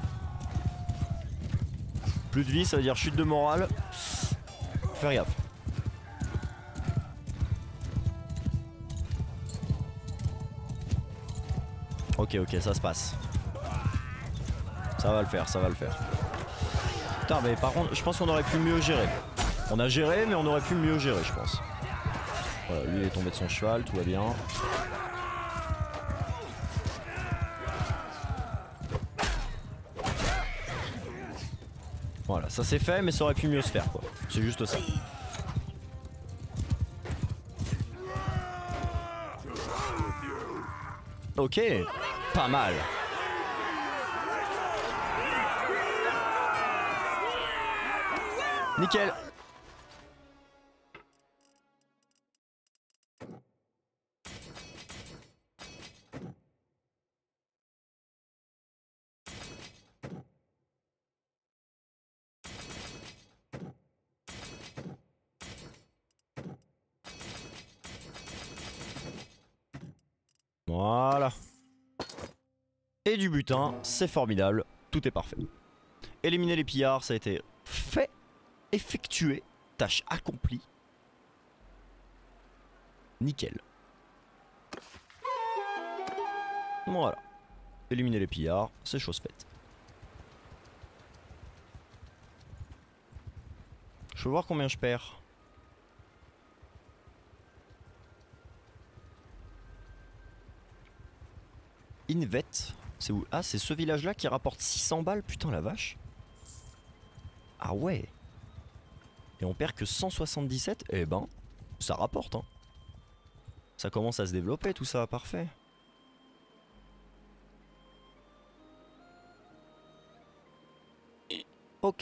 Speaker 1: Plus de vie ça veut dire chute de morale. Faut faire gaffe. Ok ok ça se passe. Ça va le faire, ça va le faire. Putain mais par contre je pense qu'on aurait pu mieux gérer. On a géré mais on aurait pu mieux gérer je pense. Voilà lui il est tombé de son cheval, tout va bien. Voilà ça c'est fait mais ça aurait pu mieux se faire quoi. C'est juste ça. Ok, pas mal. Nickel. Voilà. Et du butin, c'est formidable. Tout est parfait. Éliminer les pillards, ça a été fait. Effectué. Tâche accomplie. Nickel. Voilà. Éliminer les pillards, c'est chose faite. Je veux voir combien je perds. Invet, c'est où? Ah, c'est ce village-là qui rapporte 600 balles, putain la vache. Ah ouais. Et on perd que 177, eh ben, ça rapporte hein. Ça commence à se développer tout ça, parfait. Ok.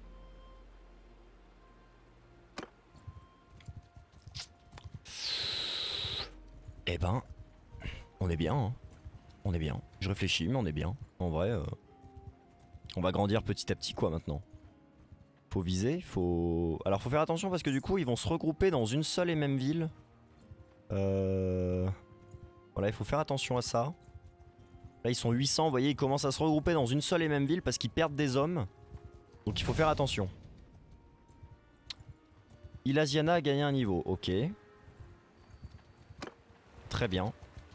Speaker 1: Eh ben, on est bien hein. On est bien. Je réfléchis mais on est bien. En vrai, on va grandir petit à petit quoi maintenant. Faut viser, faut... Alors faut faire attention parce que du coup ils vont se regrouper dans une seule et même ville. Voilà, il faut faire attention à ça. Là ils sont 800, vous voyez, ils commencent à se regrouper dans une seule et même ville parce qu'ils perdent des hommes. Donc il faut faire attention. Ilasiana a gagné un niveau, ok. Très bien.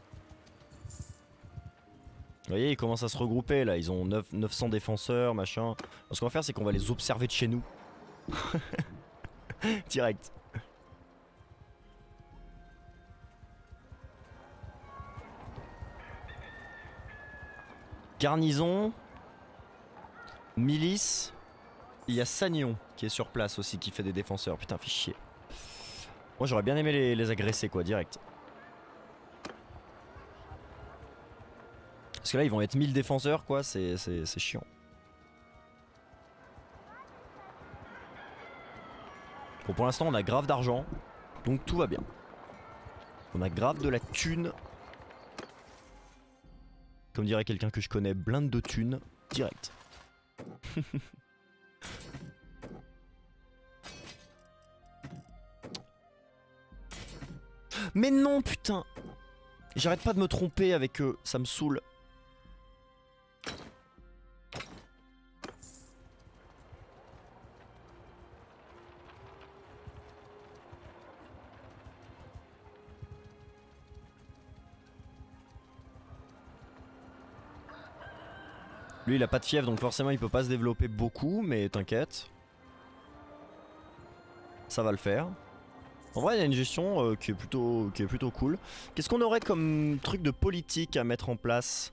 Speaker 1: Vous voyez, ils commencent à se regrouper là, ils ont 900 défenseurs, machin. Ce qu'on va faire, c'est qu'on va les observer de chez nous. Direct. Garnison. Milice. Il y a Sagnon qui est sur place aussi, qui fait des défenseurs. Putain, fait chier. Moi, j'aurais bien aimé les agresser, quoi, direct. Parce que là, ils vont être 1000 défenseurs, quoi, c'est chiant. Bon, pour l'instant, on a grave d'argent, donc tout va bien. On a grave de la thune. Comme dirait quelqu'un que je connais, blinde de thune, direct. Mais non, putain! J'arrête pas de me tromper avec eux, ça me saoule. Lui il a pas de fièvre donc forcément il peut pas se développer beaucoup, mais t'inquiète. Ça va le faire. En vrai il y a une gestion qui est plutôt cool. Qu'est-ce qu'on aurait comme truc de politique à mettre en place?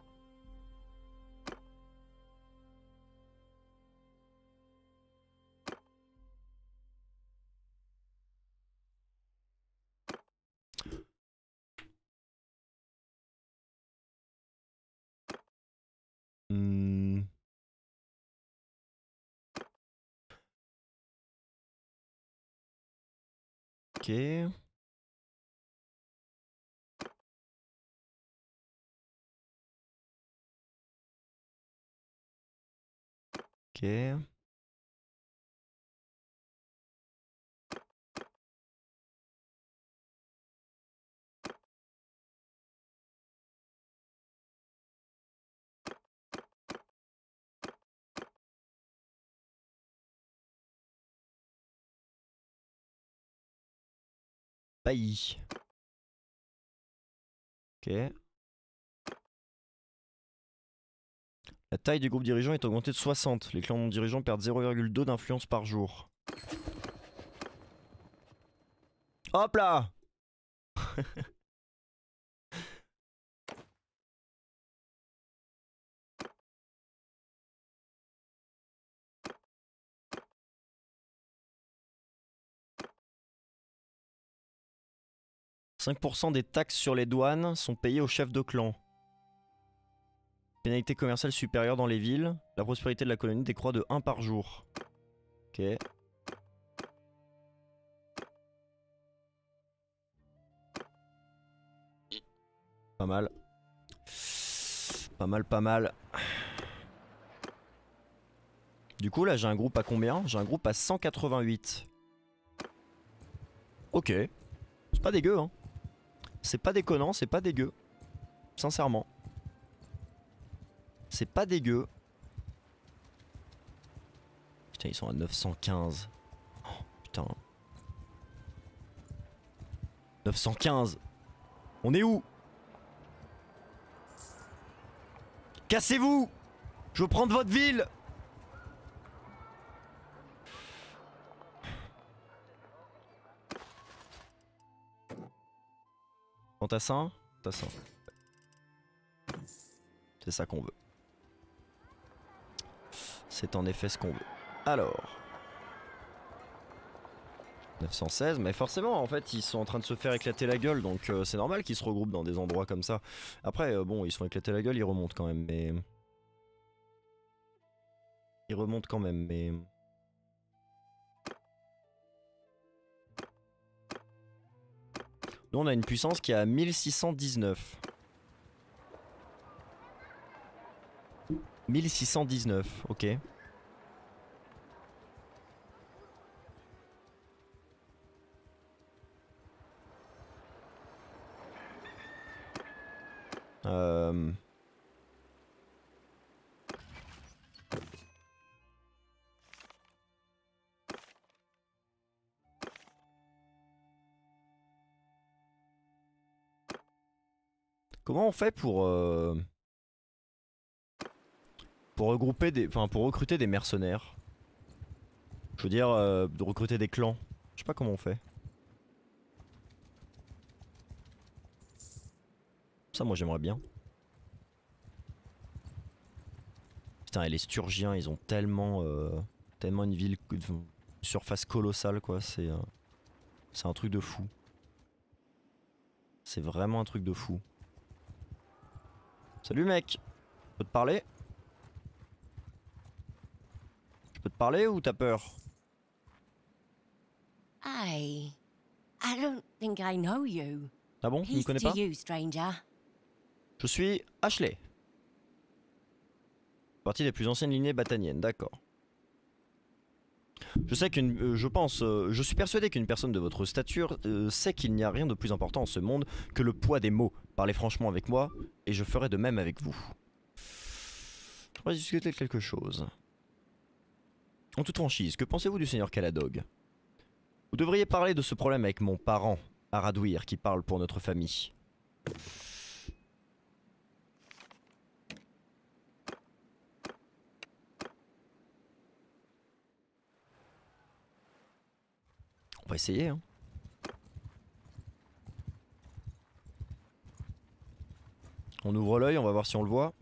Speaker 1: Ok. Ok. Bailly. Ok. La taille du groupe dirigeant est augmentée de 60. Les clans dirigeants perdent 0,2 d'influence par jour. Hop là! 5% des taxes sur les douanes sont payées aux chefs de clan. Pénalité commerciale supérieure dans les villes. La prospérité de la colonie décroît de 1 par jour. Ok. Pas mal. Pas mal, pas mal. Du coup là j'ai un groupe à combien? J'ai un groupe à 188. Ok. C'est pas dégueu hein. C'est pas déconnant, c'est pas dégueu. Sincèrement. C'est pas dégueu. Putain, ils sont à 915. Oh, putain. 915. On est où? Cassez-vous! Je veux prendre votre ville! Fantassin? Fantassin. C'est ça qu'on veut. C'est en effet ce qu'on veut. Alors. 916, mais forcément en fait ils sont en train de se faire éclater la gueule, donc c'est normal qu'ils se regroupent dans des endroits comme ça. Après bon, ils se font éclater la gueule, ils remontent quand même, mais... Ils remontent quand même, mais... Nous on a une puissance qui est à 1619. 1619, ok. Comment on fait pour regrouper des, enfin pour recruter des mercenaires? Je veux dire, de recruter des clans. Je sais pas comment on fait. Ça, moi j'aimerais bien. Putain, et les Sturgiens, ils ont tellement, tellement une ville, une surface colossale, quoi. C'est un truc de fou. C'est vraiment un truc de fou. Salut mec, je peux te parler? Je peux te parler ou t'as peur?
Speaker 4: I don't think I know you.
Speaker 1: Ah bon, tu me
Speaker 4: Peace
Speaker 1: connais
Speaker 4: to
Speaker 1: pas?
Speaker 4: you, stranger.
Speaker 1: Je suis Ashley. Partie des plus anciennes lignées battaniennes, d'accord. Je sais qu'une, je suis persuadé qu'une personne de votre stature sait qu'il n'y a rien de plus important en ce monde que le poids des mots. Parlez franchement avec moi, et je ferai de même avec vous. Je voudrais discuter de quelque chose. En toute franchise, que pensez-vous du seigneur Caladog? Vous devriez parler de ce problème avec mon parent, Aradouir, qui parle pour notre famille. On va essayer, hein. On ouvre l'œil, on va voir si on le voit.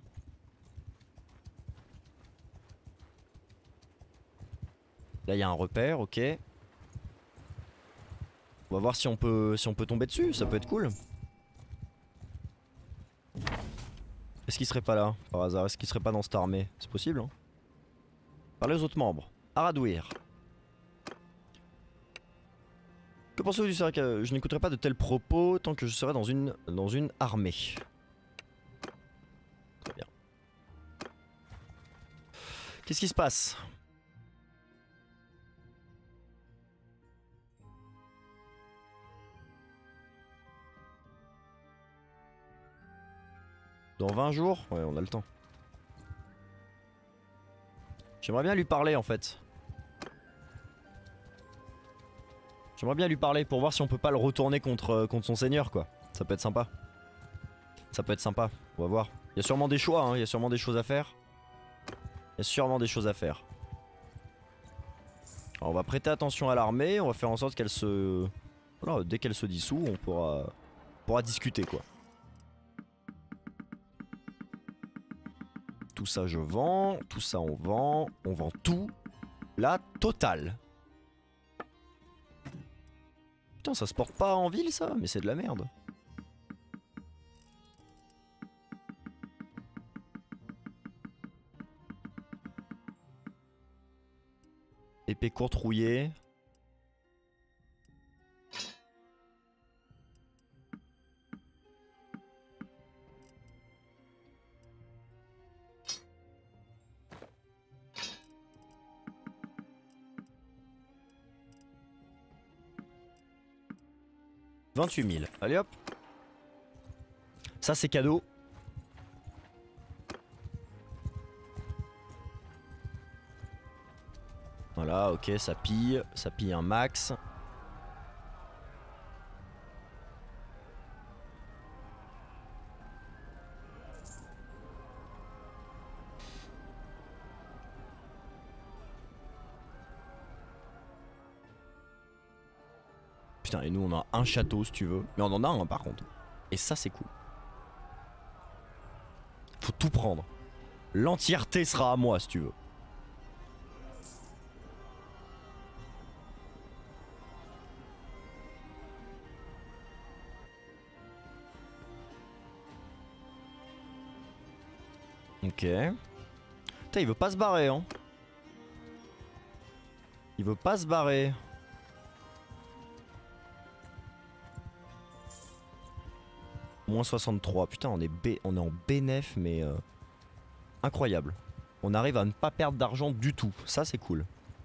Speaker 1: Là il y a un repère, ok. On va voir si on peut tomber dessus, ça peut être cool. Est-ce qu'il serait pas là, par hasard? Est-ce qu'il serait pas dans cette armée? C'est possible, hein. Parlez aux autres membres. Aradouir. Que pensez-vous du seigneur Caladog? Je n'écouterai pas de tels propos tant que je serai dans une armée. Très bien. Qu'est-ce qui se passe? Dans 20 jours? Ouais, on a le temps. J'aimerais bien lui parler en fait. J'aimerais bien lui parler pour voir si on peut pas le retourner contre son seigneur, quoi. Ça peut être sympa. Ça peut être sympa, on va voir. Il y a sûrement des choix, hein. Il y a sûrement des choses à faire. Il y a sûrement des choses à faire. Alors on va prêter attention à l'armée, on va faire en sorte qu'elle se... Voilà, dès qu'elle se dissout, on pourra discuter, quoi. Tout ça je vends, tout ça on vend tout. La totale. Putain, ça se porte pas en ville ça, mais c'est de la merde. Épée courte rouillée. $28 000. Allez hop. Ça c'est cadeau. Voilà, ok, ça pille un max. Putain, et nous on a un château si tu veux. Mais on en a un par contre. Et ça c'est cool. Faut tout prendre. L'entièreté sera à moi si tu veux. Ok. Putain, il veut pas se barrer, hein. Il veut pas se barrer. Moins 63. Putain, on est en bénéf, mais incroyable. On arrive à ne pas perdre d'argent du tout. Ça, c'est cool.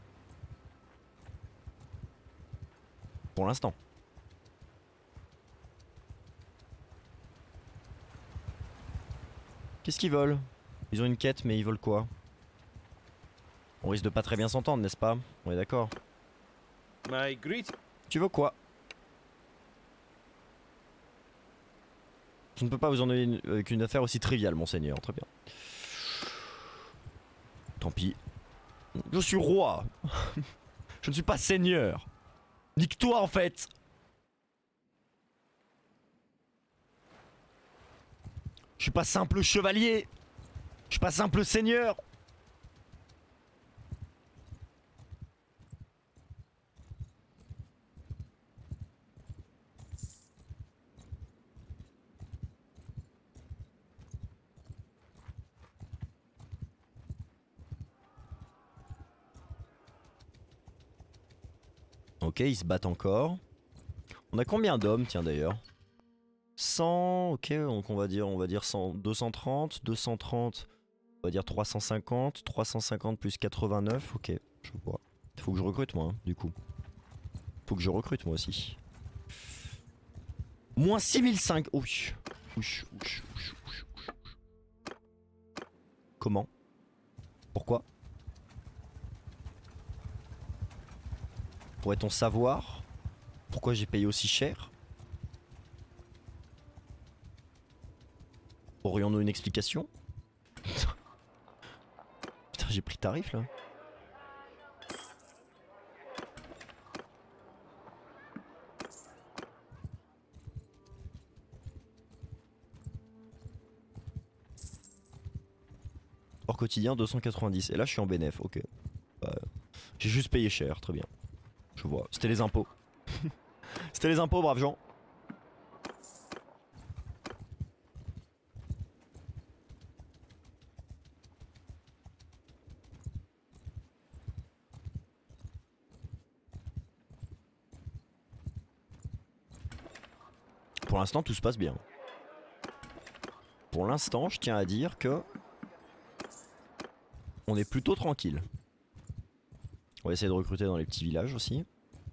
Speaker 1: Pour l'instant. Qu'est-ce qu'ils veulent? Ils ont une quête, mais ils veulent quoi? On risque de pas très bien s'entendre, n'est-ce pas? On est d'accord.
Speaker 3: My greet.
Speaker 1: Tu veux quoi? Je ne peux pas vous ennuyer avec une affaire aussi triviale, monseigneur. Très bien. Tant pis. Je suis roi. Je ne suis pas seigneur. Nique-toi en fait. Je suis pas simple chevalier. Je suis pas simple seigneur. Ok, ils se battent encore. On a combien d'hommes, tiens d'ailleurs? 100, ok, donc on va dire 100, 230, 230, on va dire 350, 350 plus 89, ok, je vois. Faut que je recrute moi, hein, du coup. Faut que je recrute moi aussi. Moins 6005, ouch. Comment? Pourquoi? Pourrait-on savoir pourquoi j'ai payé aussi cher? Aurions-nous une explication? Putain, j'ai pris tarif là. Hors quotidien 290. Et là je suis en bénéf, ok. J'ai juste payé cher, très bien. Je vois, c'était les impôts. C'était les impôts, braves gens. Pour l'instant, tout se passe bien. Pour l'instant, je tiens à dire que on est plutôt tranquille. On va essayer de recruter dans les petits villages aussi.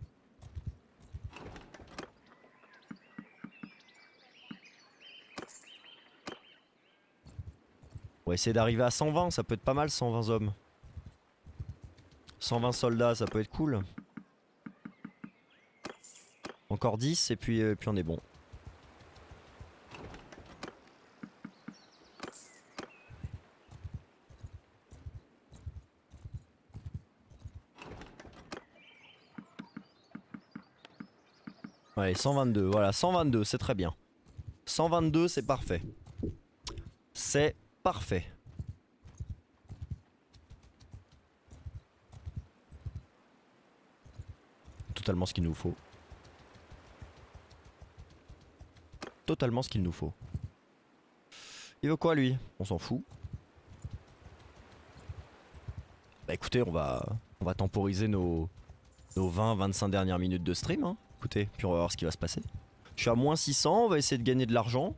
Speaker 1: On va essayer d'arriver à 120, ça peut être pas mal, 120 hommes. 120 soldats, ça peut être cool. Encore 10 et puis on est bon. Allez, 122, voilà, 122, c'est très bien. 122, c'est parfait. C'est parfait. Totalement ce qu'il nous faut. Totalement ce qu'il nous faut. Il veut quoi lui? On s'en fout. Bah écoutez, on va temporiser nos 20-25 dernières minutes de stream, hein. Écoutez, puis on va voir ce qui va se passer. Je suis à moins 600, on va essayer de gagner de l'argent.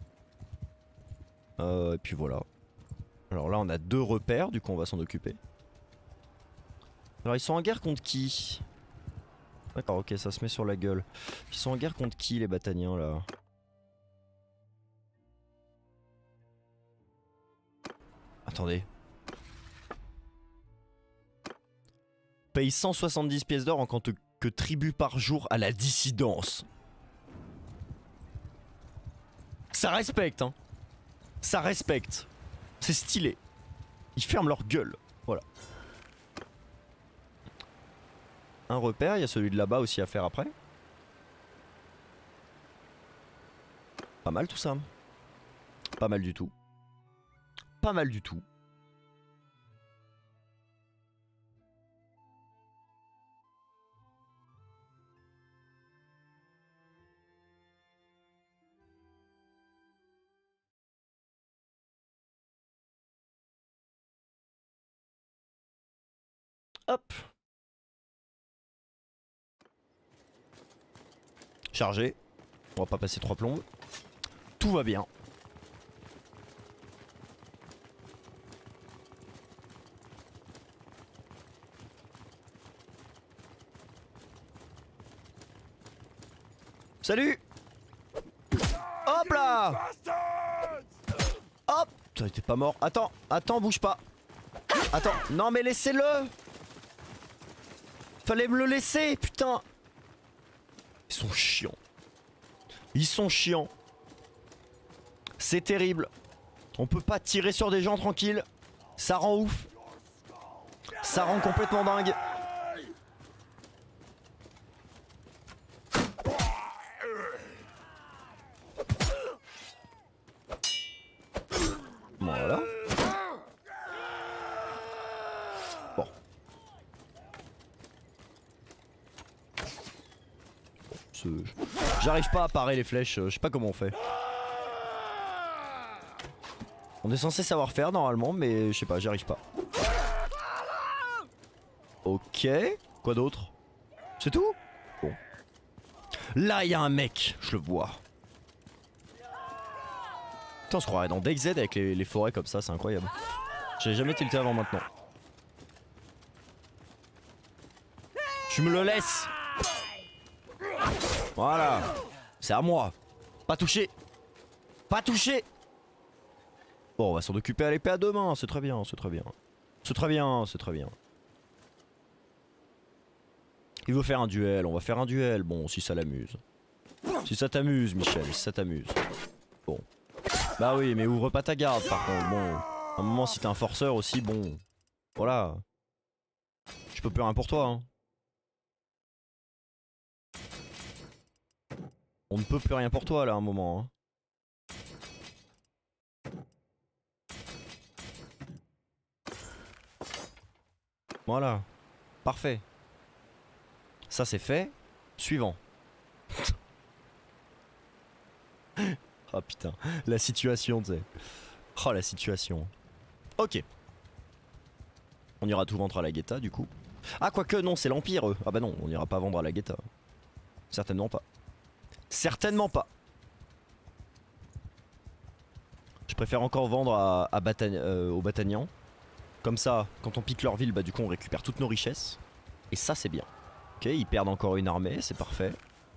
Speaker 1: Et puis voilà. Alors là on a 2 repères, du coup on va s'en occuper. Alors ils sont en guerre contre qui? D'accord, ok, ça se met sur la gueule. Ils sont en guerre contre qui les Battaniens là? Attendez. paye 170 pièces d'or en tant que tribut par jour à la dissidence. Ça respecte, hein. Ça respecte. C'est stylé. Ils ferment leur gueule. Voilà. Un repère, il y a celui de là-bas aussi à faire après. Pas mal tout ça. Pas mal du tout. Pas mal du tout. Hop. Chargé. On va pas passer 3 plombes. Tout va bien. Salut. Hop là. Hop. Putain, il était pas mort. Attends, attends, bouge pas. Attends, non mais laissez-le. Fallait me le laisser, putain. Ils sont chiants. Ils sont chiants. C'est terrible. On peut pas tirer sur des gens tranquilles. Ça rend ouf. Ça rend complètement dingue. Voilà. Bon. J'arrive pas à parer les flèches, je sais pas comment on fait. On est censé savoir faire normalement, mais je sais pas, j'y arrive pas. Ok, quoi d'autre? C'est tout? Bon. Là, il y a un mec, je le vois. Putain, on se croirait dans DayZ avec les forêts comme ça, c'est incroyable. J'ai jamais tilté avant maintenant. Tu me le laisses. Voilà. C'est à moi. Pas touché. Pas touché. Bon, on va s'en occuper à l'épée à deux mains, c'est très bien, c'est très bien. C'est très bien, c'est très bien. Il veut faire un duel, on va faire un duel, bon, si ça l'amuse. Si ça t'amuse, Michel, si ça t'amuse. Bon. Bah oui, mais ouvre pas ta garde par contre, bon. À un moment, si t'es un forceur aussi, bon. Voilà. Je peux plus rien pour toi, hein. On ne peut plus rien pour toi là, à un moment, hein. Voilà. Parfait. Ça c'est fait. Suivant. Oh putain. La situation, tu sais. Oh la situation. Ok. On ira tout vendre à la Guetta du coup. Ah quoique non, c'est l'Empire eux. Ah bah non, on ira pas vendre à la Guetta. Certainement pas. Certainement pas. Je préfère encore vendre aux Batanians. Comme ça, quand on pique leur ville, bah du coup on récupère toutes nos richesses. Et ça c'est bien. Ok, ils perdent encore une armée, c'est parfait.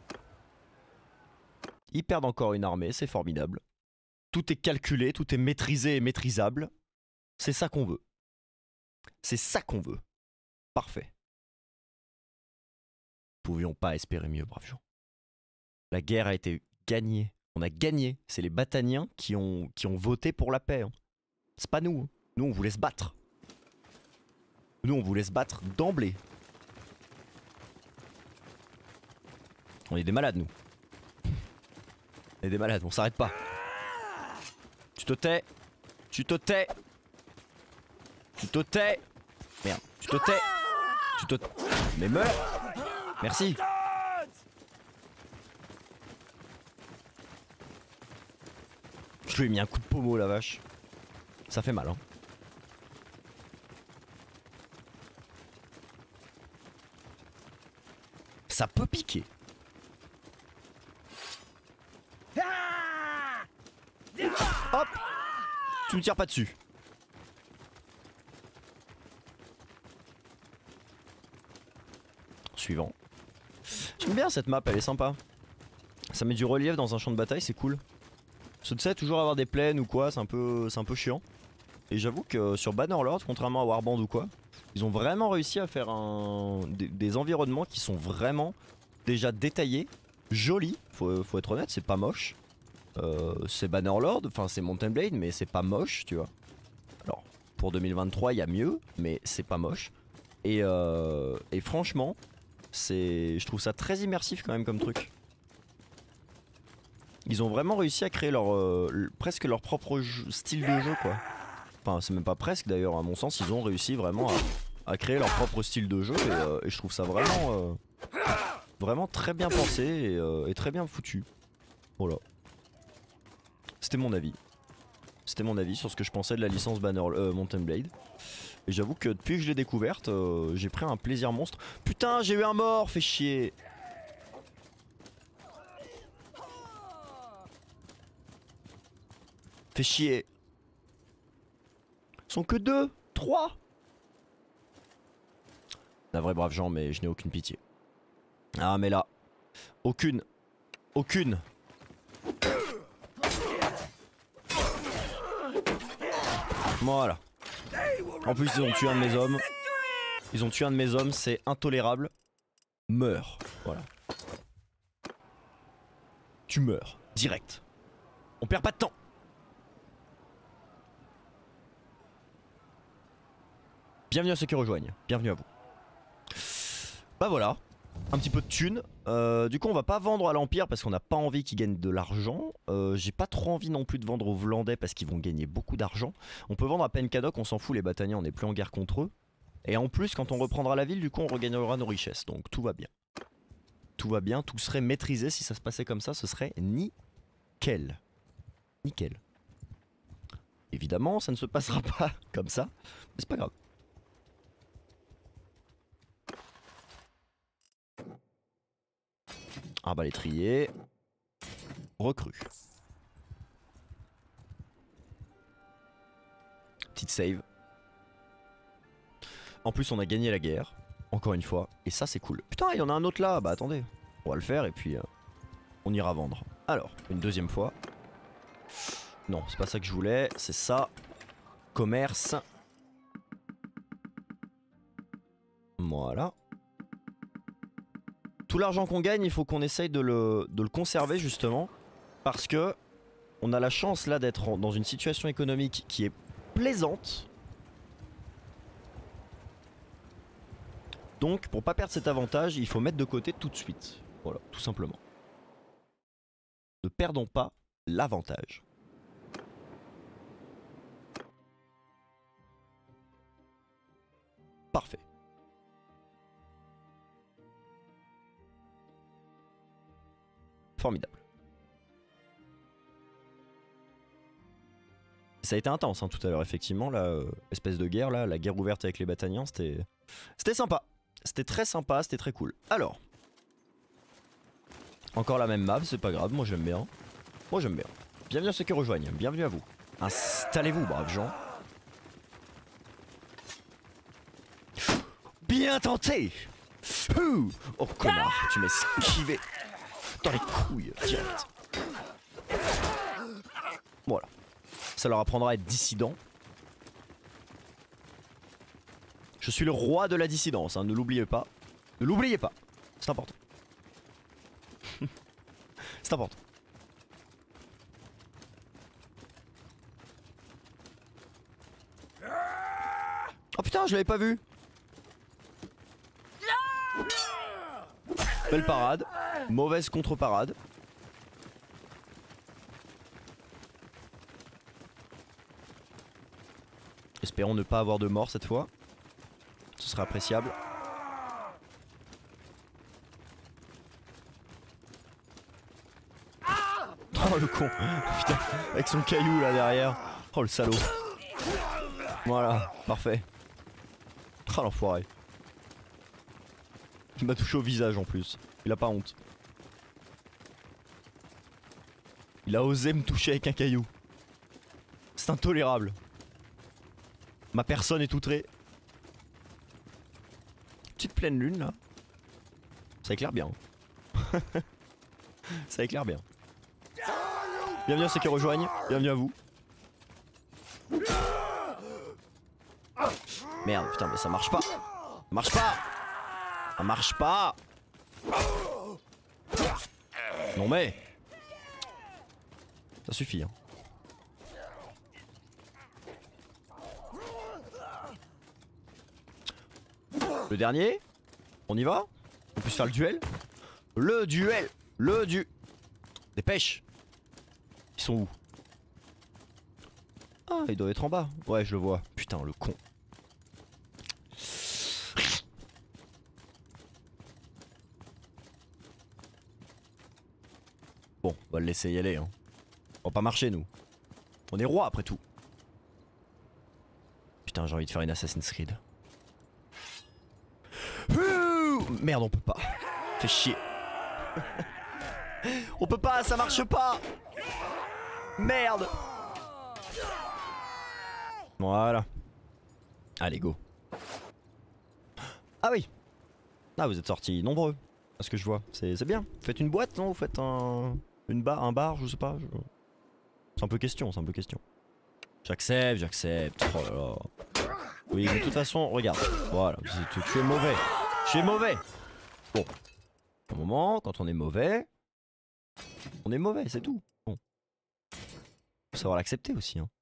Speaker 1: Ils perdent encore une armée, c'est formidable. Tout est calculé, tout est maîtrisé et maîtrisable. C'est ça qu'on veut. C'est ça qu'on veut. Parfait. Nous pouvions pas espérer mieux, braves gens. La guerre a été gagnée. On a gagné. C'est les Bataniens qui ont voté pour la paix. Hein. C'est pas nous. Hein. Nous on voulait se battre. Nous on voulait se battre d'emblée. On est des malades nous. On est des malades, on s'arrête pas. Tu te tais. Tu te tais. Tu te tais. Merde, tu te tais. Tu te... Mais meurs. Merci. Je lui ai mis un coup de pommeau la vache. Ça fait mal hein. Ça peut piquer. Hop. Tu me tires pas dessus. Suivant. J'aime bien cette map, elle est sympa. Ça met du relief dans un champ de bataille, c'est cool. Parce que tu sais, toujours avoir des plaines ou quoi, c'est un peu chiant. Et j'avoue que sur Bannerlord, contrairement à Warband ou quoi, Ils ont vraiment réussi à faire des environnements qui sont vraiment déjà détaillés, jolis, faut être honnête, c'est pas moche. C'est Bannerlord, enfin c'est Mountain Blade, mais c'est pas moche, tu vois. Alors, pour 2023, il y a mieux, mais c'est pas moche. Et franchement, je trouve ça très immersif quand même comme truc. Ils ont vraiment réussi à créer presque leur propre style de jeu, quoi. Enfin, c'est même pas presque d'ailleurs, à mon sens, ils ont réussi vraiment à créer leur propre style de jeu et je trouve ça vraiment très bien pensé et très bien foutu. Voilà. C'était mon avis. C'était mon avis sur ce que je pensais de la licence Mountain Blade. Et j'avoue que depuis que je l'ai découverte, j'ai pris un plaisir monstre. Putain, j'ai eu un mort, fait chier. Fait chier. Ils sont que 2, 3. La vraie brave gens, mais je n'ai aucune pitié. Ah mais là, aucune. Voilà. En plus ils ont tué un de mes hommes. Ils ont tué un de mes hommes, c'est intolérable. Meurs. Voilà. Tu meurs. Direct. On perd pas de temps. Bienvenue à ceux qui rejoignent. Bienvenue à vous. Bah voilà. Un petit peu de thunes. Du coup on va pas vendre à l'Empire parce qu'on n'a pas envie qu'ils gagnent de l'argent. J'ai pas trop envie non plus de vendre aux Vlandais parce qu'ils vont gagner beaucoup d'argent. On peut vendre à Penkadok, on s'en fout, les Battaniens, on n'est plus en guerre contre eux. Et en plus quand on reprendra la ville, du coup on regagnera nos richesses. Donc tout va bien. Tout va bien, tout serait maîtrisé. Si ça se passait comme ça, ce serait nickel. Nickel. Évidemment ça ne se passera pas comme ça, mais c'est pas grave. Arbalétrier. Recrue. Petite save. En plus on a gagné la guerre. Encore une fois. Et ça c'est cool. Putain il y en a un autre là. Bah attendez. On va le faire et puis on ira vendre. Alors une deuxième fois. Non c'est pas ça que je voulais. C'est ça. Commerce. Voilà. Tout l'argent qu'on gagne, il faut qu'on essaye de le conserver justement. Parce que on a la chance là d'être dans une situation économique qui est plaisante. Donc pour pas perdre cet avantage, il faut mettre de côté tout de suite. Voilà, tout simplement. Ne perdons pas l'avantage. Parfait. Formidable. Ça a été intense hein, tout à l'heure effectivement, la espèce de guerre là, la guerre ouverte avec les Battaniens, c'était sympa. C'était très sympa, c'était très cool. Alors, encore la même map, c'est pas grave, moi j'aime bien. Moi j'aime bien. Bienvenue à ceux qui rejoignent, bienvenue à vous. Installez-vous braves gens. Bien tenté. Oh connard, tu m'as esquivé. Dans les couilles, direct. Voilà. Ça leur apprendra à être dissident. Je suis le roi de la dissidence, hein, ne l'oubliez pas. Ne l'oubliez pas. C'est important. C'est important. Oh putain, je l'avais pas vu. Belle parade. Mauvaise contre-parade. Espérons ne pas avoir de mort cette fois. Ce serait appréciable. Oh le con. Putain, avec son caillou là derrière. Oh le salaud. Voilà, parfait. Oh l'enfoiré. Il m'a touché au visage en plus. Il a pas honte. Il a osé me toucher avec un caillou. C'est intolérable. Ma personne est outrée. Petite pleine lune là. Ça éclaire bien. Ça éclaire bien. Bienvenue à ceux qui rejoignent. Bienvenue à vous. Merde, putain, mais ça marche pas. Ça marche pas. Ça marche pas. Non mais. Ça suffit, hein. Le dernier. On y va? On peut se faire le duel? Le duel. Dépêche. Ils sont où? Ah, ils doivent être en bas. Ouais, je le vois. Putain, le con. Bon, on va le laisser y aller, hein. On va pas marcher, nous. On est roi, après tout. Putain, j'ai envie de faire une Assassin's Creed. Merde, on peut pas. Fait chier. On peut pas, ça marche pas. Merde. Voilà. Allez, go. Ah oui. Ah, vous êtes sortis nombreux. À ce que je vois. C'est bien. Faites une boîte, non? Vous faites un bar, je sais pas. C'est un peu question, c'est un peu question. J'accepte. Oh là là. Oui, de toute façon, regarde. Voilà, tu es mauvais. Tu es mauvais. Bon. Au moment, quand on est mauvais, c'est tout. Bon. Faut savoir l'accepter aussi, hein.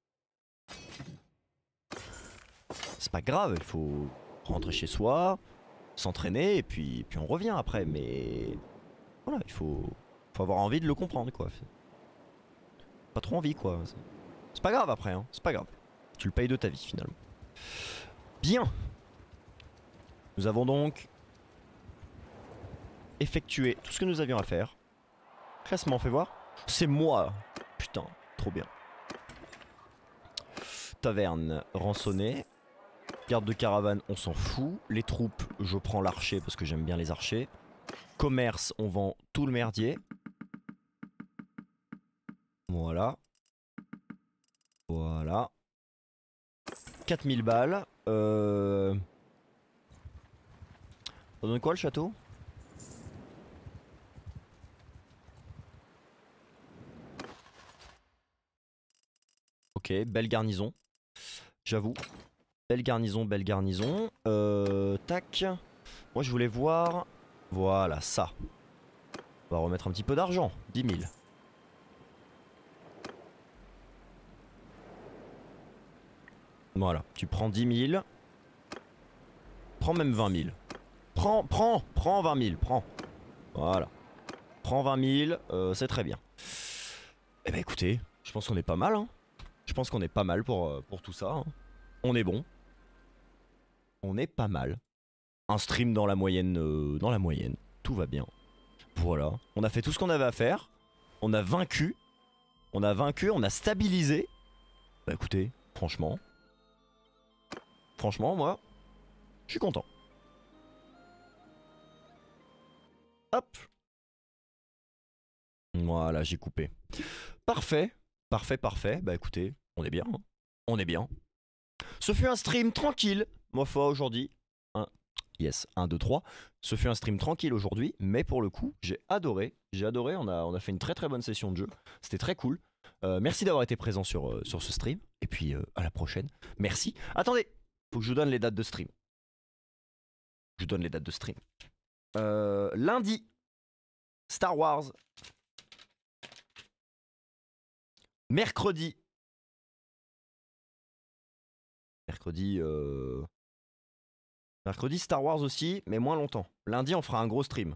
Speaker 1: C'est pas grave, il faut rentrer chez soi, s'entraîner et puis on revient après. Mais voilà, il faut avoir envie de le comprendre, quoi. Pas trop envie, quoi. C'est pas grave après, hein. C'est pas grave. Tu le payes de ta vie finalement. Bien. Nous avons donc effectué tout ce que nous avions à faire. Classement, fais voir. C'est moi. Putain, trop bien. Taverne, rançonnée. Garde de caravane, on s'en fout. Les troupes, je prends l'archer parce que j'aime bien les archers. Commerce, on vend tout le merdier. Voilà. Voilà. 4000 balles. Ça donne quoi le château? Ok, belle garnison. J'avoue. Belle garnison. Tac. Moi je voulais voir. Voilà, ça. On va remettre un petit peu d'argent. 10 000. Voilà, tu prends 10 000. Prends même 20 000. Prends 20 000, prends. Voilà. Prends 20 000, c'est très bien. Eh ben écoutez, je pense qu'on est pas mal, hein. Je pense qu'on est pas mal pour tout ça, hein. On est bon. On est pas mal. Un stream dans la moyenne, tout va bien. Voilà, on a fait tout ce qu'on avait à faire. On a vaincu. On a stabilisé. Bah écoutez, franchement, moi, je suis content. Hop. Voilà, j'ai coupé. Parfait. Bah écoutez, on est bien, hein. On est bien. Ce fut un stream tranquille, ma foi, aujourd'hui. Yes, 1, 2, 3. Ce fut un stream tranquille aujourd'hui, mais pour le coup, j'ai adoré. On a fait une très très bonne session de jeu. C'était très cool. Merci d'avoir été présent sur ce stream. Et puis à la prochaine. Merci. Attendez, faut que je vous donne les dates de stream. Lundi, Star Wars. Mercredi, Star Wars aussi, mais moins longtemps. Lundi, on fera un gros stream.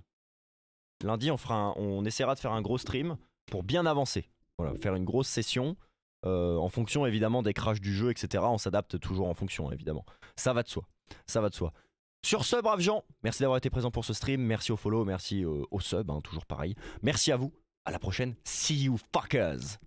Speaker 1: On essaiera de faire un gros stream pour bien avancer. Voilà, faire une grosse session. En fonction évidemment des crashs du jeu, etc. On s'adapte toujours en fonction, évidemment. Ça va de soi. Sur ce, braves gens, merci d'avoir été présent pour ce stream. Merci au follow, merci au sub, hein, toujours pareil. Merci à vous. À la prochaine. See you fuckers.